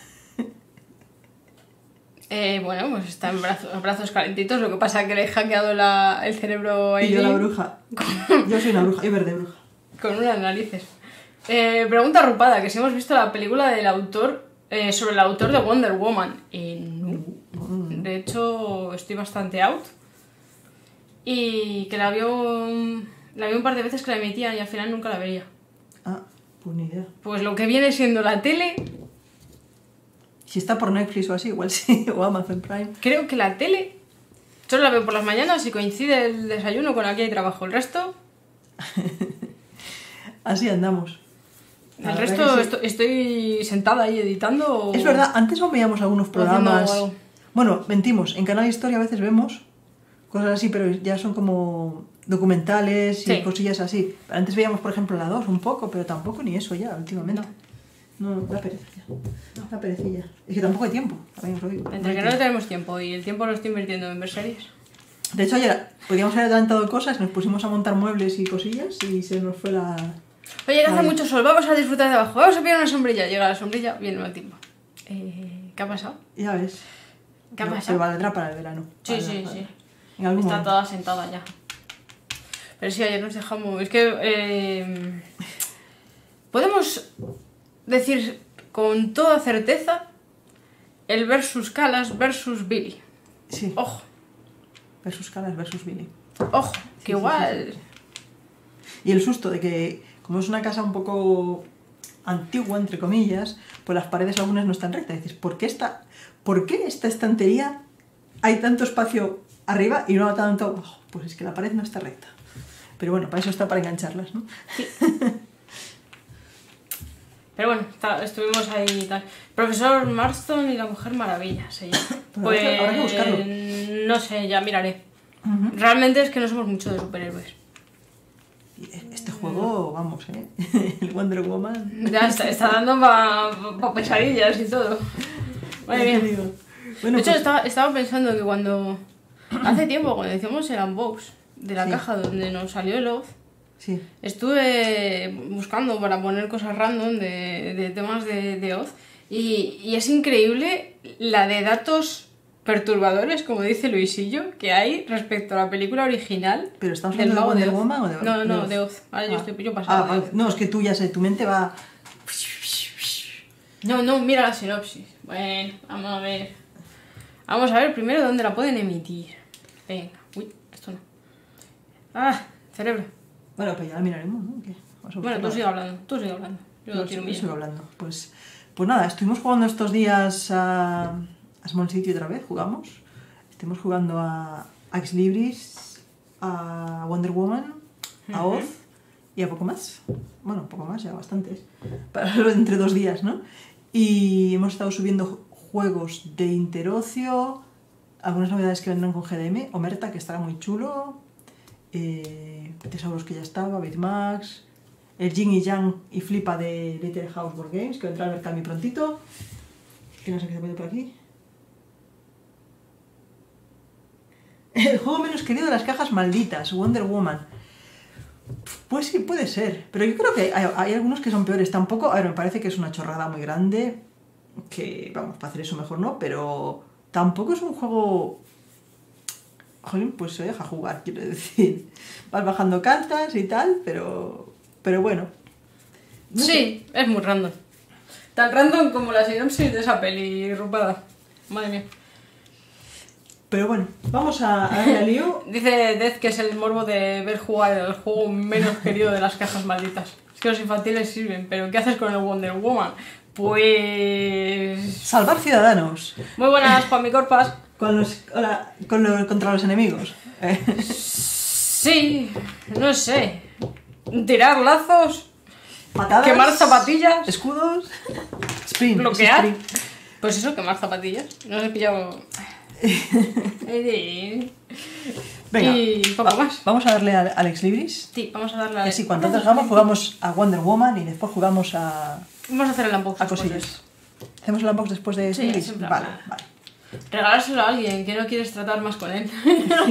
Eh, bueno, pues está en brazos, brazos calentitos. Lo que pasa es que le he hackeado la, el cerebro a Y yo la Eileen bruja. Yo soy una bruja, yo verde bruja. con unas narices. Eh, pregunta Rupada, que si hemos visto la película del autor, eh, sobre el autor de Wonder Woman. Eh, no. De hecho, estoy bastante out. Y que la vio, la vi un par de veces que la emitían y al final nunca la veía. Ah, pues ni idea. Pues lo que viene siendo la tele, Si está por Netflix o así, igual sí, o Amazon Prime. creo que la tele solo la veo por las mañanas y coincide el desayuno con aquí hay trabajo. El resto, Así andamos. La el verdad resto que sí. esto- estoy sentada ahí editando. Es verdad, antes aún veíamos algunos haciendo programas. algo. Bueno, mentimos, en Canal Historia a veces vemos cosas así, pero ya son como documentales y Sí. cosillas así. Antes veíamos, por ejemplo, la dos un poco, pero tampoco ni eso ya últimamente. No, da pereza ya. Da perecilla. Es que tampoco hay tiempo, también os lo digo. Entre que no tenemos tiempo y el tiempo lo estoy invirtiendo en ver series. De hecho, ayer podíamos haber adelantado cosas, nos pusimos a montar muebles y cosillas y se nos fue la... Oye, que hace Vale. mucho sol, vamos a disfrutar de abajo, vamos a pillar una sombrilla. Llega la sombrilla, viene el mal tiempo. Eh, ¿Qué ha pasado? Ya ves. ¿Qué ha No, pasado? pero valdrá para el verano. Sí, Valdrá, sí, valdrá. sí. En algún Está momento. toda sentada ya. Pero sí, ayer nos dejamos... Es que... eh, podemos decir con toda certeza el versus Calas versus Billy. Sí. Ojo, Versus Calas versus Billy. ojo, que sí, igual... sí, sí. Y el susto de que, como es una casa un poco antigua, entre comillas, pues las paredes algunas no están rectas. Dices, ¿por qué esta, ¿por qué esta estantería hay tanto espacio arriba y no tanto abajo? Pues es que la pared no está recta. Pero bueno, para eso está para engancharlas, ¿no? Pero bueno, está- estuvimos ahí y tal. Profesor Marston y la Mujer Maravilla, se llama. Pues Pues habrá que- habrá que buscarlo. no sé, ya miraré. Ujú. Realmente es que no somos mucho de superhéroes. Y Este juego, vamos, ¿eh? El Wonder Woman. Ya está, está dando para pa pesadillas y todo. Madre Ya te mía. digo. Bueno, De hecho, pues- estaba, estaba pensando que cuando... Hace tiempo, cuando hicimos el unbox de la Sí. caja donde nos salió el Oz, Sí. estuve buscando para poner cosas random de, de temas de, de Oz y, y es increíble la de datos perturbadores, como dice Luisillo, que hay respecto a la película original. Pero estamos del hablando de mago Wonder Oz. Woman o de No, no, Oz? de Oz. Ahora yo Ah. estoy yo pasada Ah, de vale. Oz. No, es que tú ya sé, tu mente va... No, no, mira la sinopsis. Bueno, vamos a ver. Vamos a ver primero dónde la pueden emitir. Venga, uy, esto no. Ah, cerebro. Bueno, pues ya la miraremos, ¿no? ¿Qué? Vamos a Bueno, tú buscarla. sigue hablando, tú sigue hablando. Yo no Yo tiro sigo- miedo. sigo hablando. Pues, pues nada, estuvimos jugando estos días a, a Small City otra vez, jugamos. Estuvimos jugando a, a Ex Libris, a Wonder Woman, a Ujú. Oz y a poco más. Bueno, un poco más, ya bastantes. Para lo de entre dos días, ¿no? Y hemos estado subiendo juegos de Interocio, algunas novedades que vendrán con G D M, Omerta, que estará muy chulo, eh, Tesauros, que ya estaba, Bitmax, el Yin y Yang y Flipa de Little House Board Games, que vendrá al mercado muy prontito. ¿Qué no sé qué se puede por aquí? El juego menos querido de las cajas malditas, Wonder Woman. Pues sí, puede ser. Pero yo creo que hay, hay algunos que son peores. Tampoco, a ver, me parece que es una chorrada muy grande. Que, vamos, para hacer eso mejor no, pero tampoco es un juego... Jolín, pues se deja jugar, quiero decir. Vas bajando cartas y tal, pero... Pero bueno. No Sí, es muy random. Tan random como la sinopsis de esa peli rupada. Madre mía. Pero bueno, vamos a, a darle al lío. Dice Death que es el morbo de ver jugar el juego menos querido de las cajas malditas. Es que los infantiles sirven, pero ¿qué haces con el Wonder Woman? Pues... Salvar ciudadanos. Muy buenas, Juan mi corpas. Con los, hola, con los- contra los enemigos. Eh, Sí, no sé. Tirar lazos, Patadas. quemar zapatillas, Escudos. Sprint. es bloquear. sprint. Pues eso, quemar zapatillas. No os he pillado... Eh, Venga, Y poco va- más. vamos a darle al Alex Libris. Sí, vamos a darle a... Y así, cuando antes jugamos, jugamos a Wonder Woman y después jugamos a, Vamos a hacer el unboxing a después de cosillas. eso. ¿Hacemos el unbox después de Sí, Libris? siempre Vale, habrá. vale. Regalárselo a alguien que no quieres tratar más con él.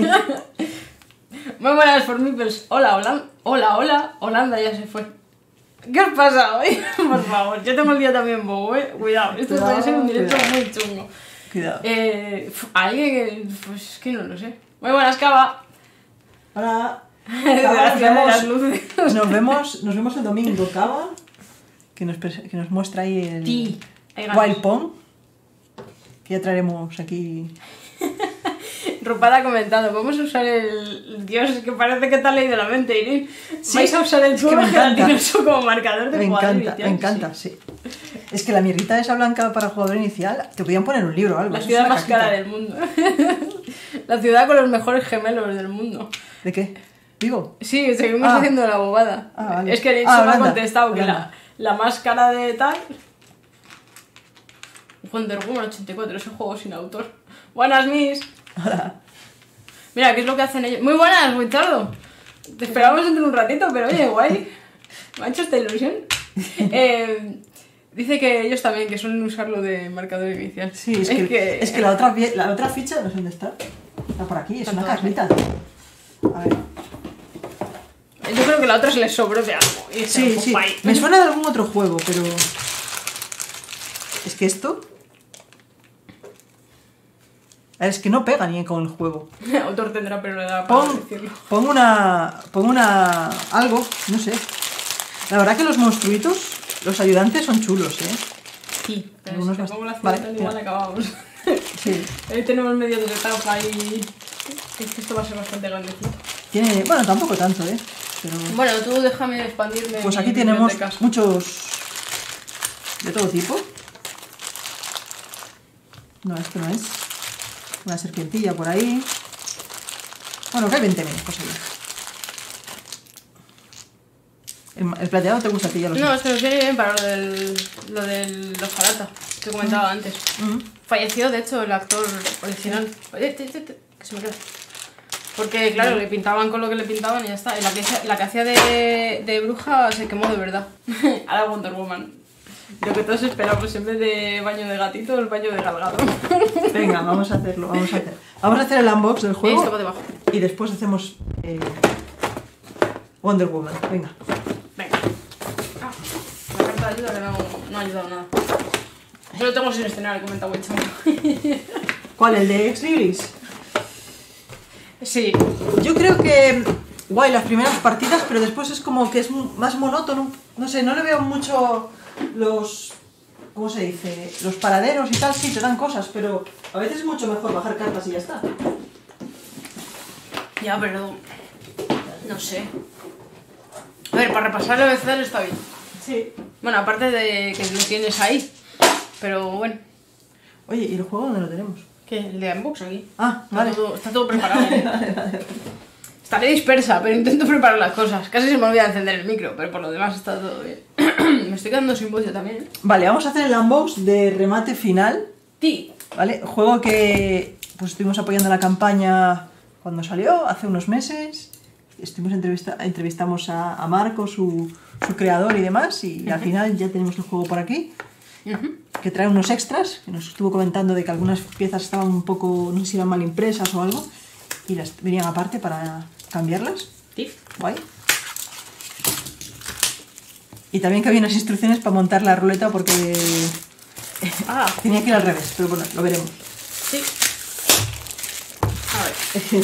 Muy buenas, Formipels. Hola, hola. Hola, hola. Holanda ya se fue. ¿Qué os pasa hoy? Por favor, yo tengo el día también bobo, eh. Cuidado, esto Cuidado, puede ser un directo cuidado. muy chungo. Cuidado. Eh, pf, alguien que... Pues es que no lo sé. Muy buenas, Cava. Hola. De Cava, la nos, ciudad de las vemos, luces. nos, vemos, nos vemos el domingo, Cava, que nos, pres- que nos muestra ahí el Sí, hay ganas. Wild Pong, que ya traeremos aquí. Rupada ha comentado, vamos a usar el... Dios, es que parece que te ha leído la mente, Iris. Sí, Vais a usar el es que cubo me encanta. gelatinoso como marcador de Me jugador encanta, inicial, me encanta, sí. Es que la mierrita esa blanca para jugador inicial, te podían poner un libro o algo. La eso ciudad es una más cajita. cara del mundo. La ciudad con los mejores gemelos del mundo. ¿De qué? ¿Digo? Sí, seguimos Ah. haciendo la bobada. Ah, vale. Es que Nietzsche Ah, me ha Holanda, contestado que la, Holanda. la más cara de tal... Wonder Woman ochenta y cuatro, es un juego sin autor. Buenas, Miss. Hola. Mira, ¿qué es lo que hacen ellos? Muy buenas, Wichardo. Te esperamos dentro de un ratito, pero oye, guay. Me ha hecho esta ilusión. Eh, dice que ellos también, que suelen usarlo de marcador inicial. Sí, es que, es que la, otra, pie- la otra ficha, no sé dónde está. Está por aquí, es Está una toda cajita. A ver. Yo creo que la otra se les sobró de algo. Y Sí, dijeron, sí. "Guay". Me suena de algún otro juego, pero. Es que esto. A ver, es que no pega ni con el juego. Autor tendrá, pero le da para Pon, decirlo. pon una. Pon una. Algo, no sé. La verdad que los monstruitos, los ayudantes son chulos, ¿eh? Sí, pero Algunos si más- te pongo la vale, cinta, igual mira. acabamos. Sí. Ahí tenemos medio de etapa y... Es que esto va a ser bastante grandecito. Tiene. Bueno, tampoco tanto, ¿eh? Pero. Bueno, tú déjame expandirme. Pues mi aquí tenemos biblioteca. muchos. De todo tipo. No, esto no es. Una serpientilla por ahí. Bueno, que hay veinte mil cosas. El, el plateado te gusta a ti, ya lo sé. No, es que nos viene bien para lo del, lo del los Jarata, que comentaba antes. Mm. Falleció, de hecho, el actor original. Oye, te- te- te, que se me queda. Porque, claro, le pintaban con lo que le pintaban y ya está. Y la que, la que hacía de, de bruja se quemó de verdad. Ahora Wonder Woman. Lo que todos esperamos, en vez de baño de gatito, el baño de galgado. Venga, vamos a hacerlo, vamos a hacer. Vamos a hacer el unbox del juego. Esto va debajo. Y después hacemos eh, Wonder Woman. Venga. Venga. Ah, la carta de ayuda que no, no ha ayudado nada. Yo lo tengo sin estrenar, comenta Wicham. ¿Cuál? ¿El de Ex Libris? Sí. Yo creo que guay las primeras partidas, pero después es como que es mu- más monótono. No sé, no le veo mucho los... ¿Cómo se dice? Los paraderos y tal, sí, te dan cosas, pero a veces es mucho mejor bajar cartas y ya está. Ya, pero... No sé. A ver, para repasar el abecedario está bien. Sí. Bueno, aparte de que lo tienes ahí. Pero bueno. Oye, ¿y el juego dónde lo tenemos? ¿Qué? El de Unbox aquí. Ah, Está, vale. todo, está todo preparado. Estaré dispersa, pero intento preparar las cosas. Casi se me olvida encender el micro, pero por lo demás está todo bien. Me estoy quedando sin voz yo también, ¿eh? Vale, vamos a hacer el unbox de Remate Final. Sí. ¿Vale? Juego que pues estuvimos apoyando la campaña cuando salió, hace unos meses. Estuvimos entrevista entrevistamos a, a Marco, su, su creador y demás, y uh-huh. al final ya tenemos el juego por aquí. Uh-huh. Que trae unos extras, que nos estuvo comentando de que algunas piezas estaban un poco, no sé si eran mal impresas o algo, y las venían aparte para cambiarlas. Sí. Guay. Y también que había unas instrucciones para montar la ruleta porque ah. tenía que ir al revés, pero bueno, lo veremos. Sí. A ver.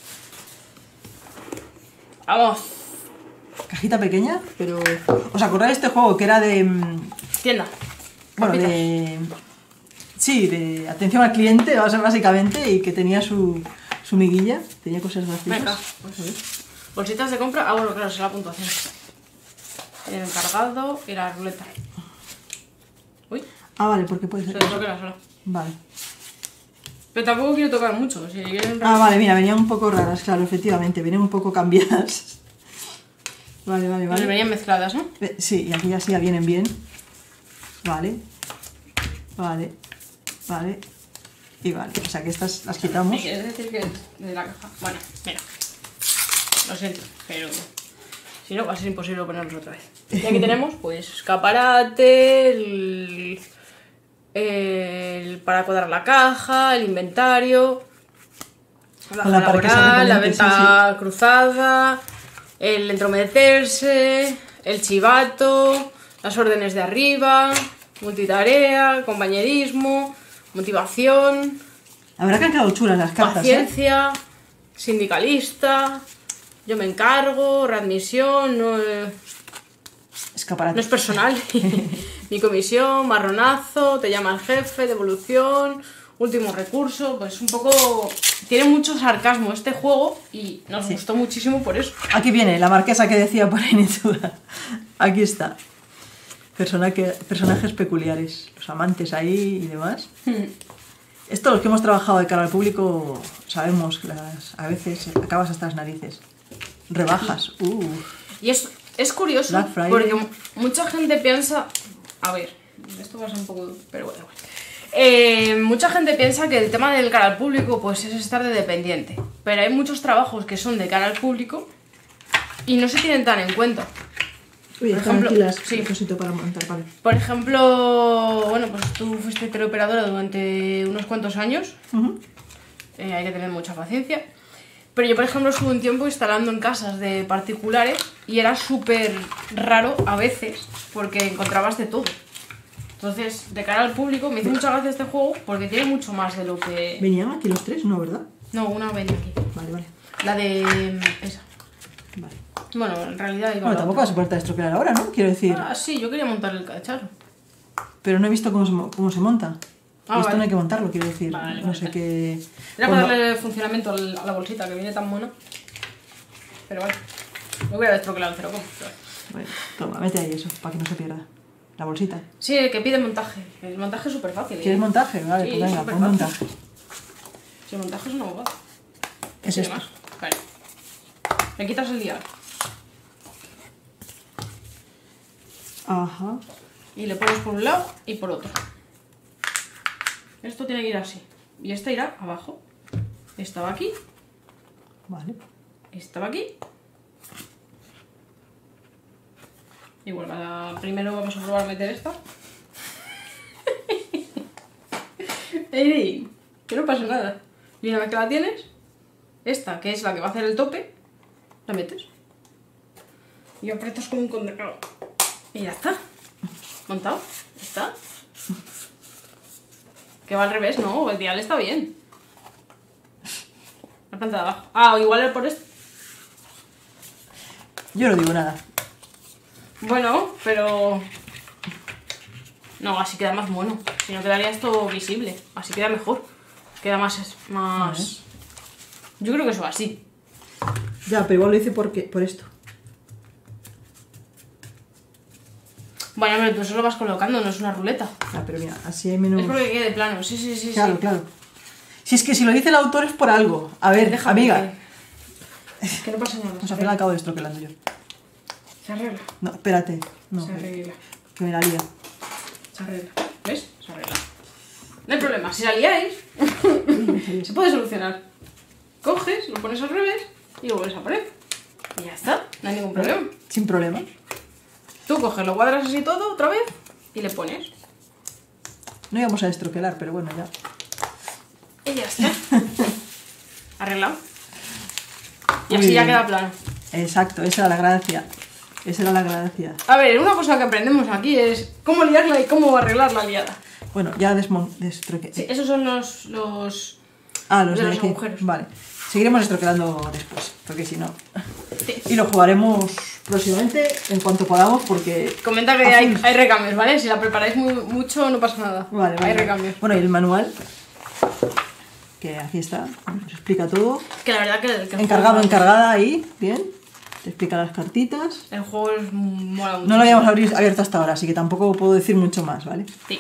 Vamos. Cajita pequeña, pero... ¿Os acordáis de este juego que era de... Tienda. Bueno, Capitas. de... Sí, de atención al cliente, básicamente, y que tenía su, su miguilla, tenía cosas graciosas. Venga, pues bolsitas de compra. Ah, bueno, claro, es la puntuación. El encargado y la ruleta. Uy, Ah, vale, porque puede se ser... desbloquea sola. Vale. Pero tampoco quiero tocar mucho. Si quieren... Ah, vale, mira, venían un poco raras, claro, efectivamente, venían un poco cambiadas. Vale, vale, vale. Venían mezcladas, ¿no? Eh, Sí, y aquí ya sí ya vienen bien. Vale. Vale. Vale. Y vale. O sea que estas las quitamos. ¿Me quieres decir que es de la caja? Bueno, mira. Lo siento, pero si no va a ser imposible ponerlos otra vez. Y aquí tenemos, pues, escaparate, el, el para cuadrar la caja, el inventario, la Con la caja parquesa laboral, la reponente, venta sí, cruzada, el entrometerse, el chivato, las órdenes de arriba, multitarea, compañerismo, motivación, La verdad que han quedado chulas las cartas, ¿eh? paciencia, sindicalista, yo me encargo, readmisión, no, eh, Escaparate. no es personal, mi comisión, marronazo, te llama el jefe, devolución, último recurso, pues un poco... Tiene mucho sarcasmo este juego y nos Sí. gustó muchísimo por eso. Aquí viene la marquesa que decía por Initura. Aquí está. Personaje- personajes peculiares, los amantes ahí y demás. Esto, los que hemos trabajado de cara al público, sabemos que las, a veces acabas hasta las narices. Rebajas. Uh. Y es, es curioso Black Friday. porque mu- mucha gente piensa... A ver, esto va a ser un poco... Pero bueno, bueno. Eh, mucha gente piensa que el tema del cara al público pues es estar de dependiente. Pero hay muchos trabajos que son de cara al público y no se tienen tan en cuenta. Oye, Por están ejemplo, aquí las sí. el cosito para montar, vale. Por ejemplo, bueno, pues tú fuiste teleoperadora durante unos cuantos años. Ujú. Eh, hay que tener mucha paciencia. Pero yo, por ejemplo, estuve un tiempo instalando en casas de particulares y era súper raro a veces porque encontrabas de todo. Entonces, de cara al público, me hizo mucha gracia este juego porque tiene mucho más de lo que... ¿Venían aquí los tres? No, ¿verdad? No, una venía aquí. Vale, vale. La de... esa. Vale. Bueno, en realidad iba Bueno, la tampoco otra. vas a poder estropear ahora, ¿no? Quiero decir. Ah, sí, yo quería montar el cacharro. Pero no he visto cómo se, mo- cómo se monta. Ah, y esto vale. no hay que montarlo, quiero decir. Vale, no vale, sé vale. qué. Era Cuando- para darle funcionamiento al- a la bolsita que viene tan buena. Pero vale. Lo voy a destroquelar el cero coma. Bueno, toma, mete ahí eso, para que no se pierda. La bolsita. Sí, el que pide montaje. El montaje es súper fácil. ¿Quieres montaje? Vale, Sí, pues venga, súper pon fácil. montaje. Si el montaje es una bobada. Es Sí, esto. más. Vale. Me quitas el dial. Ajá. Y le pones por un lado y por otro. Esto tiene que ir así. Y este irá abajo. Esta va aquí. Vale. Esta va aquí. Igual, para... primero vamos a probar a meter esta. Ey, que no pasa nada. Y una vez que la tienes, esta, que es la que va a hacer el tope, la metes. Y aprietas como un condenado. Y ya está. Montado. Ya está. Que va al revés, no, el dial está bien. La planta de abajo. Ah, igual es por esto. Yo no digo nada. Bueno, pero... No, así queda más mono. Si no quedaría esto visible. Así queda mejor. Queda más... es- más... Yo creo que eso va así. Ya, pero igual lo hice porque, por esto. Bueno, pero tú solo vas colocando, no es una ruleta. Ah, pero mira, así hay menos... Es porque quede plano, sí, sí, sí. Claro, sí. claro. Si es que si lo dice el autor es por algo. A ver, Déjame amiga. Que... que no pasa nada. Pues al final acabo destroquelando yo. Se arregla. No, espérate. No, Se arregla. que me la lía. Se arregla. ¿Ves? Se arregla. No hay problema. Si la liáis, se puede solucionar. Coges, lo pones al revés y lo vuelves a poner. Y ya está. No hay ningún problema. Sin problema. Tú coges, lo cuadras así todo otra vez y le pones. No íbamos a destroquelar, pero bueno, ya. Y ya está. Arreglado. Y Muy así ya bien. queda plano. Exacto, esa era la gracia. Esa era la gracia. A ver, una cosa que aprendemos aquí es cómo liarla y cómo arreglar la liada. Bueno, ya desmon... destroque... Sí, esos son los... los... Ah, los de de los aquí. agujeros. Vale. Seguiremos destroquelando después, porque si no... Sí. Y lo jugaremos próximamente en cuanto podamos, porque... Comenta que a hay, full. hay recambios, ¿vale? Si la preparáis muy, mucho no pasa nada. Vale, vale. Hay recambios. Bueno, y el manual, que aquí está, nos explica todo. Que la verdad que... que el Encargado, juego- encargada ahí, bien. Te explica las cartitas. El juego es mola mucho. No lo habíamos abri- abierto hasta ahora, así que tampoco puedo decir mucho más, ¿vale? Sí.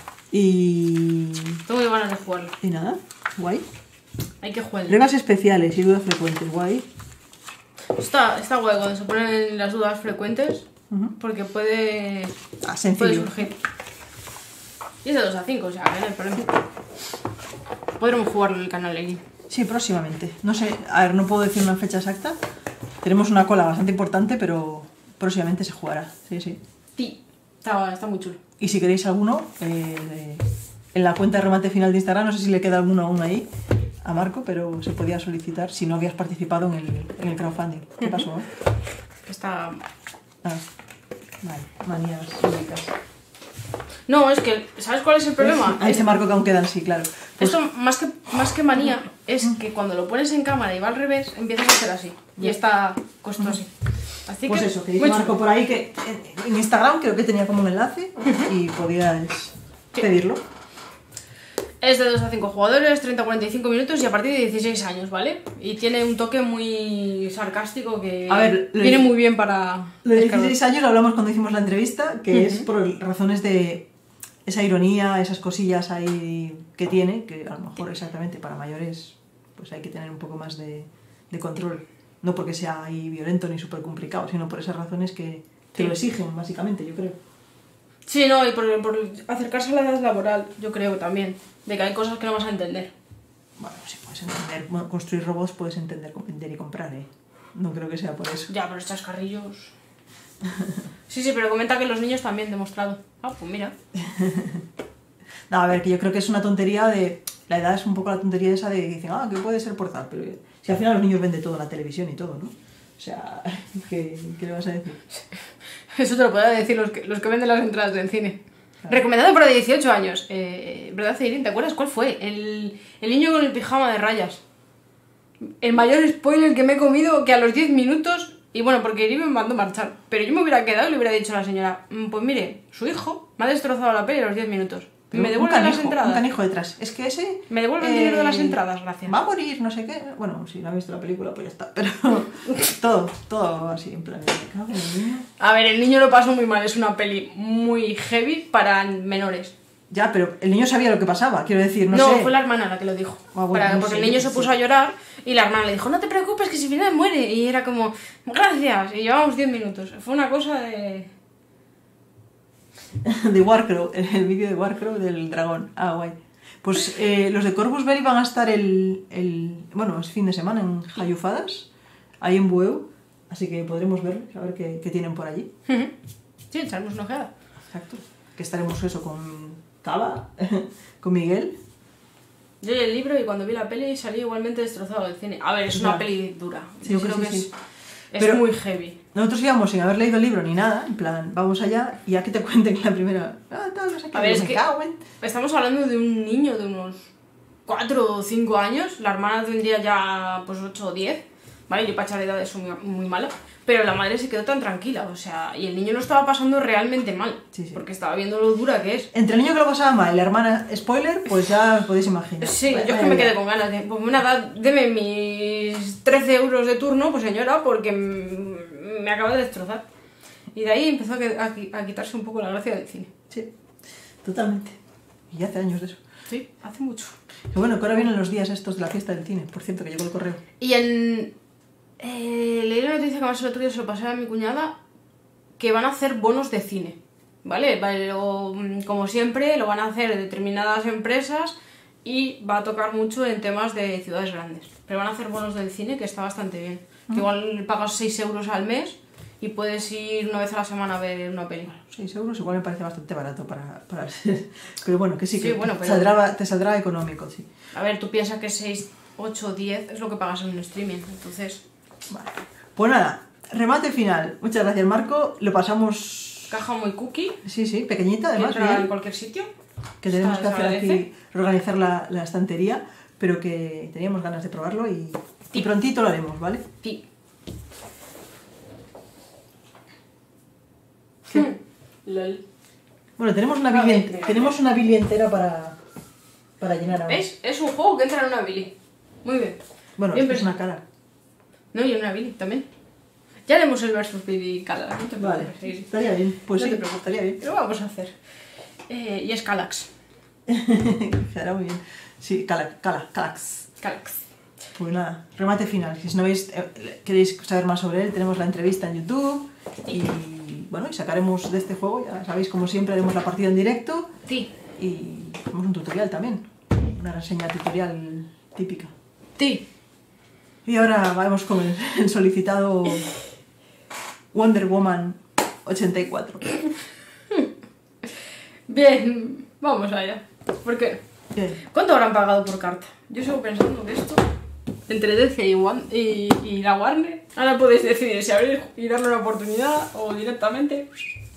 Y... Tengo muy ganas de jugarlo. Y nada, guay. Hay que jugarlo. Reglas especiales y dudas frecuentes, guay. Está, está guay cuando se ponen las dudas frecuentes. Ujú. Porque puede... Ah, Puede sencillo. surgir. Y es de dos a cinco, o sea, que no hay problema. Podremos jugarlo en el canal aquí. Sí, próximamente. No sé, a ver, no puedo decir una fecha exacta. Tenemos una cola bastante importante, pero próximamente se jugará. Sí, sí. Sí. Está, está muy chulo. Y si queréis alguno, eh, en la cuenta de remate final de Instagram, no sé si le queda alguno aún ahí a Marco, pero se podía solicitar si no habías participado en el, en el crowdfunding. ¿Qué pasó? Está... Ah, vale, manías lúdicas. No, es que... ¿Sabes cuál es el problema? A ese Marco que aún quedan, sí, claro. Pues, Esto, más que, más que manía, es que cuando lo pones en cámara y va al revés, empiezas a hacer así. Y está costo así. Así pues que... eso, que dice muy Marco chulo. por ahí que en, en Instagram creo que tenía como un enlace y podías pedirlo. Es de dos a cinco jugadores, treinta a cuarenta y cinco minutos y a partir de dieciséis años, ¿vale? Y tiene un toque muy sarcástico que A ver, lo viene de- muy bien para... Lo de descargar. dieciséis años lo hablamos cuando hicimos la entrevista, que es por razones de esa ironía, esas cosillas ahí que tiene, que a lo mejor exactamente para mayores pues hay que tener un poco más de, de control. No porque sea ahí violento ni súper complicado, sino por esas razones que, que lo exigen, básicamente, yo creo. Sí, no, y por, por acercarse a la edad laboral, yo creo también. De que hay cosas que no vas a entender. Bueno, si puedes entender, bueno, construir robots puedes entender, vender y comprar, ¿eh? No creo que sea por eso. Ya, pero estos carrillos... Sí, sí, pero comenta que los niños también demostrado. Ah, pues mira. No, a ver, que yo creo que es una tontería de... La edad es un poco la tontería esa de que dicen, ah, que puede ser por tal, pero si al final los niños ven de todo, la televisión y todo, ¿no? O sea, ¿qué, qué le vas a decir? Eso te lo pueden decir los que, los que venden las entradas del cine. Recomendado para dieciocho años. Eh, ¿Verdad, Ceirín? ¿Te acuerdas cuál fue? El, el niño con el pijama de rayas. El mayor spoiler que me he comido, que a los diez minutos... Y bueno, porque Iri me mandó marchar. Pero yo me hubiera quedado y le hubiera dicho a la señora, "Mm, pues mire, su hijo me ha destrozado la peli a los diez minutos. Pero ¿Me un devuelven las canijo, entradas? Un canijo detrás. Es que ese... ¿Me devuelven el eh, dinero de las entradas? Gracias. Va a morir, no sé qué. Bueno, si no ha visto la película, pues ya está. Pero todo, todo así, en plan... me cago en el niño. A ver, el niño lo pasó muy mal. Es una peli muy heavy para menores. Ya, pero el niño sabía lo que pasaba, quiero decir, no, No, sé. fue la hermana la que lo dijo. Ah, bueno, Para- no porque sé, el niño yo se qué puso sé. a llorar y la hermana le dijo, no te preocupes, que si al final muere. Y era como, gracias. Y llevamos diez minutos. Fue una cosa de... De Warcrow, el vídeo de Warcrow del dragón. Ah, guay. Pues eh, los de Corvus Belli van a estar el, el... Bueno, es fin de semana en Jayufadas, ahí en Bueu. Así que podremos ver, a ver qué, qué tienen por allí. Sí, echaremos una ojeada. Exacto. Que estaremos eso con Cava, con Miguel. Yo leí el libro y cuando vi la peli salí igualmente destrozado del cine. A ver, es Ya. una peli dura. Sí, Yo sí, creo sí, que sí. es, es Pero- muy heavy. Nosotros íbamos sin haber leído el libro ni nada, en plan, vamos allá y ya que te cuenten la primera... Ah, tal, no sé qué, A ver, yo es me que- cago en... Estamos hablando de un niño de unos cuatro o cinco años. La hermana tendría ya pues ocho o diez. ¿Vale? Yo para echar edad es muy, muy mala. Pero la madre se quedó tan tranquila, o sea, y el niño lo estaba pasando realmente mal. Sí, sí. Porque estaba viendo lo dura que es. Entre el niño que lo pasaba mal y la hermana spoiler, pues ya os podéis imaginar. Sí, Vaya- yo es que me quedé con ganas de, pues nada, deme mis trece euros de turno, pues señora, porque m- me acaba de destrozar. Y de ahí empezó a, que- a qui- a quitarse un poco la gracia del cine. Sí, totalmente. Y hace años de eso. Sí, hace mucho. Que bueno, que ahora vienen los días estos de la fiesta del cine. Por cierto, que llegó el correo. Y en... Eh, leí la noticia que más el otro día se lo pasé a mi cuñada, que van a hacer bonos de cine, ¿vale? Vale, lo- como siempre, lo van a hacer determinadas empresas y va a tocar mucho en temas de ciudades grandes. Pero van a hacer bonos del cine, que está bastante bien. Que igual pagas seis euros al mes y puedes ir una vez a la semana a ver una peli. seis euros igual me parece bastante barato para, para ser... Pero bueno, que sí, Sí, que bueno, te, pero- saldrá, te saldrá económico, sí. A ver, tú piensas que seis, ocho, diez es lo que pagas en un streaming, entonces... Vale. Pues nada, remate final. Muchas gracias, Marco. Lo pasamos... Caja muy cookie, Sí, sí, pequeñita que además, entra en bien. cualquier sitio. Que tenemos Está- que se hacer agradece. aquí, reorganizar la, la estantería, pero que teníamos ganas de probarlo y, y prontito lo haremos, ¿vale? Sí. Lol. Bueno, tenemos una A bili, ver, tenemos una bili entera para, para llenar ahora. ¿Ves? Es un juego que entra en una Billy. Muy bien. Bueno, Bien esto es una pensado. cara. No, y en una Billy también. Ya haremos el versus Billy Cala, no te Vale, preocupes. sí, sí. estaría bien. Pues No sí, te preocupes. estaría bien. Lo vamos a hacer. Eh, y es Calax. Quedará muy bien. Sí, cala, cala, calax. Calax. Pues nada, remate final. Si no veis, eh, queréis saber más sobre él, tenemos la entrevista en YouTube. Y bueno, y sacaremos de este juego, ya sabéis, como siempre, haremos la partida en directo. Sí. Y haremos un tutorial también. Una reseña tutorial típica. Sí. Y ahora vamos con el, el solicitado Wonder Woman ochenta y cuatro. Bien, vamos allá. ¿Por qué? Bien. ¿Cuánto habrán pagado por carta? Yo sigo pensando que esto, entre D C y, Wan- y, y la Warner, ahora podéis decidir si abrir y darle una oportunidad o directamente...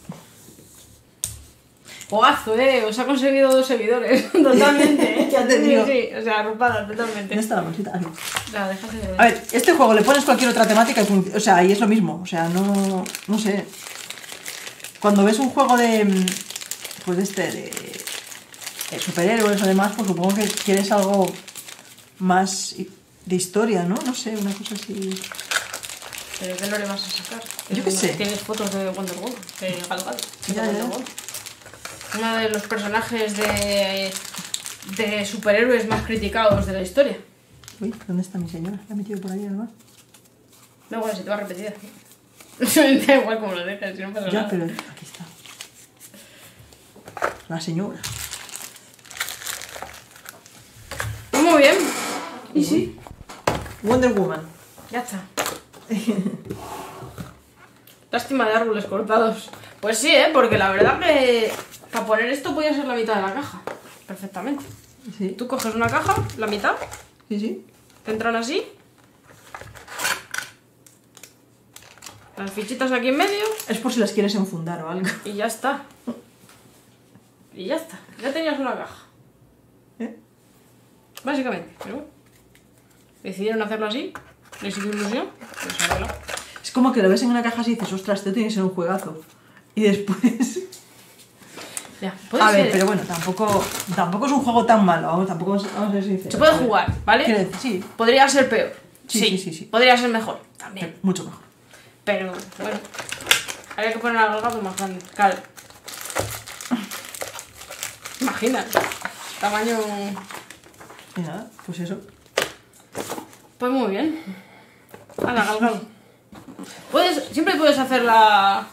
Oazo, eh, os ha conseguido dos seguidores, totalmente, eh. Ya te digo. Sí, sí, o sea, arropada, totalmente. Ya está la bolsita. Aquí. La dejas de... A ver, este juego le pones cualquier otra temática y func- o sea, y es lo mismo. O sea, no, no sé. Cuando ves un juego de, mm, pues de este, de, de superhéroes o demás, pues supongo que quieres algo más i- de historia, ¿no? No sé, una cosa así. ¿Pero qué no le vas a sacar? Yo qué sé. Tienes fotos de Wonder Woman, de Gal Gadot, de Ya, Wonder ya. Woman. Uno de los personajes de, de superhéroes más criticados de la historia. Uy, ¿dónde está mi señora? La he metido por ahí, además. No, bueno, si te va repetida. Da igual como lo dejas, si no pasa Ya, nada. pero aquí está. La señora. Muy bien. ¿Y sí? Wonder Woman. Ya está. Lástima de árboles cortados. Pues sí, ¿eh? Porque la verdad que para poner esto podía ser la mitad de la caja. Perfectamente. Sí, Tú coges una caja, la mitad, sí, sí. te entran así. Las fichitas aquí en medio Es por si las quieres enfundar o algo. y ya está. Y ya está. Ya tenías una caja. ¿Eh? Básicamente. Pero bueno. Decidieron hacerlo así. Les hizo ilusión. Pues hágalo. Es como que lo ves en una caja así y dices, ostras, esto tiene que ser un juegazo. Y después... Ya. Puede A ser. ver, pero bueno, tampoco, tampoco es un juego tan malo, vamos, tampoco vamos vamos a ser sinceros. Se puede jugar, ¿vale? Quiero decir, sí, Podría ser peor. Sí, sí, sí, sí. Podría ser mejor. También. mucho mejor. Pero, bueno. Habría que poner al gato más grande. Claro. Imagina. Tamaño. Y nada, pues eso. Pues muy bien. Hala, galgado. Puedes, siempre puedes hacer la...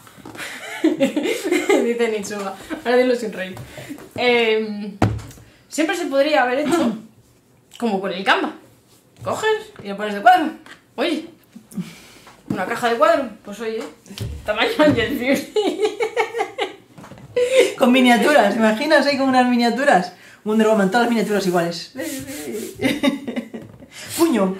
Dice Nitsuga. Ahora dilo sin reír. Eh, siempre se podría haber hecho como con el Canva. Coges y lo pones de cuadro. Oye, una caja de cuadro. Pues oye, tamaño Angel Fury. Con miniaturas, ¿te imaginas ahí con unas miniaturas? Wonder Woman, todas las miniaturas iguales. Puño.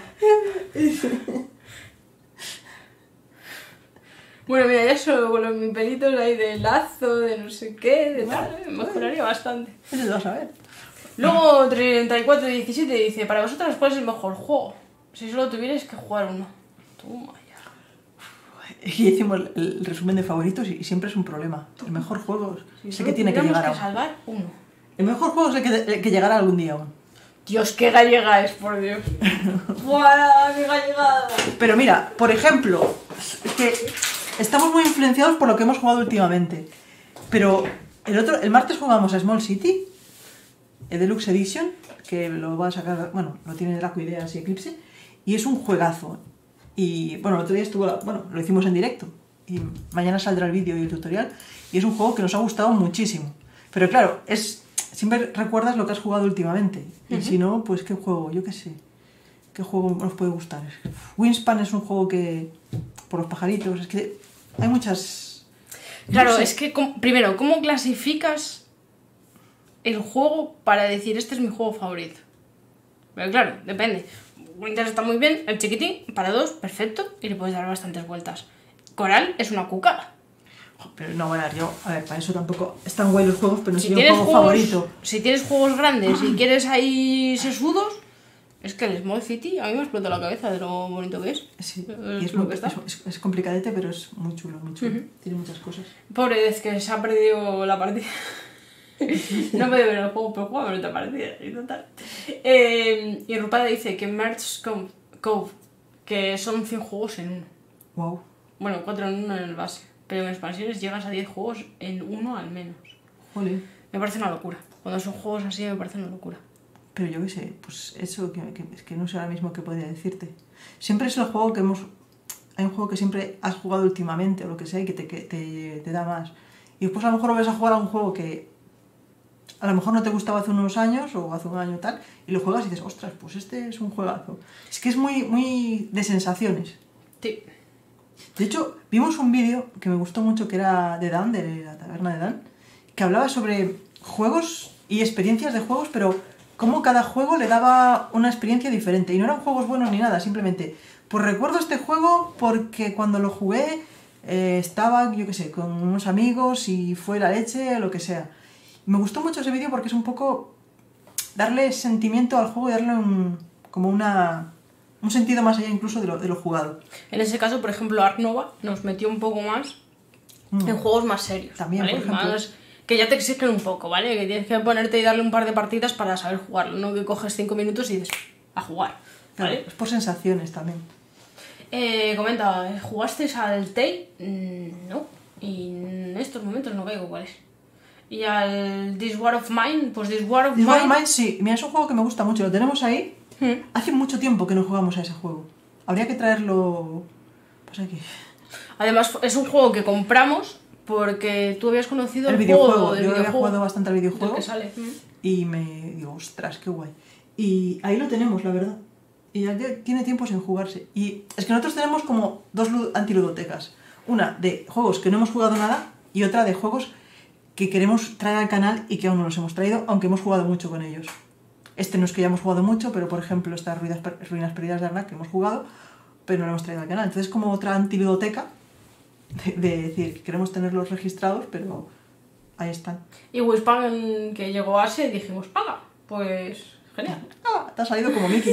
Bueno, mira, ya solo con los mis pelitos ahí de lazo, de no sé qué, de tal, mejoraría bastante. Eso lo vas a ver. Luego treinta y cuatro diecisiete dice, para vosotras, ¿cuál es el mejor juego? Si solo tuvierais que jugar uno. Toma ya. Y hicimos el, el resumen de favoritos y siempre es un problema. El mejor juego Si es el solo que tiene que tuviéramos llegar que aún. salvar uno. El mejor juego es el que, el que llegará algún día aún. Dios, qué gallega es, por Dios. ¡Buah, qué gallegada! Pero mira, por ejemplo, es que estamos muy influenciados por lo que hemos jugado últimamente. Pero el otro, el martes jugamos a Small City, el Deluxe Edition, que lo va a sacar, bueno, lo tiene Draco Ideas y Eclipse, y es un juegazo. Y bueno, el otro día estuvo, bueno, lo hicimos en directo, y mañana saldrá el vídeo y el tutorial, y es un juego que nos ha gustado muchísimo. Pero claro, es siempre recuerdas lo que has jugado últimamente, y uh-huh. si no, pues qué juego, yo qué sé, qué juego nos puede gustar. Wingspan es un juego que, por los pajaritos, es que hay muchas... Claro, no sé. es que, primero, ¿cómo clasificas el juego para decir este es mi juego favorito? Pero claro, depende. Winter está muy bien, el chiquitín, para dos, perfecto, y le puedes dar bastantes vueltas. Coral es una cucada. Pero no, bueno, yo, a ver, para eso tampoco están guay los juegos, pero no si sería un juego juegos, favorito. Si tienes juegos grandes y quieres ahí sesudos, es que el Small City a mí me explota la cabeza de lo bonito que es. Sí, es, y es, lo muy, que está. Es, es complicadete, pero es muy chulo, muy chulo. Uh-huh. Tiene muchas cosas. Pobre, es que se ha perdido la partida. No me debe ver el juego, pero juega en otra partida. Y total. Eh, y Rupada dice que Merge Cove, que son cien juegos en uno. Wow. Bueno, cuatro en uno en el base. Pero en expansiones llegas a diez juegos en uno al menos. Jolín. Me parece una locura. Cuando son juegos así me parece una locura. Pero yo qué sé, pues eso que, que, es que no sé ahora mismo qué podría decirte. Siempre es el juego que hemos... Hay un juego que siempre has jugado últimamente o lo que sea y que te, que te, te da más. Y después a lo mejor vas a jugar a un juego que a lo mejor no te gustaba hace unos años o hace un año tal, y lo juegas y dices, ostras, pues este es un juegazo. Es que es muy, muy de sensaciones. Sí. De hecho, vimos un vídeo que me gustó mucho, que era de Dan, de la taberna de Dan, que hablaba sobre juegos y experiencias de juegos, pero cómo cada juego le daba una experiencia diferente. Y no eran juegos buenos ni nada, simplemente, pues recuerdo este juego porque cuando lo jugué eh, estaba, yo qué sé, con unos amigos y fue la leche, o lo que sea. Me gustó mucho ese vídeo porque es un poco darle sentimiento al juego y darle un, como una... un sentido más allá incluso de lo, de lo jugado. En ese caso, por ejemplo, Ark Nova nos metió un poco más mm. en juegos más serios. También, ¿vale? por ejemplo. Más, que ya te exigen un poco, ¿vale? Que tienes que ponerte y darle un par de partidas para saber jugarlo, no que coges cinco minutos y dices, a jugar, ¿vale? Claro, es por sensaciones también. Eh, comenta, ¿jugasteis al Tay? Mm, no, y en estos momentos no caigo cuál es. Y al This War of Mine, pues This War of This Mine... War of Mine, sí, mira, es un juego que me gusta mucho, lo tenemos ahí. Hmm. Hace mucho tiempo que no jugamos a ese juego. Habría que traerlo... Pues aquí. Además, es un juego que compramos porque tú habías conocido el, el videojuego. juego del Yo videojuego. había jugado bastante al videojuego. Que sale. Y me digo, ostras, qué guay. Y ahí lo tenemos, la verdad. Y ya tiene tiempo sin jugarse. Y es que nosotros tenemos como dos antiludotecas. Una de juegos que no hemos jugado nada y otra de juegos que queremos traer al canal y que aún no los hemos traído, aunque hemos jugado mucho con ellos. Este no es que hayamos jugado mucho, pero por ejemplo estas ruinas, ruinas perdidas de Arnak que hemos jugado, pero no lo hemos traído al canal. Entonces es como otra antiludoteca de, de decir que queremos tenerlos registrados, pero ahí están. Y Wingspan, que llegó a Asia y dijimos, ¡hala! Pues genial. Ah, te ha salido como Mickey.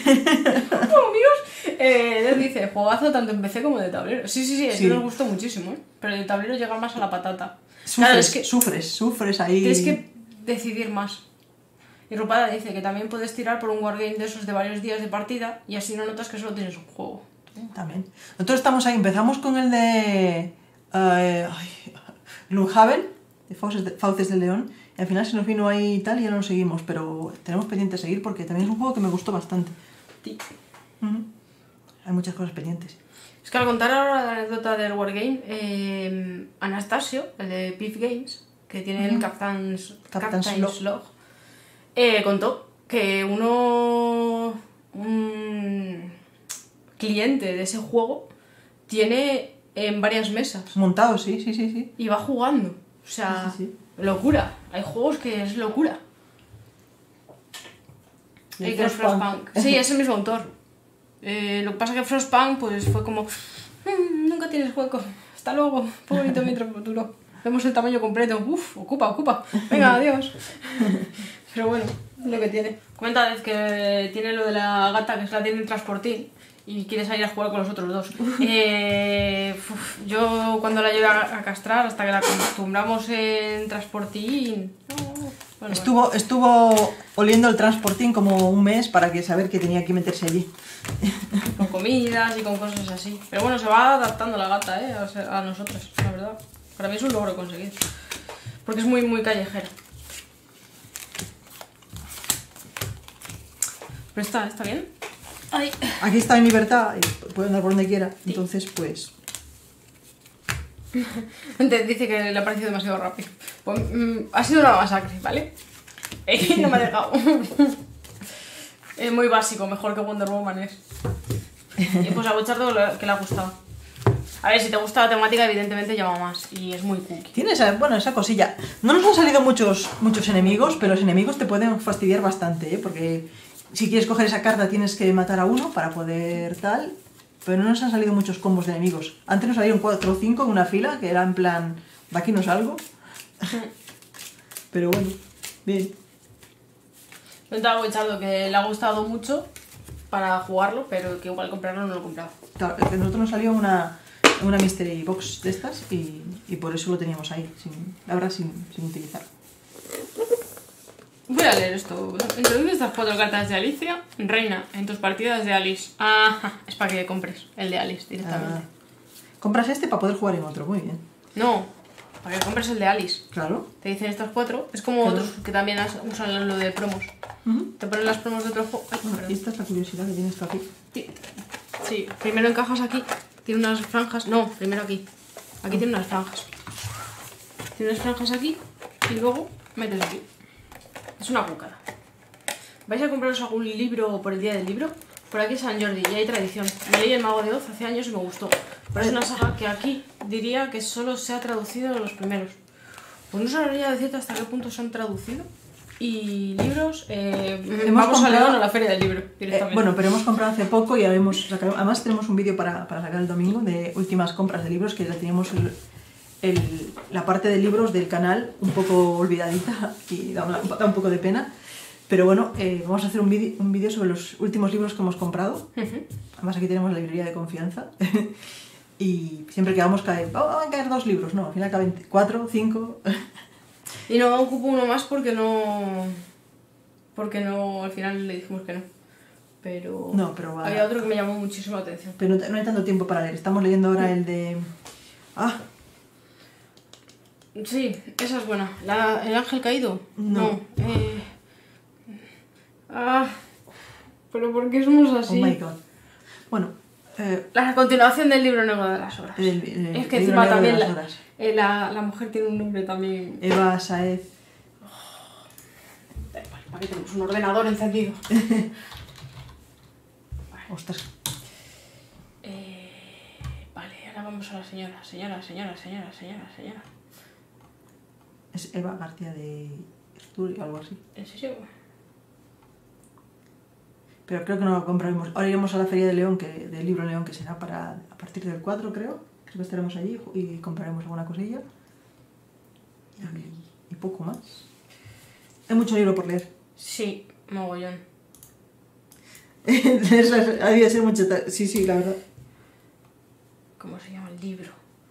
Como amigos, eh, él dice, juegazo tanto en P C como de tablero. Sí, sí, sí, eso Sí. nos gustó muchísimo, ¿eh? Pero el tablero llega más a la patata. Sufres, Claro, es que sufres, sufres ahí. tienes que decidir más. Y Rupada dice que también puedes tirar por un wargame de esos de varios días de partida y así no notas que solo tienes un juego. También. Nosotros estamos ahí, empezamos con el de uh, Gloomhaven, de Fauces, de Fauces del León, y al final se nos vino ahí y tal y ya no lo seguimos, pero tenemos pendiente seguir porque también es un juego que me gustó bastante. Sí. Uh-huh. Hay muchas cosas pendientes. Es que al contar ahora la anécdota del wargame, eh, Anastasio, el de Pif Games, que tiene uh-huh. el Captain's, Captain's, Captain's Log, Log eh, contó que uno... un cliente de ese juego tiene en varias mesas. Montado, sí, sí, sí, sí. Y va jugando. O sea, sí, sí, sí. Locura. Hay juegos que es locura. Y el que Frostpunk. Sí, es el mismo autor. Eh, lo que pasa es que Frostpunk pues fue como... mmm, nunca tienes hueco. Hasta luego. Qué bonito mi futuro. Vemos el tamaño completo. Uf, ocupa, ocupa. Venga, adiós. Pero bueno, es lo que tiene. Comenta que tiene lo de la gata, que se la tiene en transportín. Y quiere salir a jugar con los otros dos. Eh, uf, yo cuando la llevé a, a castrar, hasta que la acostumbramos en transportín... No, bueno, estuvo, bueno. estuvo oliendo el transportín como un mes para que saber que tenía que meterse allí. Poco. comidas y con cosas así. Pero bueno, se va adaptando la gata, ¿eh? A, ser- a nosotros, la verdad. Para mí es un logro conseguir. Porque es muy, muy callejera. Pero está, está bien. Ay. Aquí está en libertad y puede andar por donde quiera. Entonces, pues... Te dice que le ha parecido demasiado rápido. Pues, mm, ha sido una masacre, ¿vale? Eh, no me ha dejado. Es muy básico, mejor que Wonder Woman es. Y pues a Bochardo que le ha gustado. A ver, si te gusta la temática, evidentemente llama más. Y es muy cookie. Tiene esa, bueno, esa cosilla. No nos han salido muchos, muchos enemigos, pero los enemigos te pueden fastidiar bastante, ¿eh? Porque si quieres coger esa carta tienes que matar a uno para poder tal. Pero no nos han salido muchos combos de enemigos. Antes nos salieron cuatro o cinco en una fila, que era en plan, de aquí no salgo. Pero bueno, bien. Me estaba Bochardo que le ha gustado mucho para jugarlo, pero que igual comprarlo no lo he comprado. Claro, es que a nosotros nos salió una, una Mystery Box de estas y, y por eso lo teníamos ahí, sin, la verdad, sin, sin utilizar. Voy a leer esto. Introduce estas cuatro cartas de Alicia. Reina, en tus partidas de Alice. Ah, es para que compres el de Alice directamente. Ah, compras este para poder jugar en otro, muy bien. No, para que compres el de Alice. Claro. Te dicen estas cuatro. Es como Claro. otros que también has- usan lo de promos. Uh-huh. Te ponen las promos de otro juego. Ay, Bueno, perdón. y esta es la curiosidad que tienes tú aquí. Sí. Sí, primero encajas aquí. Tiene unas franjas. No, primero aquí. Aquí tiene unas franjas. Tiene unas franjas aquí y luego metes aquí. Es una cucada. ¿Vais a compraros algún libro por el día del libro? Por aquí es San Jordi y hay tradición. Me leí El Mago de Oz hace años y me gustó. Pero es una saga que aquí diría que solo se ha traducido de los primeros. Pues no sabría decirte hasta qué punto se han traducido. Y libros, eh, Hemos vamos a comprado- León a la feria del libro Eh, directamente. bueno, pero hemos comprado hace poco y ahora hemos sacado, además tenemos un vídeo para, para sacar el domingo de últimas compras de libros, que ya teníamos el, el- la parte de libros del canal un poco olvidadita y da, una- da un poco de pena. Pero bueno, eh, vamos a hacer un vídeo un vídeo sobre los últimos libros que hemos comprado. Ujú. Además aquí tenemos la librería de confianza. Y siempre que vamos caer, oh, van a caer dos libros, no, al final caben cuatro, cinco. Y no ocupo uno más porque no. Porque no. Al final le dijimos que no. Pero. No, pero va- había otro que me llamó muchísimo la atención. Pero no, no hay tanto tiempo para leer. Estamos leyendo ahora el de... Ah, Sí, esa es buena. La, ¿El ángel caído? No. eh... Ah. Pero ¿por qué somos oh así? my god. Bueno, eh, La continuación del libro negro de las horas. El- el- es que el encima libro negro de también las la, horas. eh, la, la mujer tiene un nombre también. Eva Saez. Da igual, ¿para qué tenemos un ordenador encendido? Ostras. Eh, vale, ahora vamos a la señora, señora, señora, señora, señora, señora. Es Eva García de Asturias o algo así. ¿En serio? Pero creo que no lo compraremos. Ahora iremos a la Feria de León, que, del libro León, que será para a partir del cuatro, creo. Creo que estaremos allí y compraremos alguna cosilla. Y, y poco más. Hay mucho libro por leer. Sí, mogollón. Es la- Había de ser mucho. ta- Sí, sí, la verdad. ¿Cómo se llama el libro?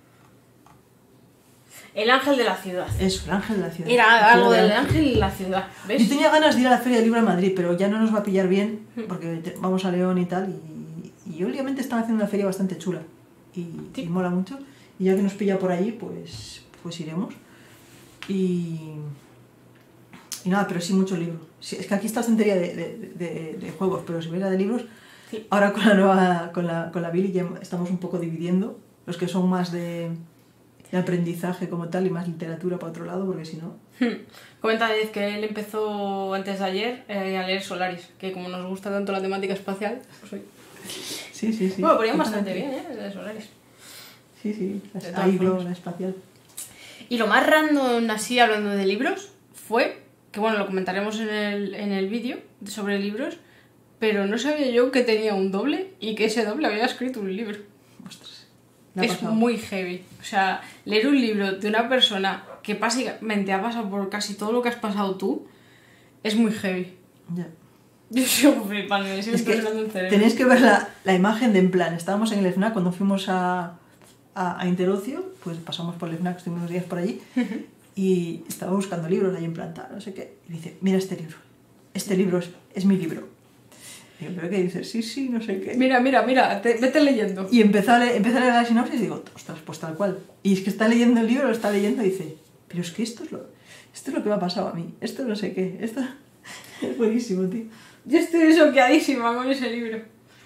El ángel de la ciudad. Eso, el ángel de la ciudad. La Era ciudad algo de del Ángel. ángel y la ciudad, ¿ves? Yo tenía ganas de ir a la Feria del Libro de Madrid, pero ya no nos va a pillar bien, porque te- vamos a León y tal, y, y últimamente están haciendo una feria bastante chula, y, Sí. y mola mucho, y ya que nos pilla por allí, pues, pues iremos. Y, y nada, pero sí mucho libro. Sí, es que aquí está la estantería de, de, de- de juegos, pero si ves la de libros, Sí. ahora con la nueva, con la, con la Billy ya estamos un poco dividiendo, los que son más de, de aprendizaje como tal y más literatura para otro lado, porque si no... Comenta Ed que él empezó antes de ayer eh, a leer Solaris, que como nos gusta tanto la temática espacial, pues hoy. Sí, sí, sí. Bueno, ponían bastante totalmente. bien, ¿eh? De Solaris. Sí, sí, De la todas Aiglo, formas. la espacial. Y lo más random, así hablando de libros, fue, que bueno, lo comentaremos en el, en el vídeo sobre libros, pero no sabía yo que tenía un doble y que ese doble había escrito un libro. Ostras. me ha Es pasado. muy heavy. O sea, leer un libro de una persona que básicamente ha pasado por casi todo lo que has pasado tú, es muy heavy. Ya. Yo sigo flipando, me sigo Es que explotando el cerebro. tenéis que ver la, la imagen de en plan. Estábamos en el FNAC cuando fuimos a, a, a Interocio, pues pasamos por el FNAC, estuvimos unos días por allí, y estaba buscando libros ahí en plan, tal, no sé qué. Y dice, mira este libro. Este libro es, es mi libro. Y veo que dice, sí, sí, no sé qué. Mira, mira, mira, te, vete leyendo. Y empezó a, leer, empezó a leer la sinopsis y digo, ostras, pues tal cual. Y es que está leyendo el libro, lo está leyendo y dice, pero es que esto es lo, esto es lo que me ha pasado a mí, esto no sé qué, esto es buenísimo, tío. Yo estoy choqueadísima con ese libro.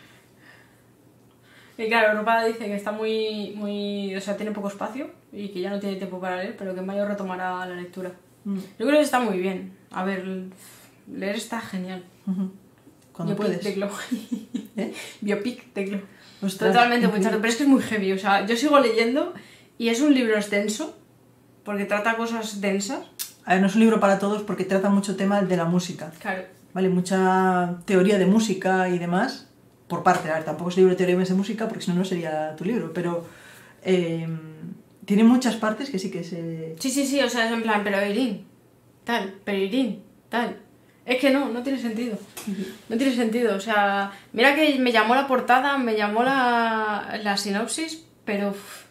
Y claro, Ropada dice que está muy, muy... O sea, tiene poco espacio y que ya no tiene tiempo para leer, pero que en mayo retomará la lectura. Mm. Yo creo que está muy bien. A ver, leer está genial. Uh-huh. Cuando Biopic puedes. de Glo. ¿Eh? Biopic de Glo. Ostras, Totalmente muy increíble. charto, pero es que es muy heavy. O sea, yo sigo leyendo y es un libro extenso porque trata cosas densas. A ver, no es un libro para todos porque trata mucho tema de la música. Claro. ¿Vale? Mucha teoría de música y demás. Por parte, a ver, tampoco es libro de teoría de música porque si no, no sería tu libro. Pero eh, tiene muchas partes que sí que se... Sí, sí, sí, o sea, es en plan, pero Irín, tal, pero Irín, tal. Es que no, no tiene sentido. No tiene sentido, o sea, mira que me llamó la portada, me llamó la, la sinopsis, pero... uf.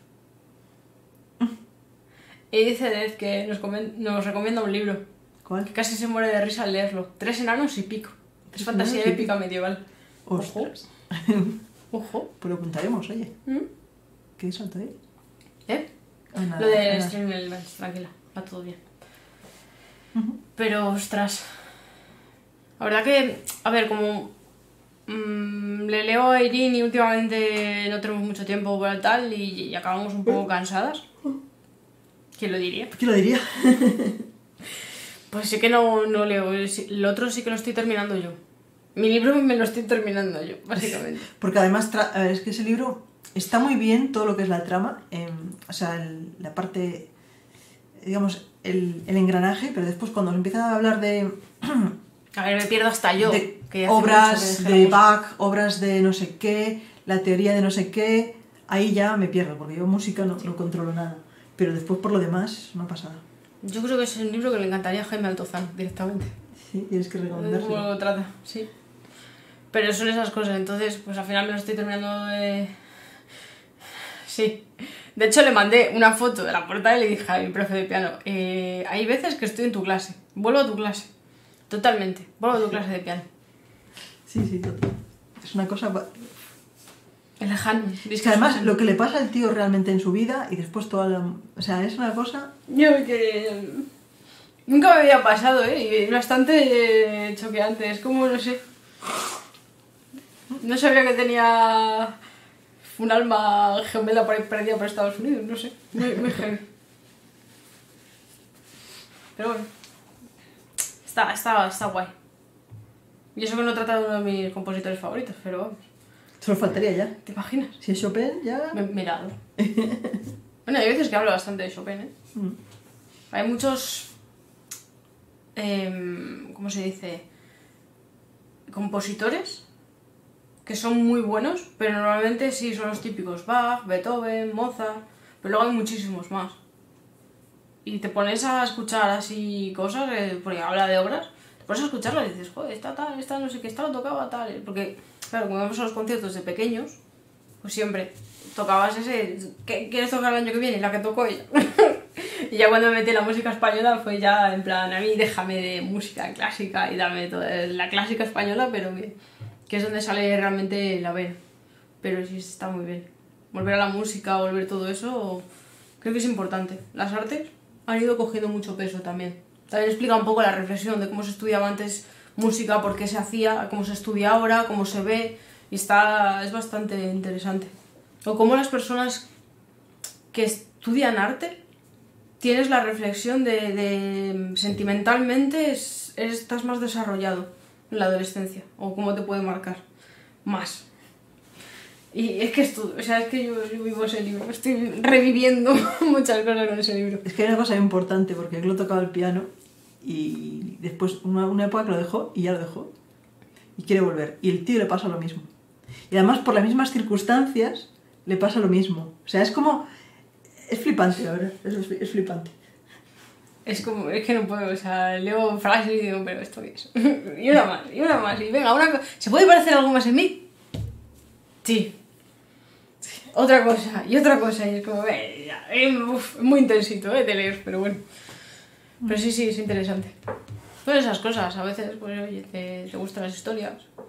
Y dice Dez que nos, comen- nos recomienda un libro, ¿Cuál? que casi se muere de risa al leerlo. Tres enanos y pico. Es Tres fantasía enanos y épica medieval. Ostras. Ojo. Pues lo apuntaremos, oye. ¿Mm? ¿Qué salto ahí? ¿Eh? Ah, nada, Lo de nada. Streaming Elements, tranquila, va todo bien. Ujú. Pero, ostras. La verdad que, a ver, como mmm, le leo a Irene y últimamente no tenemos mucho tiempo para tal y, y acabamos un poco cansadas. ¿Quién lo diría? ¿Qué lo diría? Pues sí que no, no leo. El otro sí que lo estoy terminando yo. Mi libro me lo estoy terminando yo, básicamente. Porque además, tra- a ver, es que ese libro está muy bien todo lo que es la trama, eh, o sea, el- la parte, digamos, el, el engranaje, pero después cuando se empieza a hablar de, A ver, me pierdo hasta yo. de que hace mucho obras que de dejé la Bach, obras de no sé qué, la teoría de no sé qué, ahí ya me pierdo, porque yo música no, no controlo nada. Pero después por lo demás es una pasada. música. Yo creo que es un libro que le encantaría a Jaime Altozano directamente. Sí, tienes que ¿Cómo recomendárselo. lo trata? Sí. Pero son esas cosas, entonces, pues al final me lo estoy terminando de... Sí. De hecho, le mandé una foto de la portada y le dije a mi profe de piano, eh, hay veces que estoy en tu clase, vuelvo a tu clase. Totalmente, vuelvo a tu clase de piano. Sí, sí, total. Es una cosa... ba- El lejano. Es que además lo que le pasa al tío realmente en su vida y después toda la... O sea, es una cosa... Yo que... Nunca me había pasado, ¿eh? Y bastante eh, choqueante, es como, no sé... No sabía que tenía un alma gemela por ahí perdida por Estados Unidos, no sé. Muy, muy heavy. Pero bueno. Está, está, está guay. Y eso que no trata de uno de mis compositores favoritos, pero vamos. Solo faltaría ya. ¿Te imaginas? Si es Chopin, ya... Me he mirado. Bueno, hay veces que hablo bastante de Chopin, ¿eh? Mm. Hay muchos... em, ¿Cómo se dice? Compositores que son muy buenos, pero normalmente sí son los típicos Bach, Beethoven, Mozart, pero luego hay muchísimos más. Y te pones a escuchar así cosas, eh, porque habla de obras, te pones a escucharlas y dices, joder, esta tal, esta no sé qué, esta lo tocaba tal, eh, porque claro, cuando vamos a los conciertos de pequeños, pues siempre tocabas ese, ¿qué quieres tocar el año que viene? Y la que tocó ella. Y ya cuando me metí en la música española fue ya en plan, a mí déjame de música clásica y dame toda la clásica española, pero que, que es donde sale realmente la vena. Pero sí está muy bien. Volver a la música, volver todo eso, creo que es importante. Las artes han ido cogiendo mucho peso también. También explica un poco la reflexión de cómo se estudiaba antes música, por qué se hacía, cómo se estudia ahora, cómo se ve, y está, es bastante interesante. O cómo las personas que estudian arte tienes la reflexión de, de sentimentalmente es, estás más desarrollado en la adolescencia, o cómo te puede marcar más. Y es que esto, o sea, es que yo, yo vivo ese libro, estoy reviviendo muchas cosas con ese libro. Es que hay una cosa importante, porque él lo tocaba el piano y después una, una época que lo dejó y ya lo dejó. Y quiere volver. Y el tío le pasa lo mismo. Y además por las mismas circunstancias le pasa lo mismo. O sea, es como... Es flipante, la verdad. Es, es flipante. Es como, es que no puedo, o sea, leo frases y digo, pero esto qué es. Y una más, y una más, y venga, una cosa. ¿Se puede parecer algo más en mí? Sí. Otra cosa, y otra cosa, y es como, eh, ya, eh, uf, muy intensito, eh, de leer, pero bueno. Pero sí, sí, es interesante. Todas esas cosas, a veces, pues, oye, te, te gustan las historias.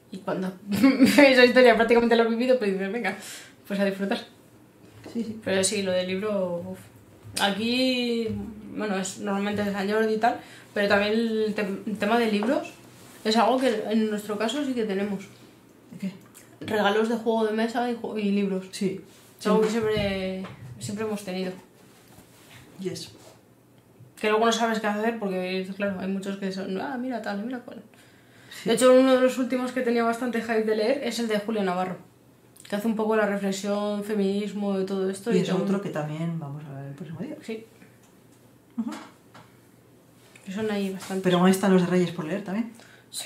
Y cuando esa historia prácticamente la he vivido, pues dices, venga, pues a disfrutar. Sí, sí. Pero sí, lo del libro... Uf. Aquí, bueno, es normalmente de San Jordi y tal, pero también el, te el tema de libros es algo que en nuestro caso sí que tenemos. ¿Qué? Regalos de juego de mesa y, y libros. Sí. Es algo que siempre, siempre hemos tenido. Yes. Que luego no sabes qué hacer porque, claro, hay muchos que son, ah, mira tal, mira cual. De hecho, uno de los últimos que tenía bastante hype de leer es el de Julia Navarro, que hace un poco la reflexión, feminismo de todo esto. Y, y es también... otro que también vamos a ver el próximo día. Sí. Uh-huh. Que son ahí bastante. Pero ahí están los de Reyes por leer también. Sí.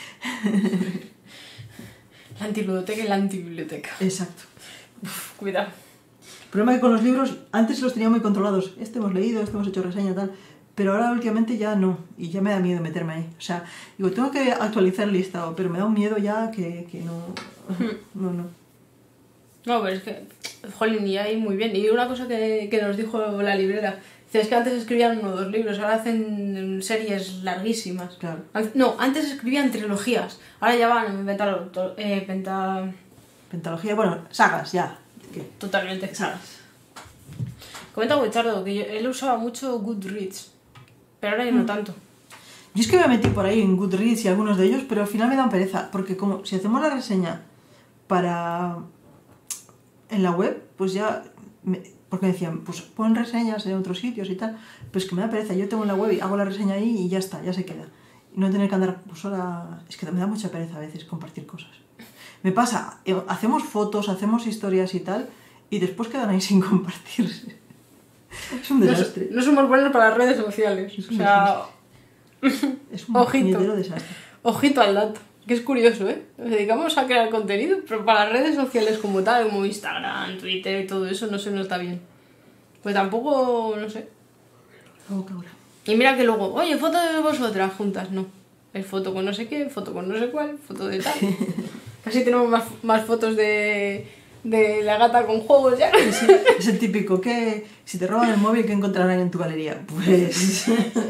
La antibiblioteca y la antibiblioteca. Exacto. Uf, cuidado. El problema es que con los libros, antes los tenía muy controlados. Este hemos leído, este hemos hecho reseña, tal. Pero ahora últimamente ya no. Y ya me da miedo meterme ahí. O sea, digo, tengo que actualizar el listado, pero me da un miedo ya que, que no... No, no. No, pero es que, jolín, y ahí muy bien. Y una cosa que, que nos dijo la librera, dice, es que antes escribían uno o dos libros, ahora hacen series larguísimas. Claro. No, antes escribían trilogías, ahora ya van en penta... Eh, penta... Pentalogía, bueno, sagas, ya. ¿Qué? Totalmente. Sagas. Comenta Wichardo que yo, él usaba mucho Goodreads, pero ahora ya no tanto. Yo es que me metí por ahí en Goodreads y algunos de ellos, pero al final me dan pereza, porque como si hacemos la reseña para... en la web, pues ya... Me... porque me decían, pues pon reseñas en otros sitios y tal, pues que me da pereza, yo tengo en la web y hago la reseña ahí y ya está, ya se queda. Y no tener que andar, pues ahora... es que me da mucha pereza a veces compartir cosas. Me pasa, hacemos fotos, hacemos historias y tal, y después quedan ahí sin compartirse. Es un desastre. No, no somos buenos para las redes sociales. Es O un sea... Es un Ojito. puñetero desastre. Ojito al dato. Que es curioso, ¿eh? Nos dedicamos a crear contenido, pero para las redes sociales como tal, como Instagram, Twitter y todo eso, no se nos está bien. Pues tampoco, no sé. Oh, qué hora. Y mira que luego, oye, foto de vosotras juntas, no. Es foto con no sé qué, foto con no sé cuál, foto de tal. Casi tenemos más, más fotos de, de la gata con juegos ya. Es el, es el típico que si te roban el móvil, ¿qué encontrarán en tu galería? Pues...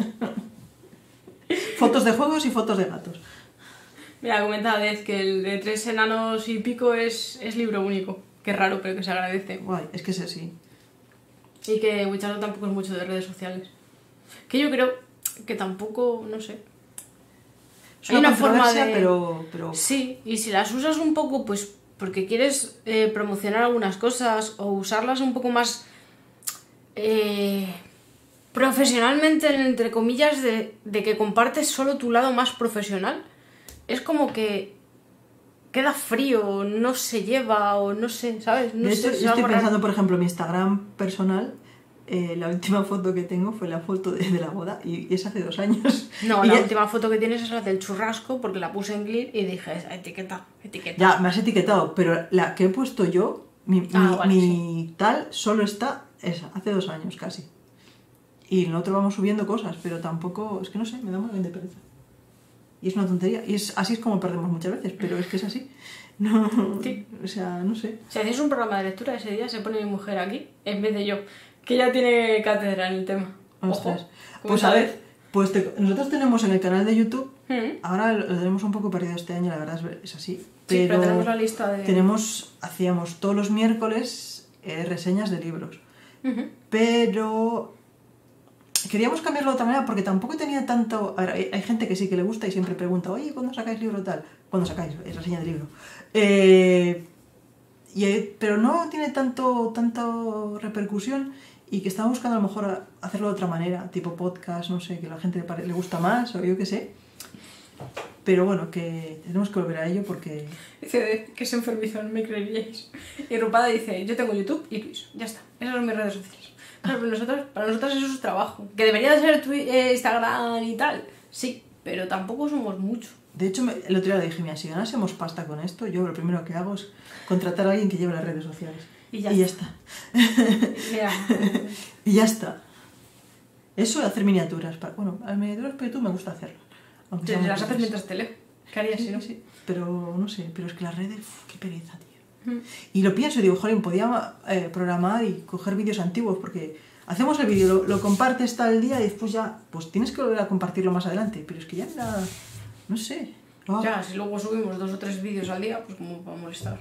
fotos de juegos y fotos de gatos. Mira, comentaba Dez que el de tres enanos y pico es, es libro único. Qué raro, pero que se agradece. Guay, es que es así. Y que Wichardo tampoco es mucho de redes sociales. Que yo creo que tampoco, no sé. Es Hay una, una forma controversia, de... pero, pero... Sí, y si las usas un poco, pues porque quieres eh, promocionar algunas cosas o usarlas un poco más eh, profesionalmente, entre comillas, de, de que compartes solo tu lado más profesional, es como que queda frío, no se lleva o no sé, ¿sabes? No de sé, hecho, es yo estoy algo pensando, raro. por ejemplo, en mi Instagram personal, eh, la última foto que tengo fue la foto de, de la boda y, y es hace dos años. No, Y la ya, última foto que tienes es la del churrasco porque la puse en Glir y dije, etiqueta, etiqueta. ya, me has etiquetado, pero la que he puesto yo, mi, Ah, mi, vale, mi tal, solo está esa, hace dos años casi. Y nosotros vamos subiendo cosas, pero tampoco, es que no sé, me da muy bien de pereza. Y es una tontería, y es, así es como perdemos muchas veces, pero es que es así. No, Sí. O sea, no sé. Si hacéis un programa de lectura ese día, se pone mi mujer aquí en vez de yo, que ya tiene cátedra en el tema. Ostras. Ojo, Pues a ver, pues te- nosotros tenemos en el canal de YouTube, Mm. ahora lo tenemos un poco perdido este año, la verdad es, es así. Sí, Pero, pero tenemos la lista de... tenemos, hacíamos todos los miércoles eh, reseñas de libros. Ujú. Pero queríamos cambiarlo de otra manera porque tampoco tenía tanto... A ver, hay, hay gente que sí que le gusta y siempre pregunta, oye, ¿cuándo sacáis libro tal? ¿Cuándo sacáis? Es reseña de libro. Eh, y, eh, pero no tiene tanto, tanto repercusión y que estaba buscando a lo mejor a- hacerlo de otra manera, tipo podcast, no sé, que a la gente le, pare- le gusta más o yo qué sé. Pero bueno, que tenemos que volver a ello porque... Dice que es enfermizo, no me creeríais. Y Rupada dice, yo tengo YouTube y Twitch, ya está. Esas son mis redes sociales. Claro, pero nosotros, para nosotros eso es trabajo. Que debería de ser Twi- eh, Instagram y tal. Sí, pero tampoco somos mucho. De hecho, me- el otro día le dije, mira, si ganásemos pasta con esto, yo lo primero que hago es contratar a alguien que lleve las redes sociales. Y ya está. Mira, Y ya está. Eso de hacer miniaturas. Para... Bueno, las miniaturas pero tú me gusta hacerlo. Aunque te sean muy las haces pobres. mientras te leo. ¿Qué harías si Sí, no? sí, pero no sé, pero es que las redes, uf, qué pereza, tío. Mm. Y lo pienso y digo, joder, podía eh, programar y coger vídeos antiguos porque hacemos el vídeo, lo, lo compartes tal día y después ya, pues tienes que volver a compartirlo más adelante, pero es que ya me da, no sé. Ah. Ya, si luego subimos dos o tres vídeos al día, pues como para molestar.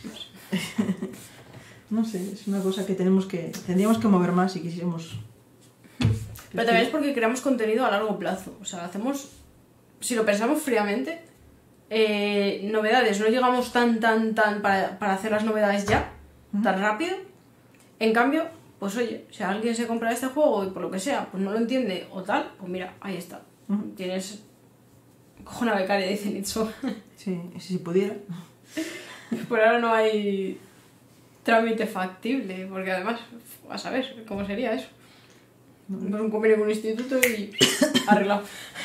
No sé, es una cosa que tenemos que... Tendríamos que mover más si quisiéramos... Pero también es porque creamos contenido a largo plazo. O sea, hacemos... Si lo pensamos fríamente, eh, novedades, no llegamos tan, tan, tan para, para hacer las novedades ya, uh-huh. tan rápido. En cambio, pues oye, si alguien se compra este juego y por lo que sea, pues no lo entiende o tal, pues mira, ahí está. Uh-huh. Tienes... Cojo una becaria, dice Nitso. Sí, si pudiera. Por ahora no hay trámite factible, porque además, a saber cómo sería eso. Pues un convenio con un instituto y arreglado.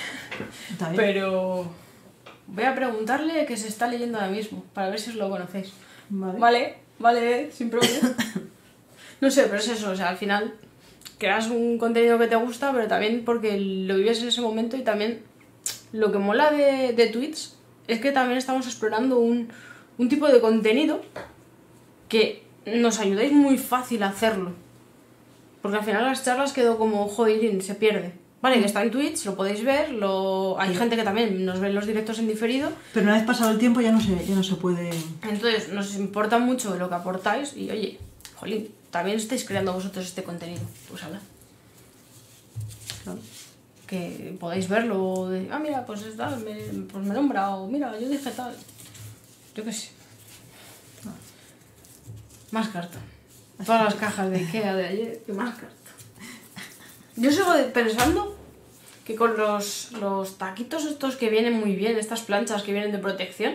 Pero voy a preguntarle que se está leyendo ahora mismo, para ver si os lo conocéis. Vale, vale, vale, sin problema. No sé, pero es eso, o sea, al final creas un contenido que te gusta, pero también porque lo vives en ese momento y también lo que mola de, de Twitch es que también estamos explorando un, un tipo de contenido que nos ayudáis muy fácil a hacerlo. Porque al final las charlas quedó como, joder, se pierde. Vale, que está en Twitch, lo podéis ver, lo... hay sí. gente que también nos ve los directos en diferido. Pero una vez pasado el tiempo ya no se, ya no se puede... Entonces, nos importa mucho lo que aportáis y, oye, jolín, también estáis creando vosotros este contenido. Pues habla. Claro. Que podáis verlo, de, ah, mira, pues, está, me, pues me nombra, o mira, yo dije tal. Yo qué sé. No. Más cartón. Todas las cajas de Ikea de ayer, y más cartón. Yo sigo pensando que con los, los taquitos estos que vienen muy bien, estas planchas que vienen de protección,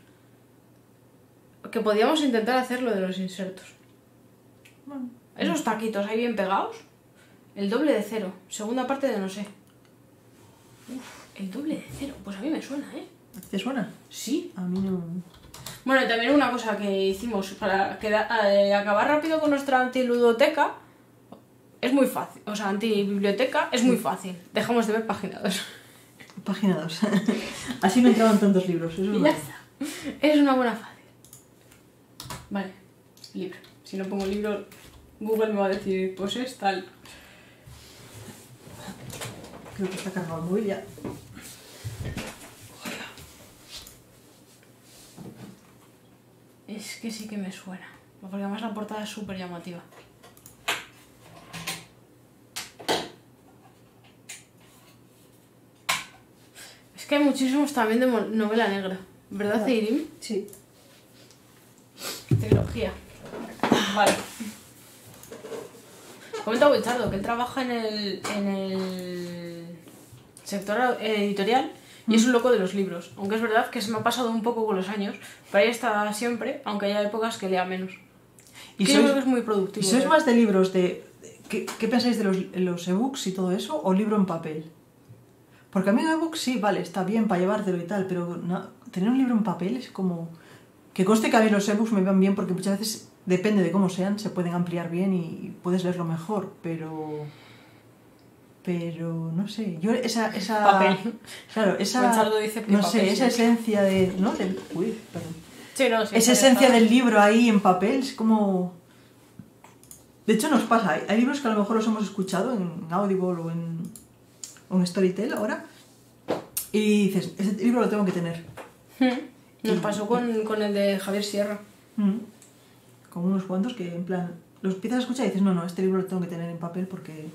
que podíamos intentar hacer lo de los insertos. Bueno, esos taquitos ahí bien pegados, el doble de cero, segunda parte de no sé. Uf, el doble de cero, pues a mí me suena, ¿eh? ¿Te suena? Sí. A mí no... Bueno, y también una cosa que hicimos para quedar, eh, acabar rápido con nuestra antiludoteca, es muy fácil, o sea, antibiblioteca es muy fácil. Dejamos de ver página dos. Página dos. Así no entraban tantos libros. Eso es ya está. Es una buena fácil. Vale, libro. Si no pongo libro, Google me va a decir, pues es tal. Creo que está cargado el móvil ya. Es que sí que me suena. Porque además la portada es súper llamativa. Es que hay muchísimos también de novela negra. ¿Verdad, no. Eirim? Sí. Tecnología. Vale. Comenta a Wichardo que él trabaja en el, en el sector editorial y es un loco de los libros. Aunque es verdad que se me ha pasado un poco con los años, pero ahí está siempre, aunque haya épocas que lea menos. Y sois, yo creo que es muy productivo. ¿Y sois más de libros de... ¿Qué, qué pensáis de los, los ebooks y todo eso? ¿O libro en papel? Porque a mí un ebook sí, vale, está bien para llevártelo y tal, pero no, tener un libro en papel es como... Que conste que a mí los ebooks me van bien porque muchas veces, depende de cómo sean, se pueden ampliar bien y puedes leerlo mejor, pero... Pero, no sé, yo esa... esa papel. Claro, esa... Dice no papel, sé, esa sí. esencia de... ¿no? De, uy, perdón. Sí, no, sí, esa esencia del libro ahí en papel es como... De hecho nos pasa, hay, hay libros que a lo mejor los hemos escuchado en Audible o en, o en Storytel ahora y dices, ese libro lo tengo que tener. Nos pasó con, con el de Javier Sierra. Mm. Con unos cuantos que en plan, los empiezas a escuchar y dices, no, no, este libro lo tengo que tener en papel porque...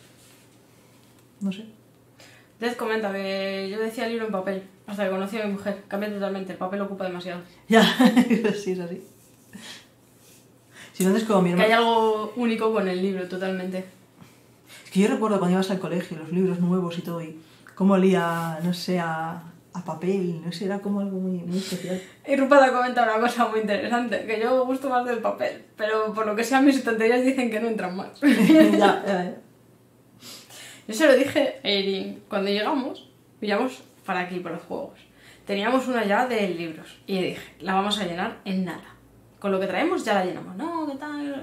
No sé. Dez comenta que yo decía libro en papel, hasta que conocí a mi mujer. Cambia totalmente, el papel ocupa demasiado. Ya, sí, es así. Si no, es como mi hermano. Que hay algo único con el libro, totalmente. Es que yo recuerdo cuando ibas al colegio, los libros nuevos y todo, y cómo olía, no sé, a, a papel, no sé, era como algo muy, muy especial. Y Rupada comenta una cosa muy interesante, que yo gusto más del papel, pero por lo que sea mis estanterías dicen que no entran más. ya, ya, ya. Yo se lo dije a Erin, cuando llegamos, pillamos para aquí, para los juegos. Teníamos una ya de libros, y le dije, la vamos a llenar en nada. Con lo que traemos ya la llenamos. No, ¿qué tal?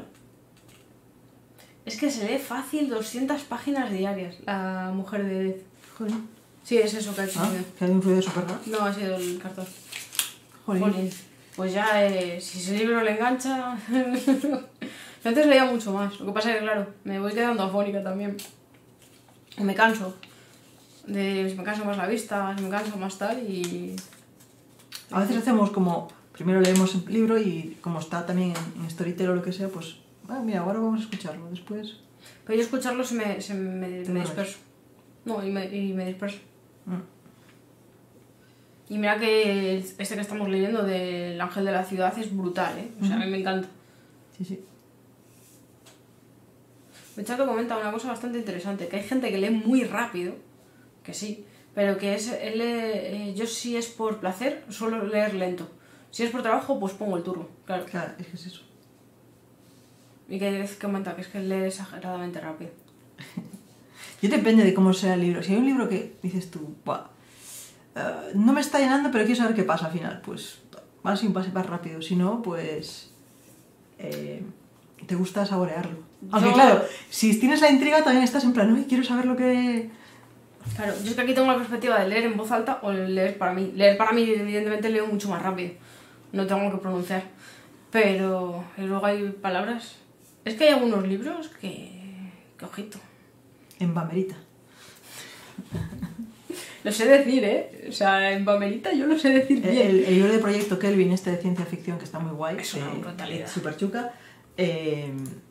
Es que se lee fácil doscientas páginas diarias, la mujer de Edith. Joder. Sí, es eso que ha hecho. Ah, que ha influido súper raro. No, ha sido el cartón. Joder. Jolín. Pues ya, eh, si ese libro le engancha... Yo antes leía mucho más. Lo que pasa es que, claro, me voy quedando afónica también. Me canso. De, me canso más la vista, me canso más tal y... A veces hacemos como, primero leemos el libro y como está también en, en Storytel o lo que sea, pues, ah, mira, ahora vamos a escucharlo, después... Pero yo escucharlo se me, se me, me lo disperso. No, y me, y me disperso. Mm. Y mira que este que estamos leyendo del Ángel de la Ciudad es brutal, ¿eh? O sea, a mí me encanta. Sí, sí. Mechato comenta una cosa bastante interesante, que hay gente que lee muy rápido, que sí, pero que es, él, eh, yo si es por placer suelo leer lento. Si es por trabajo, pues pongo el turbo, claro. Claro, es que es eso. Y que es- comenta que es que lee exageradamente rápido. Yo depende de cómo sea el libro. Si hay un libro que dices tú, "Buah, eh, no me está llenando, pero quiero saber qué pasa al final", pues vas y vas más rápido. Si no, pues eh, te gusta saborearlo. Aunque Yo- claro, si tienes la intriga también estás en plan, uy, quiero saber lo que... Claro, yo es que aquí tengo la perspectiva de leer en voz alta o leer para mí. Leer para mí, evidentemente, leo mucho más rápido. No tengo que pronunciar. Pero y luego hay palabras... Es que hay algunos libros que... que ojito. En Bamerita. Lo sé decir, ¿eh? O sea, en Bamerita yo lo sé decir El, bien. el, el libro de Proyecto Kelvin, este de ciencia ficción, que está muy guay. Es una brutalidad. Súper chuca. Eh,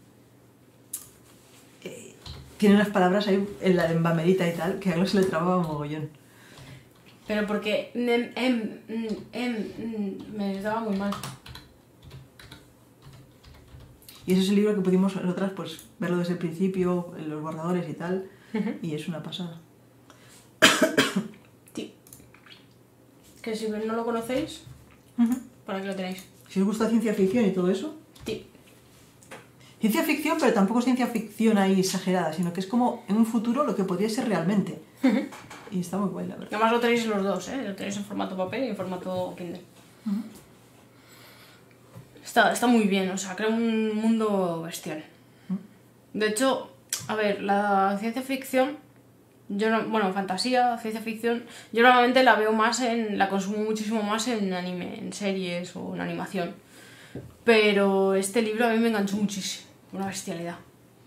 eh, tiene unas palabras ahí en la de Bamerita y tal, que a él se le trababa mogollón. Pero porque... Em, em, em, em, me daba muy mal. Y ese es el libro que pudimos nosotras pues verlo desde el principio, en los borradores y tal, y es una pasada. Sí. Que si no lo conocéis, ¿para qué lo tenéis? Si os gusta ciencia ficción y todo eso, Sí. ciencia ficción, pero tampoco es ciencia ficción ahí exagerada, sino que es como en un futuro lo que podría ser realmente. Y está muy guay, la verdad. Además lo tenéis en los dos, ¿eh? Lo tenéis en formato papel y en formato Kindle. Está, está muy bien, o sea, crea un mundo bestial. De hecho, a ver, la ciencia ficción, yo no, bueno, fantasía, ciencia ficción, yo normalmente la veo más en, la consumo muchísimo más en anime, en series o en animación. Pero este libro a mí me enganchó muchísimo, una bestialidad.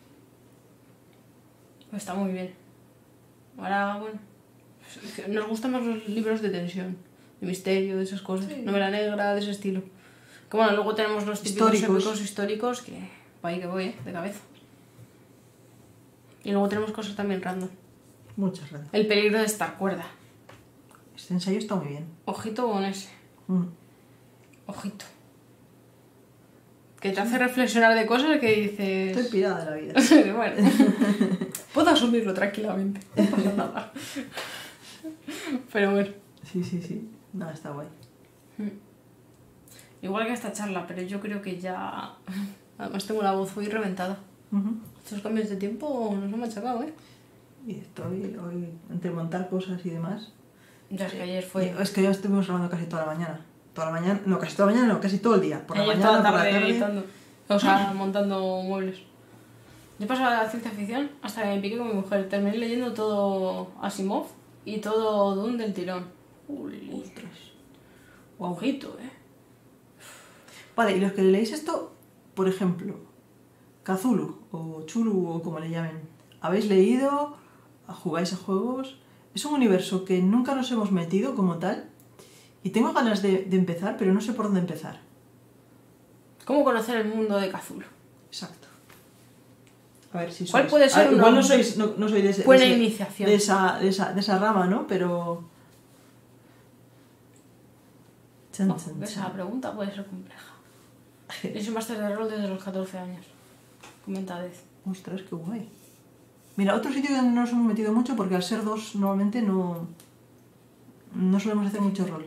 Está muy bien. Ahora, bueno, nos gustan más los libros de tensión, de misterio, de esas cosas, novela negra, de ese estilo. Que bueno, luego tenemos los típicos Históricos. épicos históricos, que para ahí que voy, ¿eh? De cabeza. Y luego tenemos cosas también random. Muchas gracias. El peligro de estar cuerda. Este ensayo está muy bien. Ojito con ese. Mm. Ojito. Que te hace reflexionar de cosas que dices... Estoy pirada de la vida. Bueno, puedo asumirlo tranquilamente. No pasa nada. Pero bueno. Sí, sí, sí. No, está guay. Igual que esta charla, pero yo creo que ya... Además tengo la voz hoy reventada. Ujú. Estos cambios de tiempo nos han machacado, ¿eh? Y estoy hoy entre montar cosas y demás. Ya es que ayer fue... Y es que ya estuvimos grabando casi toda la mañana. Toda la mañana, no, casi toda la mañana, no, casi todo el día. Por la ayer mañana, toda la por la tarde tarde. editando. O sea, montando muebles. Yo paso a la ciencia ficción hasta que me piqué con mi mujer. Terminé leyendo todo Asimov y todo Dune del tirón. Uy, Ostras. ojito, ¿eh? Vale, y los que leéis esto, por ejemplo, Cthulhu o Chulu o como le llamen, ¿habéis leído? ¿Jugáis a juegos? Es un universo que nunca nos hemos metido como tal y tengo ganas de, de empezar, pero no sé por dónde empezar. ¿Cómo conocer el mundo de Cthulhu? Exacto. A ver si sois... ¿Cuál puede ser Ah, igual una no sois, no, no sois de, ese- buena de ese- iniciación? de esa, de, esa, de esa rama, ¿no? Pero... Chan, Ojo, chan, que esa chan. pregunta puede ser compleja. Yo soy máster de rol desde los catorce años. Comenta Dez. Ostras, qué guay. Mira, otro sitio que no nos hemos metido mucho porque al ser dos normalmente no... No solemos hacer mucho rol.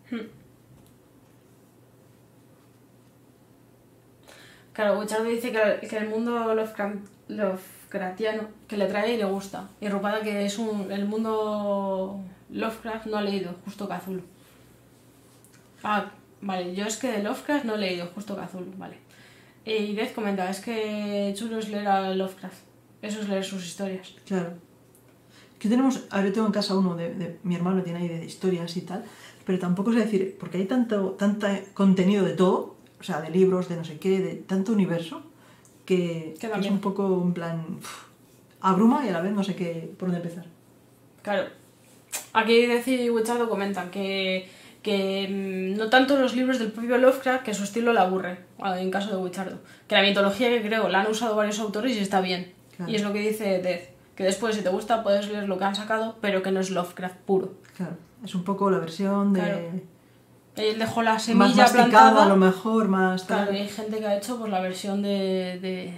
Claro, Wichardo dice que, que el mundo Lovecraft, Lovecraftiano que le trae y le gusta. Y Rupada que es un... El mundo Lovecraft no ha leído, justo Cthulhu. Ah, vale, yo es que de Lovecraft no he leído, justo Cthulhu, vale. Y Dez comenta, es que chulo es leer a Lovecraft. Eso es leer sus historias. Claro. Que tenemos... Ahora yo tengo en casa uno de, de... Mi hermano tiene ahí de historias y tal. Pero tampoco sé decir... Porque hay tanto tanto contenido de todo. O sea, de libros, de no sé qué, de tanto universo. Que, Que da es miedo. un poco en plan... uf, abruma y a la vez no sé qué por dónde empezar. Claro. Aquí Dez y Wichardo comentan que que mmm, no tanto los libros del propio Lovecraft, que su estilo le aburre, en caso de Wichardo. Que la mitología que creo la han usado varios autores y está bien. Claro. Y es lo que dice Death, que después si te gusta puedes leer lo que han sacado, pero que no es Lovecraft puro. Claro, es un poco la versión de... Claro. Él dejó la semilla más masticada, plantada, a lo mejor, más... Claro, y hay gente que ha hecho pues la versión de... de...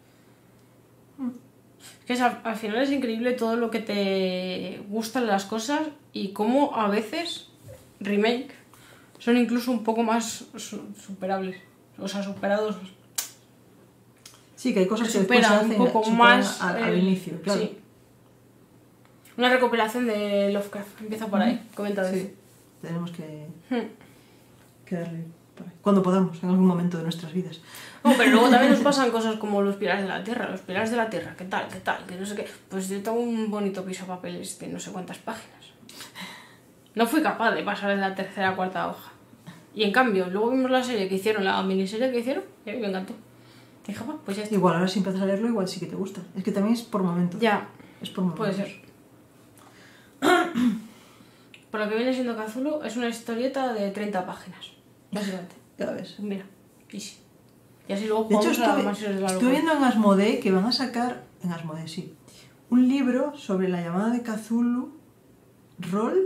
Es que es, al, al final es increíble todo lo que te gustan las cosas y cómo a veces remake son incluso un poco más su superables, o sea, superados. Sí, que hay cosas que, que superan después se hacen, un poco más al, al el, inicio, claro. Sí. Una recopilación de Lovecraft, empieza por ahí, mm. comenta de sí. Tenemos que, hmm. que darle por ahí. Cuando podamos, en algún momento de nuestras vidas. No, pero luego también nos pasan cosas como los pilares de la tierra, los pilares de la tierra, ¿qué tal? ¿Qué tal? Que no sé qué. Pues yo tengo un bonito piso de papeles de no sé cuántas páginas. No fui capaz de pasar de la tercera a cuarta hoja. Y en cambio, luego vimos la serie que hicieron, la miniserie que hicieron, y a mí me encantó. Y dije, bueno, pues ya está. Igual, ahora si empiezas a leerlo, igual sí que te gusta. Es que también es por momentos. Ya. Es por momentos. Puede ser. Por lo que viene siendo Cthulhu, es una historieta de treinta páginas, básicamente. Ya ves. Mira, easy. Y así luego de hecho, jugamos a estuve, las mansiones de la estuve viendo en Asmodee que van a sacar, en Asmodee sí, un libro sobre la llamada de Cthulhu, rol,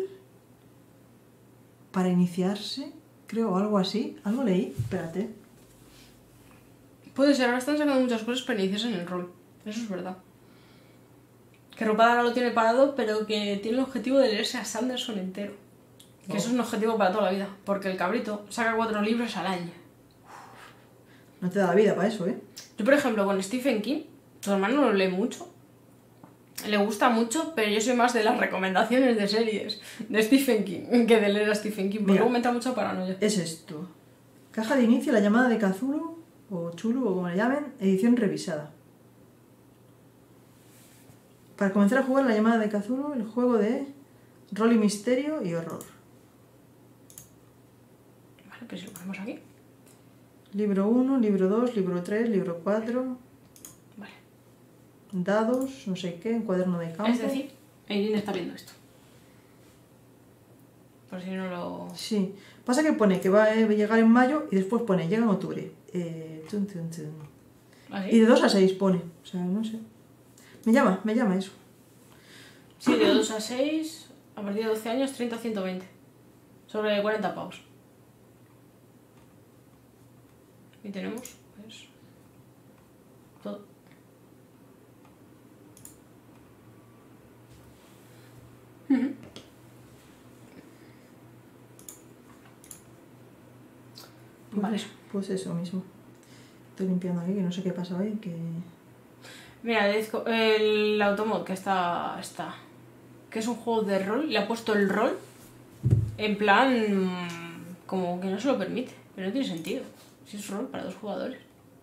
para iniciarse, creo, o algo así. Algo leí, espérate. Puede ser, ahora están sacando muchas cosas para iniciarse en el rol, eso es verdad. Que Ropada ahora lo tiene parado, pero que tiene el objetivo de leerse a Sanderson entero. Que oh. Eso es un objetivo para toda la vida, porque el cabrito saca cuatro libros al año. No te da la vida para eso, ¿eh? Yo, por ejemplo, con Stephen King, tu hermano lo lee mucho, le gusta mucho, pero yo soy más de las recomendaciones de series de Stephen King que de leer a Stephen King, porque luego me entra mucha paranoia. Es esto. Caja de inicio, la llamada de Cthulhu, o Chulu, o como le llamen, edición revisada. Para comenzar a jugar la llamada de Cthulhu, el juego de rol y misterio y horror. Vale, pues lo ponemos aquí. Libro uno, libro dos, libro tres, libro cuatro. Vale. Dados, no sé qué, un cuaderno de campo. Es decir, Eileen está viendo esto. Por si no lo... Sí. Pasa que pone que va a llegar en mayo y después pone llega en octubre. Eh, tun, tun, tun. ¿Ah, sí? Y de dos a seis pone. O sea, no sé. Me llama, me llama eso. Sí, de dos a seis, a partir de doce años, treinta a ciento veinte. Sobre cuarenta pavos. Y tenemos, pues, todo. Uh-huh. Pues, vale. Pues eso mismo. Estoy limpiando aquí, que no sé qué pasa hoy, que... Mira, el Automod que está, está, que es un juego de rol, le ha puesto el rol en plan como que no se lo permite, pero no tiene sentido. Si es rol para dos jugadores.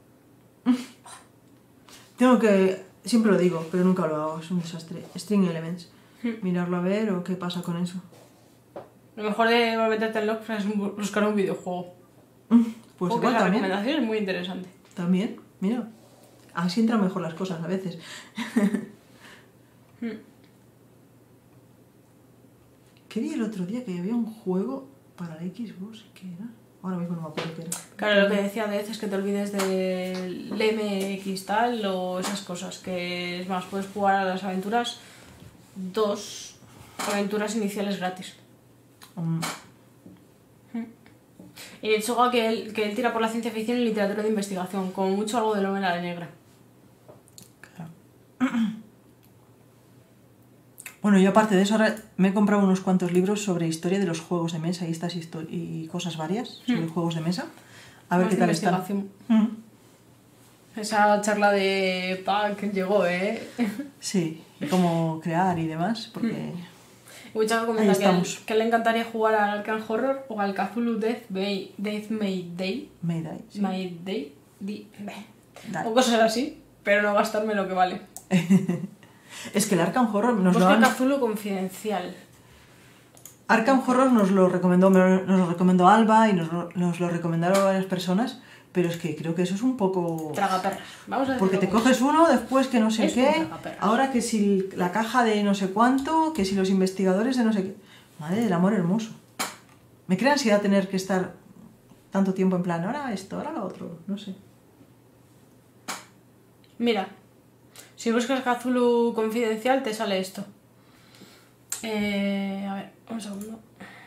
Tengo que... Siempre lo digo, pero nunca lo hago, es un desastre. String Elements. Mirarlo a ver o qué pasa con eso. Lo mejor de meterte en Lovecraft es buscar un videojuego. Pues porque igual la también. recomendación es muy interesante. También, mira. Así entran mejor las cosas a veces. ¿Qué vi el otro día? Que había un juego para la Xbox. ¿Qué era? Ahora mismo no me acuerdo qué era. Claro, lo que decía de veces es que te olvides del M X tal o esas cosas. Que es más, puedes jugar a las aventuras, dos aventuras iniciales gratis. Um. Y de hecho que él, que él tira por la ciencia ficción y literatura de investigación, como mucho algo de novela de negra. Bueno, yo aparte de eso ahora me he comprado unos cuantos libros sobre historia de los juegos de mesa y estas y cosas varias sobre mm. juegos de mesa. A ver más qué tal está. Mm. Esa charla de Pac llegó, ¿eh? Sí, y cómo crear y demás, porque... Y mucha comenta que, él, que le encantaría jugar al Arkham Horror o al Cthulhu Death, May, Death May Day. May Day. Sí. May Day. Di, o cosas así, pero no gastarme lo que vale. Es que el Arkham Horror nos Busca lo han... Cthulhu Confidencial. Arkham Horror nos lo recomendó, nos lo recomendó Alba y nos lo, nos lo recomendaron varias personas, pero es que creo que eso es un poco... Tragaperras. Vamos a Porque te como... coges uno, después que no sé es qué, ahora que si la caja de no sé cuánto, que si los investigadores de no sé qué... Madre del amor hermoso. Me crea ansiedad tener que estar tanto tiempo en plan, ahora esto, ahora lo otro, no sé. Mira, si buscas Cthulhu Confidencial te sale esto. Eh, a ver, un segundo.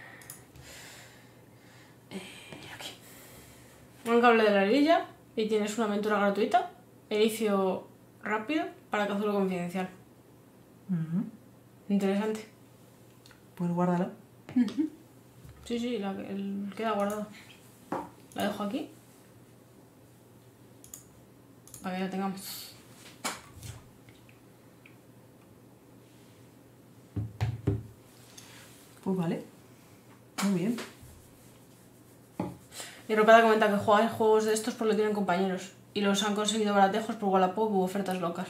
Eh, aquí. Un cable de la orilla y tienes una aventura gratuita. Inicio rápido para Cthulhu Confidencial. Uh-huh. Interesante. Pues guárdala. Sí, sí, la, el, queda guardado. La dejo aquí. Para que la tengamos. Pues vale. Muy bien. Y Ropada comenta que jugar juegos de estos porque lo tienen compañeros. Y los han conseguido baratejos por Wallapop u ofertas locas.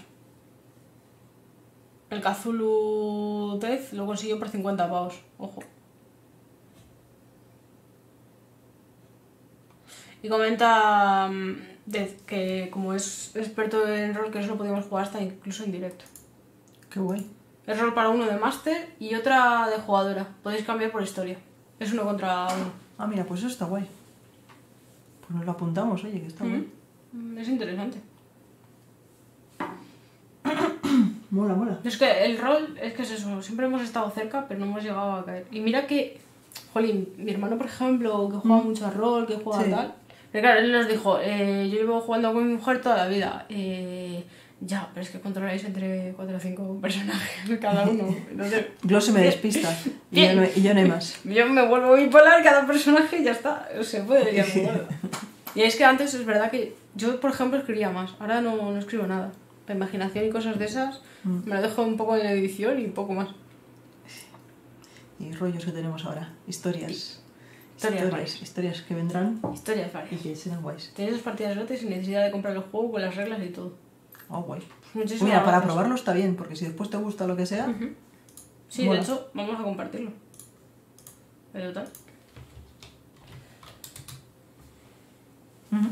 El Cthulhu Death lo consiguió por cincuenta pavos. Ojo. Y comenta um, Death que como es experto en rol que eso lo podíamos jugar hasta incluso en directo. Qué guay. Es rol para uno de máster y otra de jugadora. Podéis cambiar por historia. Es uno contra uno. Ah, mira, pues eso está guay. Pues nos lo apuntamos, oye, que está guay. Mm, Es interesante. Mola, mola. Es que el rol, es que es eso, siempre hemos estado cerca, pero no hemos llegado a caer. Y mira que, jolín, mi hermano, por ejemplo, que juega mucho al rol, que juega Sí. tal. Pero claro, él nos dijo, eh, yo llevo jugando con mi mujer toda la vida. Eh, ya, pero es que controláis entre cuatro o cinco personajes cada uno. Entonces, Yo se me despista. Y ¿Qué? yo, no, y yo no hay más. yo me vuelvo bipolar cada personaje y ya está. Se puede ir jugando. Y es que antes es verdad que yo, por ejemplo, escribía más. Ahora no, no escribo nada. La imaginación y cosas de esas Mm. me lo dejo un poco en edición y poco más. Y rollos que tenemos ahora. Historias. Historias Historias, guays. historias que vendrán Historias y varias. que serán guays. Tenéis dos partidas gratis sin necesidad de comprar el juego con las reglas y todo. Oh, guay. Muchísimas Mira, para gracias. probarlo está bien, porque si después te gusta lo que sea, Ujú. Sí, Mola. de hecho, vamos a compartirlo. Pero tal. ujú.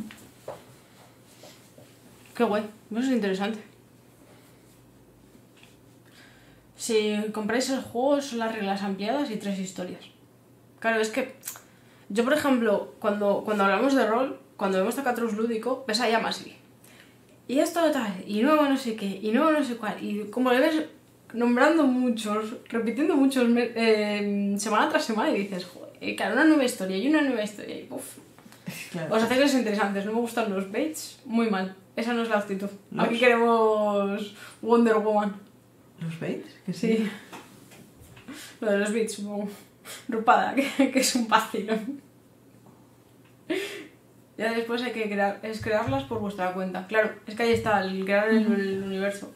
Qué guay. Eso es interesante. Si compráis el juego, son las reglas ampliadas y tres historias. Claro, es que yo, por ejemplo, cuando, cuando hablamos de rol, cuando vemos a Catrus lúdico, ves a Yamasi. Y esto tal, y nuevo no sé qué, y nuevo no sé cuál. Y como le ves nombrando muchos, repitiendo muchos eh, semana tras semana, y dices, joder, claro, una nueva historia y una nueva historia. Y puf. Claro. Os hacéis los interesantes, no me gustan los baits, muy mal. Esa no es la actitud. ¿Los? Aquí queremos Wonder Woman. ¿Los veis? Que Sí. Lo de los bits, como rupada, que, que es un vacilón. Ya después hay que crear, es crearlas por vuestra cuenta. Claro, es que ahí está, el crear el, el universo.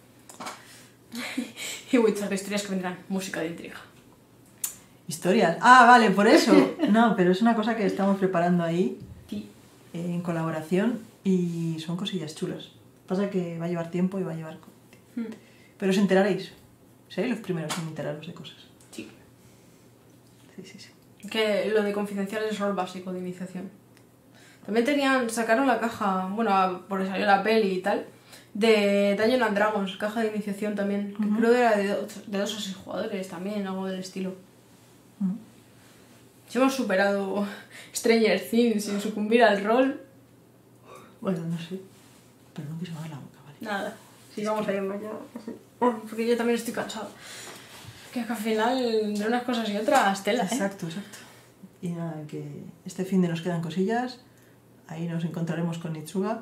Y Witcher, de historias que vendrán, música de intriga. Historias. Ah, vale, por eso. No, pero es una cosa que estamos preparando ahí Sí. eh, en colaboración y son cosillas chulas. Pasa que va a llevar tiempo y va a llevar... Mm. Pero os enteraréis. Seréis los primeros en enteraros de cosas. Sí. Sí, sí, sí. Que lo de confidencial es rol básico de iniciación. También tenían, sacaron la caja, bueno, porque salió la peli y tal, de Dungeons and Dragons, caja de iniciación también, que Ujú. creo que era de dos, de dos a seis jugadores también, algo del estilo. Ujú. Si hemos superado Stranger Things sin sucumbir al rol, Bueno, no sé. Pero no quiso más la boca, ¿vale? nada. Sí, vamos a ir mañana. Porque yo también estoy cansada. Que al final, de unas cosas y otras, tela, ¿eh? Exacto, exacto. Y nada, que este fin de nos quedan cosillas. Ahí nos encontraremos con Nitsuga.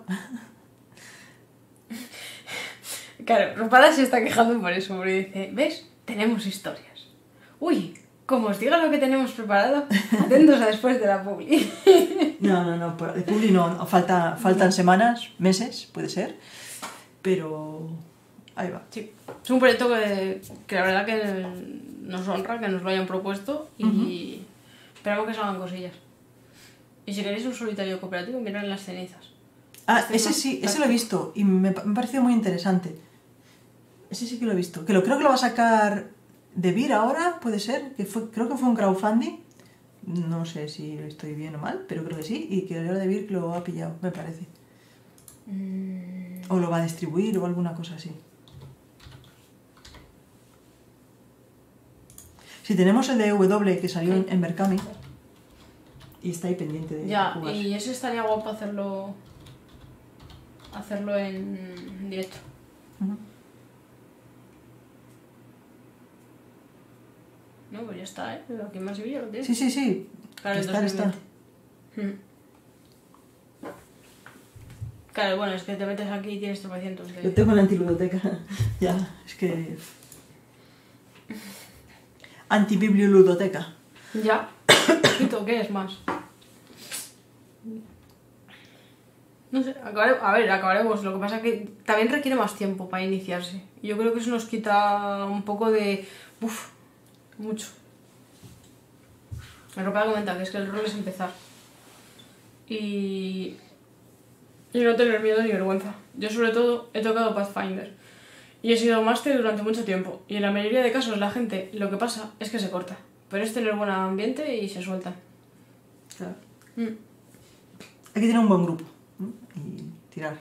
Claro, Rupada se está quejando por eso, porque dice, ¿ves? Tenemos historias. Uy, como os diga lo que tenemos preparado, atentos a después de la publi. No, no, no, por- de Publi no, falta, faltan semanas, meses, puede ser, pero ahí va. Sí, es un proyecto que, que la verdad que nos honra que nos lo hayan propuesto y esperamos que salgan cosillas. Y si queréis un solitario cooperativo, mirad en las cenizas. Ah, Este es ese más sí, ese práctico. lo he visto y me, pa- me ha parecido muy interesante. Ese sí que lo he visto, que lo creo que lo va a sacar de Vir ahora, puede ser, que fue, creo que fue un crowdfunding, no sé si lo estoy bien o mal, pero creo que sí, y que ahora de Vir lo ha pillado, me parece. O lo va a distribuir o alguna cosa así. Si tenemos el de W que salió en, en Berkami, y está ahí pendiente de Ya, jugar. y ese estaría guapo hacerlo. Hacerlo en directo. Ujú. No, pues ya está, ¿eh? Aquí más Sevilla lo tienes. Sí, sí, sí. Claro, en está, está. dos mil veinte. Mm. Claro, bueno, es que te metes aquí y tienes tropecientos de... Yo tengo en la antiludoteca. Ya, es que... Antibiblioludoteca. Ya. ¿Tú qué es más? No sé, acabare- a ver, acabaremos. Lo que pasa es que también requiere más tiempo para iniciarse. Y yo creo que eso nos quita un poco de... Uf, mucho. Me ropa comentar que es que el rol es empezar. Y... Y no tener miedo ni vergüenza. Yo sobre todo he tocado Pathfinder. Y he sido máster durante mucho tiempo. Y en la mayoría de casos la gente lo que pasa es que se corta. Pero es tener buen ambiente y se suelta. Claro. Mm. Hay que tener un buen grupo, ¿no? Y tirar.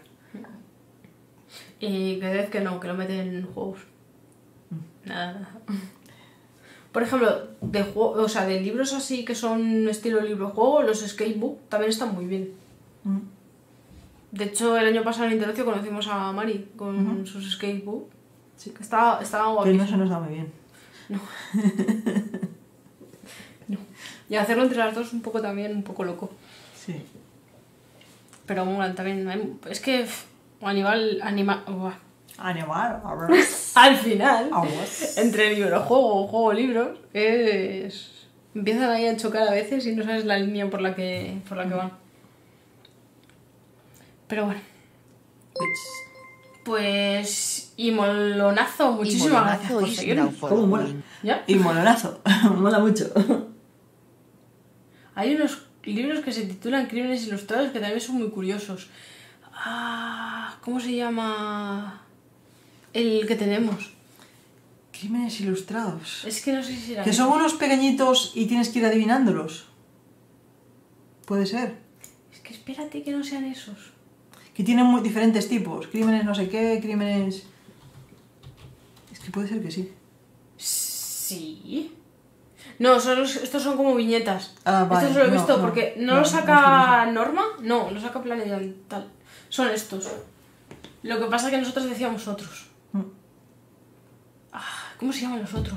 Y que vez que no, que lo meten en juegos. Nada, nada. Por ejemplo, de juego, o sea, de libros así que son estilo libro-juego, los escapebook también están muy bien. Mm. De hecho, el año pasado en Interocio conocimos a Mari con Ujú. sus escapebook. Sí. Que estaba, estaba Que no guapísimo. se nos da muy bien. Y hacerlo entre las dos es un poco también, un poco loco. Sí. Pero molan también. hay- Es que pff, Aníbal, anima, buah. Animal, a ver. Al final, Aguas. entre libro-juego o juego-libros, es... empiezan ahí a chocar a veces y no sabes la línea por la que, por la que van. Pero bueno, pues... Y molonazo, muchísimas gracias por seguirme. ¿Cómo mola? ¿Ya? Y molonazo. Mola mucho. Hay unos libros que se titulan Crímenes Ilustrados que también son muy curiosos. Ah, ¿cómo se llama el que tenemos? Crímenes ilustrados. Es que no sé si era... Que son unos pequeñitos y tienes que ir adivinándolos. Puede ser. Es que espérate que no sean esos. Que tienen muy diferentes tipos. Crímenes no sé qué, crímenes... Es que puede ser que sí. Sí. No, son los- estos son como viñetas. Ah, vale. Estos lo he No, visto no, porque no, no, lo no, saca es que Norma, no, lo saca Planeta tal. Son estos. Lo que pasa es que nosotros decíamos otros. Mm. Ah, ¿cómo se llaman los otros?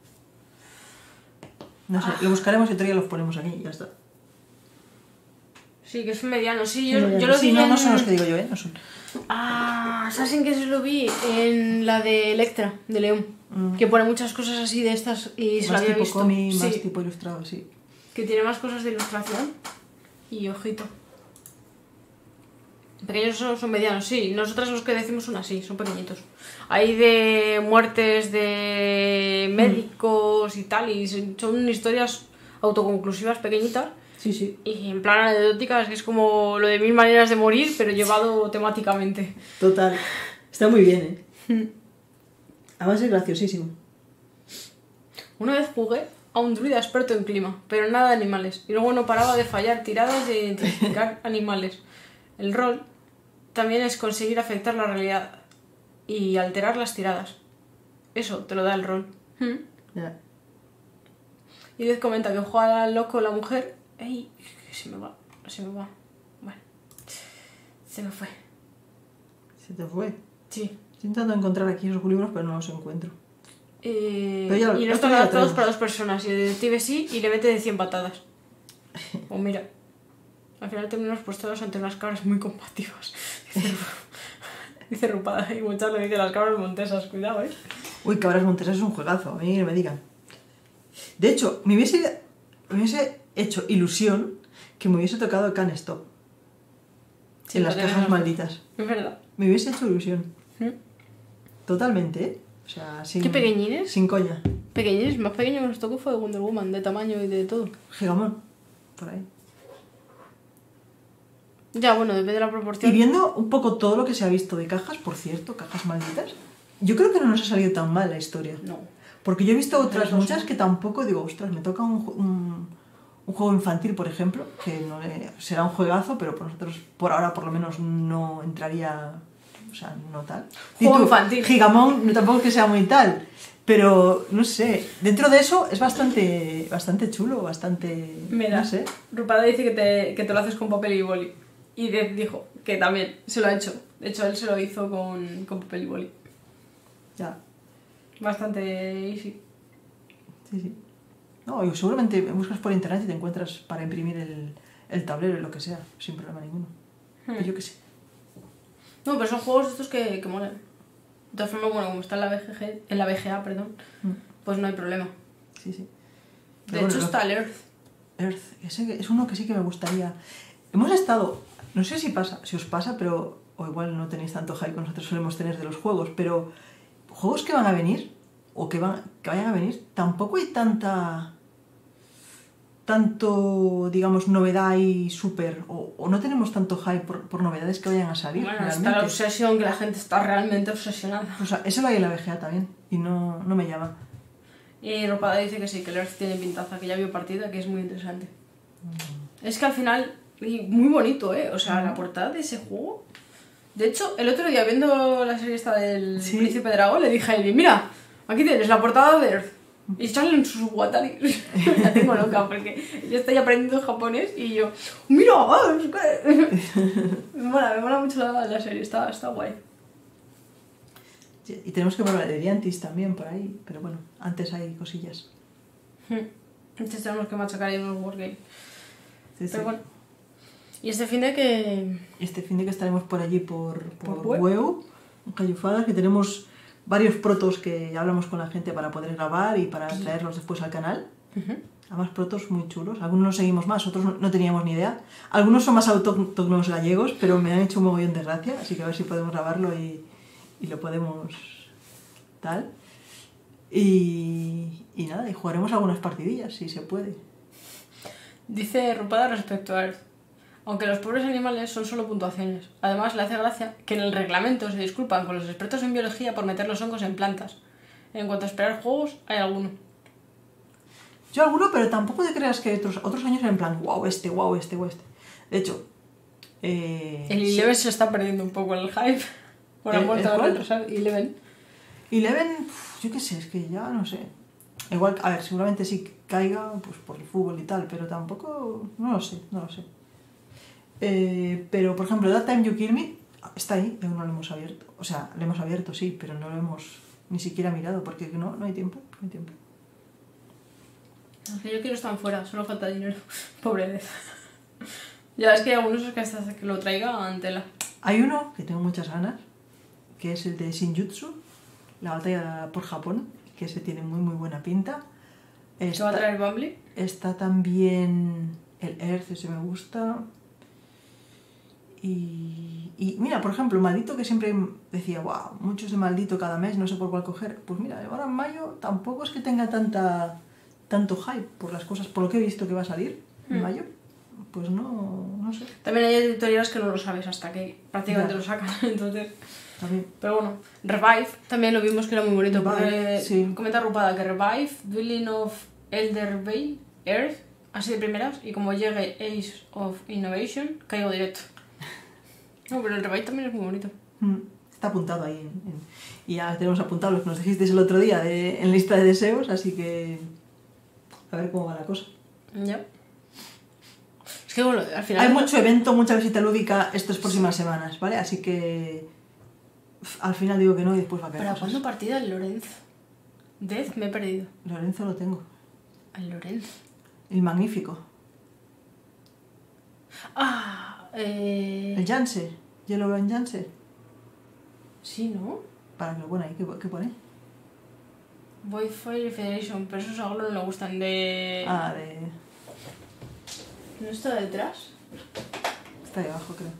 No sé, lo buscaremos y otro día los ponemos aquí y ya está. Sí, que es mediano. Sí, yo, Sí, yo lo sí, vi no, en... no son los que digo yo, ¿eh? No son. Ah, ¿sabes en qué se lo vi? En la de Electra, de León. Mm. Que pone muchas cosas así de estas y se lo Más había tipo visto. cómic, Sí, más tipo ilustrado, sí. que tiene más cosas de ilustración. Y ojito. Pequeños son, son medianos, sí. Nosotras los que decimos son así, son pequeñitos. Hay de muertes de médicos y tal, y son historias autoconclusivas pequeñitas. Sí, sí. Y en plan anecdóticas, que es como lo de mil maneras de morir, pero llevado temáticamente. Total. Está muy bien, ¿eh? Además es graciosísimo. Una vez jugué a un druida experto en clima, pero nada de animales, y luego no paraba de fallar tiradas de identificar animales. El rol también es conseguir afectar la realidad y alterar las tiradas. Eso te lo da el rol. Ya. Y Liz comenta que juega al loco la mujer. ¡Ey! Que se me va, se me va. Bueno, se me fue. Se te fue. Sí. Estoy intentando encontrar aquí esos libros, pero no los encuentro. Eh, Pero ya- y no esto están ya lo adaptados tenemos. para dos personas. Y el detective sí, y le mete de cien patadas. O mira. Al final terminamos postrados ante unas cabras muy combativas. Dice, dice Rupada. Y muchas le dice las cabras montesas. Cuidado, ¿eh? Uy, Cabras Montesas es un juegazo, a mí que me digan. De hecho, me hubiese, me hubiese hecho ilusión que me hubiese tocado Can't Stop. Sí, en lo las tenemos. cajas malditas. Es verdad. Me hubiese hecho ilusión. ¿Mm? Totalmente, ¿eh? O sea, sin... ¿Qué pequeñines? Sin coña. Pequeñines. Más pequeño que nos tocó fue Wonder Woman. De tamaño y de todo. Gigamón. Por ahí. Ya, bueno, depende de la Y proporción. viendo un poco todo lo que se ha visto de cajas, por cierto, cajas malditas, yo creo que no nos ha salido tan mal la historia. No. Porque yo he visto otras Pero no muchas sé. que tampoco digo, ostras, me toca un, ju- un, un juego infantil, por ejemplo, que no le- será un juegazo, pero por nosotros, por ahora por lo menos, no entraría, o sea, no tal. Juego Di tú, infantil. Gigamón no, tampoco es que sea muy tal, Pero, no sé, dentro de eso es bastante bastante chulo, bastante... Mira, no sé. Rupada dice que te, que te lo haces con papel y boli. Y Death dijo que también se lo ha hecho. De hecho, él se lo hizo con, con papel y boli. Ya, Bastante easy. sí, sí. No, y seguramente buscas por internet y te encuentras para imprimir el, el tablero y lo que sea, sin problema ninguno. Hmm. Y yo qué sé. No, pero son juegos estos que, que molan. De todas formas, bueno, como está en la B G G, en la B G A, perdón, Mm, pues no hay problema. sí, sí. De Pero hecho, bueno, está el Earth. Earth, ese que- es uno que sí que me gustaría. Hemos estado, no sé si pasa, si os pasa, pero o igual no tenéis tanto hype como nosotros solemos tener de los juegos, pero juegos que van a venir o que van que vayan a venir, tampoco hay tanta tanto, digamos, novedad y súper o, o no tenemos tanto hype por, por novedades que vayan a salir. Bueno, está realmente. la obsesión, que la gente está realmente obsesionada. O sea, eso lo hay en la B G A también y no, no me llama. Y Rupada dice que sí, que el Earth tiene pintaza, que ya vio partida, que es muy interesante. Es que al final, y muy bonito, ¿eh? O sea, la portada de ese juego... De hecho, el otro día viendo la serie esta del Sí. Príncipe Dragón, le dije a Elvi, mira, aquí tienes la portada de Earth. Y salen sus wataris. La tengo loca porque yo estoy aprendiendo japonés y yo, mira, es que... me mola, me mola mucho la, la serie, está, está guay. Sí, y tenemos que probar de Diantis también por ahí, pero bueno, antes hay cosillas. Entonces tenemos que machacar ahí unos wargames. Sí, sí. Pero bueno. Y este fin de que... Este fin de que estaremos por allí por, por, ¿Por Hueu? Hueu, en Callufadas, que tenemos varios protos que ya hablamos con la gente para poder grabar y para traerlos después al canal. Ujú. Además, protos muy chulos. Algunos los seguimos más, otros no, no teníamos ni idea. Algunos son más autóctonos gallegos, pero me han hecho un mogollón de gracia, así que a ver si podemos grabarlo y, y lo podemos tal. Y, y nada, y jugaremos algunas partidillas, si se puede. Dice Rupada respecto a Earth. Aunque los pobres animales son solo puntuaciones. Además, le hace gracia que en el reglamento se disculpan con los expertos en biología por meter los hongos en plantas. En cuanto a esperar juegos, hay alguno. Yo alguno, pero tampoco te creas que otros, otros años eran en plan, wow, este, wow, este, wow, este. De hecho, eh, El sí. Eleven se está perdiendo un poco el hype. Por la ¿El- muerte el de cuál? retrasar. Eleven. Eleven, uf, yo qué sé, es que ya no sé. Igual, a ver, seguramente sí caiga pues, por el fútbol y tal, pero tampoco, no lo sé, no lo sé. Eh, pero, por ejemplo, That Time You Kill Me está ahí y aún no lo hemos abierto. O sea, lo hemos abierto, sí, pero no lo hemos ni siquiera mirado porque no, no hay tiempo, no hay tiempo. Es que yo quiero estar fuera, solo falta dinero. Pobre Death. Ya, es que hay algunos que hasta que lo traiga en tela. Hay uno que tengo muchas ganas, que es el de Shinjutsu, la batalla por Japón, que ese tiene muy muy buena pinta. ¿Se va a traer Bumbly? Está también el Earth, ese me gusta. Y, y mira, por ejemplo, Maldito, que siempre decía, wow, muchos de Maldito cada mes, no sé por cuál coger. Pues mira, ahora en mayo tampoco es que tenga tanta tanto hype por las cosas, por lo que he visto que va a salir en Mm. mayo. Pues no, no sé. También hay editoriales que no lo sabes hasta que prácticamente Ya. lo sacan. Entonces... También. Pero bueno, Revive también lo vimos que era muy bonito. Revive, Porque sí. comenta Rupada que Revive, Dwelling of Elder Bay, Earth, así de primeras, y como llegue Ace of Innovation, caigo directo. No, pero el Revive también es muy bonito. Mm, Está apuntado ahí. en- en- y ya tenemos apuntado los que nos dijisteis el otro día de- en lista de deseos, así que a ver cómo va la cosa. Ya. Es que bueno, al final... Hay mucho evento, mucha visita lúdica estas próximas semanas, ¿vale? Así que uf, al final digo que no y después va a caer ¿Para cosas. cuándo partida el Lorenzo? Death, me he perdido. Lorenzo lo tengo. El Lorenzo. El magnífico. Ah, eh... El Janse. Yellow and Janse. Sí, ¿no? Para que lo pone ahí. ¿Qué, qué pone? Void Fire Federation, pero esos a Golo no le gustan de... Ah, de... ¿No está detrás? Está ahí abajo, creo.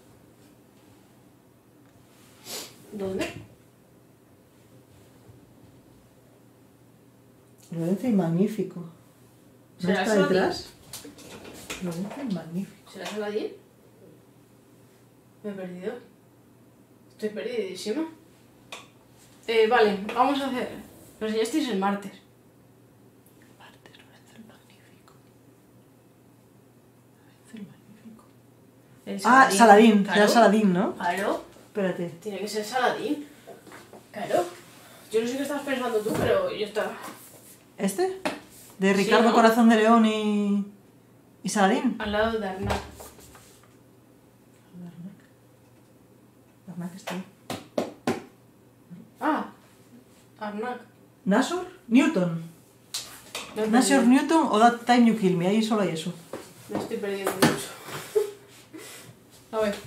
¿Dónde? Lorenzo y magnífico. ¿No ¿Será está Saladín? detrás? Lorenzo y magnífico. ¿Será Saladín? Me he perdido. Estoy perdidísima. Eh, vale, vamos a hacer... Lo enseñasteis el martes. Martes, Lorenzo el magnífico. Lorenzo el magnífico. El Ah, Saladín. Claro. Será Saladín, ¿no? Claro, Espérate. tiene que ser Saladín. Claro. Yo no sé qué estabas pensando tú, pero ya está. ¿Este? De Ricardo Sí, ¿no? Corazón de León y... y Saladín. Al lado de Arnak. Arnak está ahí. Ah, Arnak. ¿Nasor? Newton. No he Nasor perdido. Newton o That Time You Kill Me. Ahí solo hay eso. Me estoy perdiendo mucho. A ver.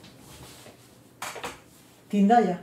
Tindaya.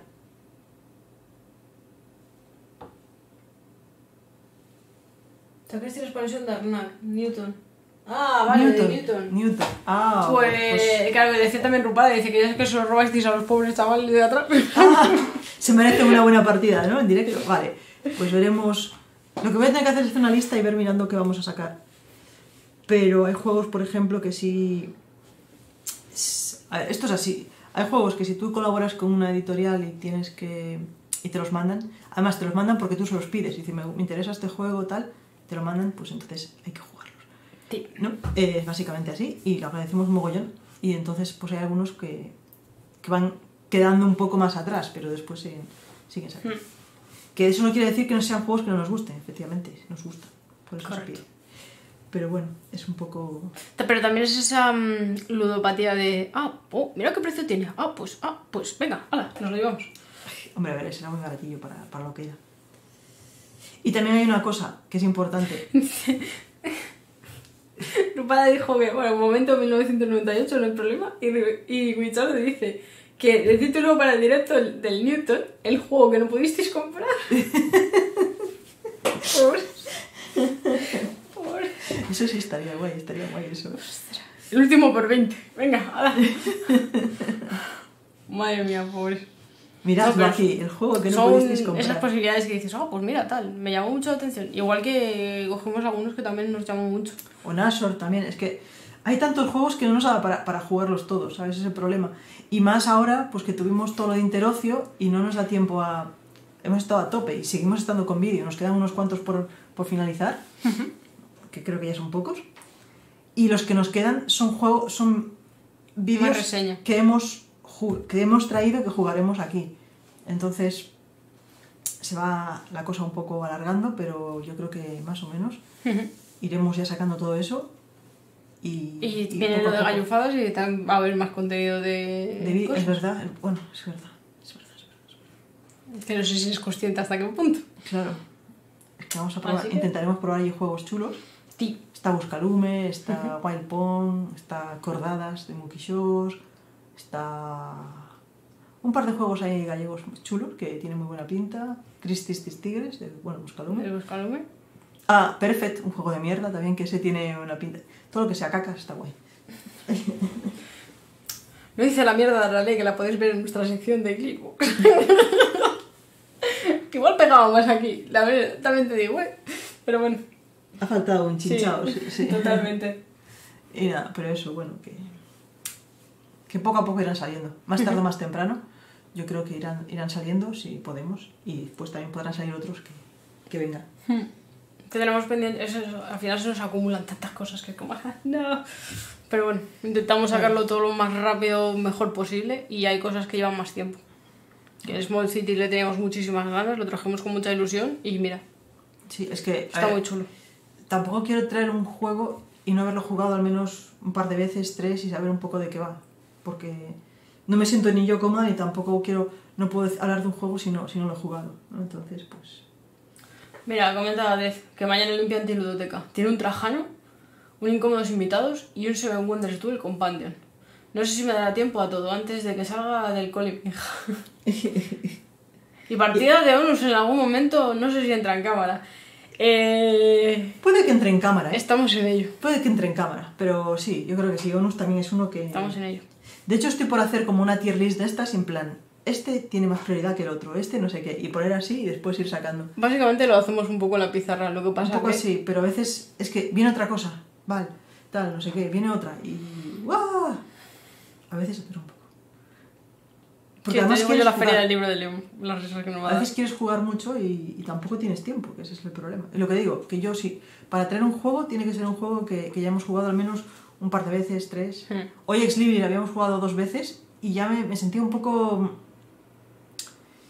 Sacaste la expansión de Arnak, Newton. Ah, vale, de Newton. Newton. Ah, Pues, claro, que decía también Rupada, dice que ya es que se los robasteis a los pobres chavales de atrás. Ah, se merece una buena partida, ¿no? En directo. Vale, pues veremos. Lo que voy a tener que hacer es hacer una lista y ver mirando qué vamos a sacar. Pero hay juegos, por ejemplo, que sí... A ver, esto es así. Hay juegos que si tú colaboras con una editorial y tienes que... y te los mandan, además te los mandan porque tú se los pides. Y si me, me interesa este juego tal, te lo mandan, pues entonces hay que jugarlos. Sí. ¿No? Eh, es básicamente así y lo agradecemos un mogollón. Y entonces pues hay algunos que, que van quedando un poco más atrás, pero después siguen, siguen saliendo. Hmm. Que eso no quiere decir que no sean juegos que no nos gusten, efectivamente, nos gustan. Por eso se Correcto. pide. Pero bueno, es un poco... Pero también es esa mm, ludopatía de, ah, oh, mira qué precio tiene, ah, pues, ah, pues, venga, hala, nos lo llevamos. Hombre, a ver, será muy baratillo para, para lo que era. Y también hay una cosa que es importante. Rupada dijo que, bueno, momento mil novecientos noventa y ocho no hay problema, y, y Guichard dice que de título para el directo del, del Newton, el juego que no pudisteis comprar. Pobres. Pobres. Eso sí estaría guay, estaría guay eso. El último por veinte, venga, hala. Madre mía, pobres. Miradlo No, pero aquí, el juego que no son pudisteis comprar. esas posibilidades que dices, oh, pues mira, tal, me llamó mucho la atención. Igual que cogimos algunos que también nos llamó mucho. O Nashor también, es que hay tantos juegos que no nos da para, para jugarlos todos, ¿sabes? Ese es el problema. Y más ahora, pues que tuvimos todo lo de interocio y no nos da tiempo a... Hemos estado a tope y seguimos estando con vídeo, nos quedan unos cuantos por, por finalizar, que creo que ya son pocos. Y los que nos quedan son juegos, son Más vídeos reseña. que hemos, ju- que hemos traído y que jugaremos aquí. Entonces se va la cosa un poco alargando, pero yo creo que más o menos iremos ya sacando todo eso. Y, Y, y viene poco lo a de poco. gallufadas y tam- va a haber más contenido de, De vi- cosas. es verdad, bueno, es verdad, es verdad, es verdad. Que no sé si eres consciente hasta qué punto. Claro, es que vamos a probar, Así que- intentaremos probar ahí juegos chulos. Sí. Está Buscalume, está Wild Pond, está Cordadas de Monkey Shows, está un par de juegos ahí gallegos chulos que tienen muy buena pinta. Christie's Tis Tigres, de, bueno, Buscalume. ¿El Buscalume? Ah, Perfect, un juego de mierda también que ese tiene una pinta. Todo lo que sea caca está guay. No dice la mierda de la ley que la podéis ver en nuestra sección de Clickbox. Que igual pegaba más aquí, la verdad, también te digo, ¿eh? Pero bueno. Ha faltado un chinchao, sí, sí. Totalmente. Y nada, pero eso, bueno, que, que poco a poco irán saliendo. Más tarde o más temprano, yo creo que irán, irán saliendo si podemos. Y después también podrán salir otros que, que vengan. Tendremos pendiente, eso, eso, al final se nos acumulan tantas cosas que como, "Ah, no". Pero bueno, intentamos sacarlo todo lo más rápido, mejor posible, y hay cosas que llevan más tiempo. Que en Small City le teníamos muchísimas ganas, lo trajimos con mucha ilusión y mira, Sí, es que... a está ver, muy chulo. tampoco quiero traer un juego y no haberlo jugado al menos un par de veces, tres, y saber un poco de qué va. Porque no me siento ni yo cómoda ni tampoco quiero... No puedo hablar de un juego si no, si no lo he jugado, ¿no? Entonces, pues... Mira, comenta Dez que mañana limpia antiludoteca. Tiene un Trajano, un Incómodos Invitados y un Seven Wonders Duel Companion. No sé si me dará tiempo a todo antes de que salga del cole mi hija. Y partida de Onus en algún momento, no sé si entra en cámara. Eh... Puede que entre en cámara, ¿eh? Estamos en ello. Puede que entre en cámara, pero sí, yo creo que sí. Onus también es uno que... Estamos en ello. De hecho, estoy por hacer como una tier list de estas, en plan, este tiene más prioridad que el otro, este no sé qué, y poner así y después ir sacando. Básicamente lo hacemos un poco en la pizarra, lo que pasa Un poco que... así, pero a veces es que viene otra cosa, vale, tal, no sé qué, viene otra, y... ¡guau! A veces se tira un poco. Porque además yo quieres la feria jugar- del libro de León, las risas que nos va a A dar. veces quieres jugar mucho y, y tampoco tienes tiempo, que ese es el problema. Y lo que digo, que yo sí, para traer un juego tiene que ser un juego que, que ya hemos jugado al menos un par de veces, tres. Hmm. Hoy Ex Libris habíamos jugado dos veces y ya me, me sentía un poco...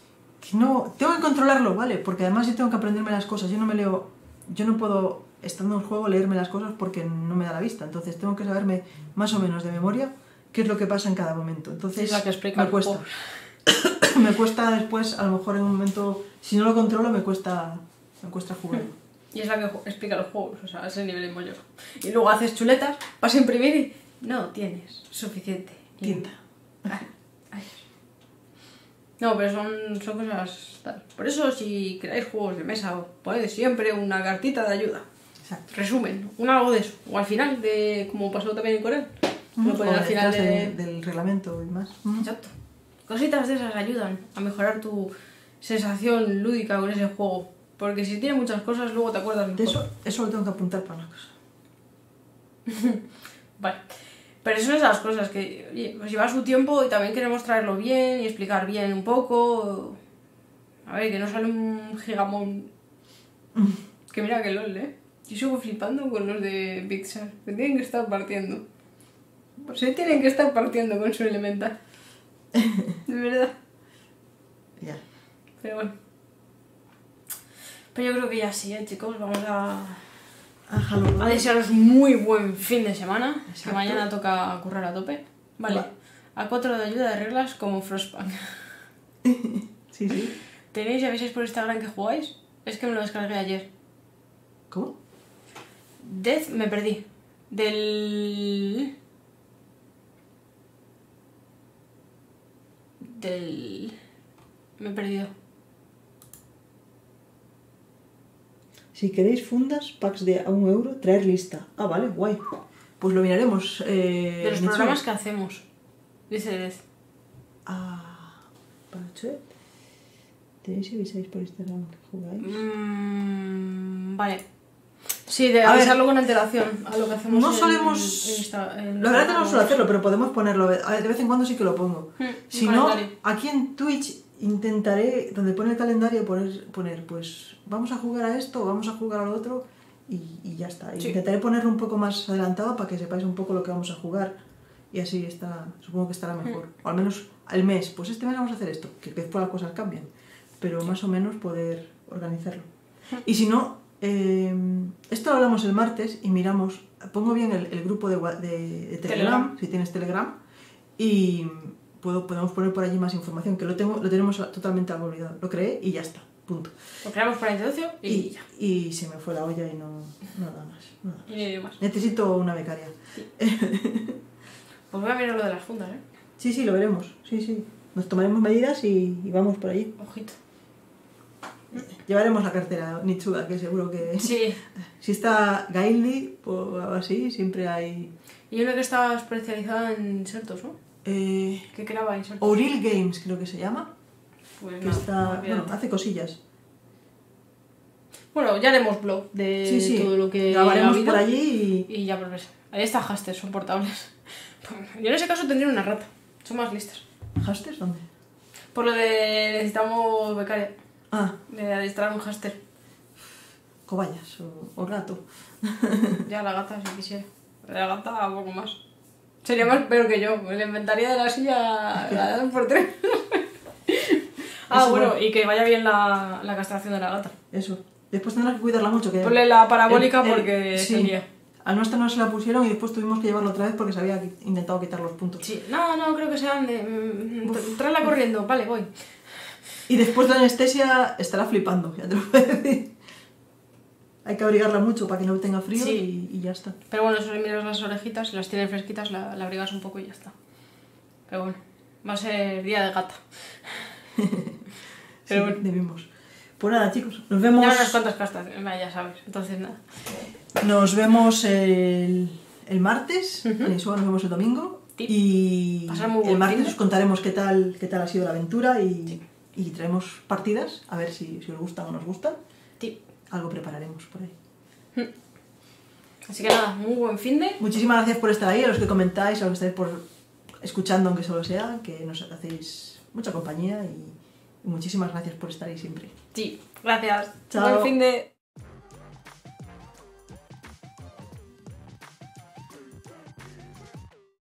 que no... Tengo que controlarlo, ¿vale? Porque además yo tengo que aprenderme las cosas. Yo no me leo... Yo no puedo, estando en juego, leerme las cosas porque no me da la vista. Entonces tengo que saberme más o menos de memoria qué es lo que pasa en cada momento. Entonces Es la que explica me cuesta. Me cuesta después, a lo mejor en un momento... Si no lo controlo, me cuesta, me cuesta jugar. Y es la que ju- explica los juegos, o sea, a ese nivel mayor. Y luego haces chuletas, vas a imprimir y... No tienes suficiente. Y- Tinta. Ah, ay. No, pero son, son cosas tal. Por eso, si creáis juegos de mesa, poned siempre una cartita de ayuda. Exacto. Resumen, un algo de eso. O al final, de como pasó también en Corea. Lo O ponen al final detrás de... de- del reglamento y más. Ujú. Exacto. Cositas de esas ayudan a mejorar tu sensación lúdica con ese juego. Porque si tiene muchas cosas, luego te acuerdas mejor. De eso, eso lo tengo que apuntar para una cosa. Vale. Pero son esas cosas que, oye, pues lleva su tiempo y también queremos traerlo bien y explicar bien un poco. A ver, que no sale un gigamón. Que mira que lol, ¿eh? Yo sigo flipando con los de Pixar. Se tienen que estar partiendo. Se tienen que estar partiendo con su elemental. De verdad. Ya. Pero bueno. Pero yo creo que ya sí, ¿eh, chicos? Vamos a, A Halloween. a desearos muy buen fin de semana. Que Exacto. mañana toca currar a tope. Vale. Va. A cuatro de ayuda de reglas como Frostpunk. Sí, sí. ¿Tenéis y avisáis por Instagram que jugáis? Es que me lo descargué ayer. ¿Cómo? Death me perdí. Del... Del... Me he perdido. Si queréis fundas, packs de a un euro, traer lista. Ah, vale, guay. Pues lo miraremos. Eh, De los Mitsuo. programas que hacemos. Dice Death. Ah, Pache. ¿Tenéis y avisáis por Instagram que jugáis? Mm, vale. Sí, de A ver, avisarlo con antelación a lo que hacemos No en- solemos... en Insta- en La verdad que no Instagram. suelo hacerlo, pero podemos ponerlo. A ver, de vez en cuando sí que lo pongo. Mm, un Si no, calendario. aquí en Twitch intentaré, donde pone el calendario, poner, poner pues vamos a jugar a esto, vamos a jugar a lo otro y, y ya está. Sí. Intentaré ponerlo un poco más adelantado para que sepáis un poco lo que vamos a jugar y así está, supongo que estará mejor. O al menos al mes, pues este mes vamos a hacer esto, que después las cosas cambian, pero más o menos poder organizarlo. Y si no, eh, esto lo hablamos el martes y miramos, pongo bien el, el grupo de, wa- de- de Telegram, Telegram. si tienes Telegram, y puedo, podemos poner por allí más información, que lo, tengo, lo tenemos totalmente algo olvidado. Lo creé y ya está, punto. Lo creamos para introducción y, Y, ya. y se me fue la olla y no nada más. Nada más. Y ni más. Necesito una becaria. Pues voy a mirar lo de las fundas, ¿eh? Sí, sí, lo veremos. Sí, sí. Nos tomaremos medidas y, y vamos por allí. Ojito. Llevaremos la cartera nichuda, que seguro que... Sí. Si está Gailly o algo así, siempre hay... Y una que estaba especializada en insertos, ¿no? Eh, Que creaba insertos. Oril Games creo que se llama. Pues Que nada, está... olvídate. Bueno, hace cosillas. Bueno, ya haremos blog de Sí, sí. todo lo que Grabaremos ha habido. por allí y... Y ya pues ves. Ahí está Haster, son portables. Yo en ese caso tendría una rata. Son más listas. ¿Hasters dónde? Por lo de necesitamos becaria. Ah, De adiestrar un Haster. cobayas o, o gato. Ya la gata si quisiera. La gata un poco más. Sería más peor que yo. El inventario de la silla la dan por tres. Ah, Eso, bueno, bueno. y que vaya bien la, la castración de la gata. Eso. Después tendrás que cuidarla mucho. Que Ponle la parabólica el- el- porque sí. se lía. Al nuestro no se la pusieron y después tuvimos que llevarlo otra vez porque se había qui- intentado quitar los puntos. Sí. No, no, creo que sean de... mm, tra- Tráela corriendo. Vale, voy. Y después de la anestesia estará flipando, ya te lo puedo decir. Hay que abrigarla mucho para que no tenga frío Sí. y, y ya está. Pero bueno, solo miras las orejitas, si las tienes fresquitas, la, la abrigas un poco y ya está. Pero bueno, va a ser día de gata. Pero Sí, bueno, debimos. Pues nada, chicos, nos vemos. ya unas cuantas castas, eh, ya sabes. Entonces nada. Nos vemos el, el martes, Ujú. en Isuga nos vemos el domingo. Sí. Y Pasar muy el buen martes fin de- os contaremos qué tal, qué tal ha sido la aventura y, Sí. y traemos partidas, a ver si, si os gustan o nos gustan. Sí. Algo prepararemos por ahí. Así que nada, muy buen fin de. Muchísimas gracias por estar ahí, a los que comentáis, a los que estáis por escuchando, aunque solo sea, que nos hacéis mucha compañía y, y muchísimas gracias por estar ahí siempre. Sí, gracias. Chao. Buen fin de.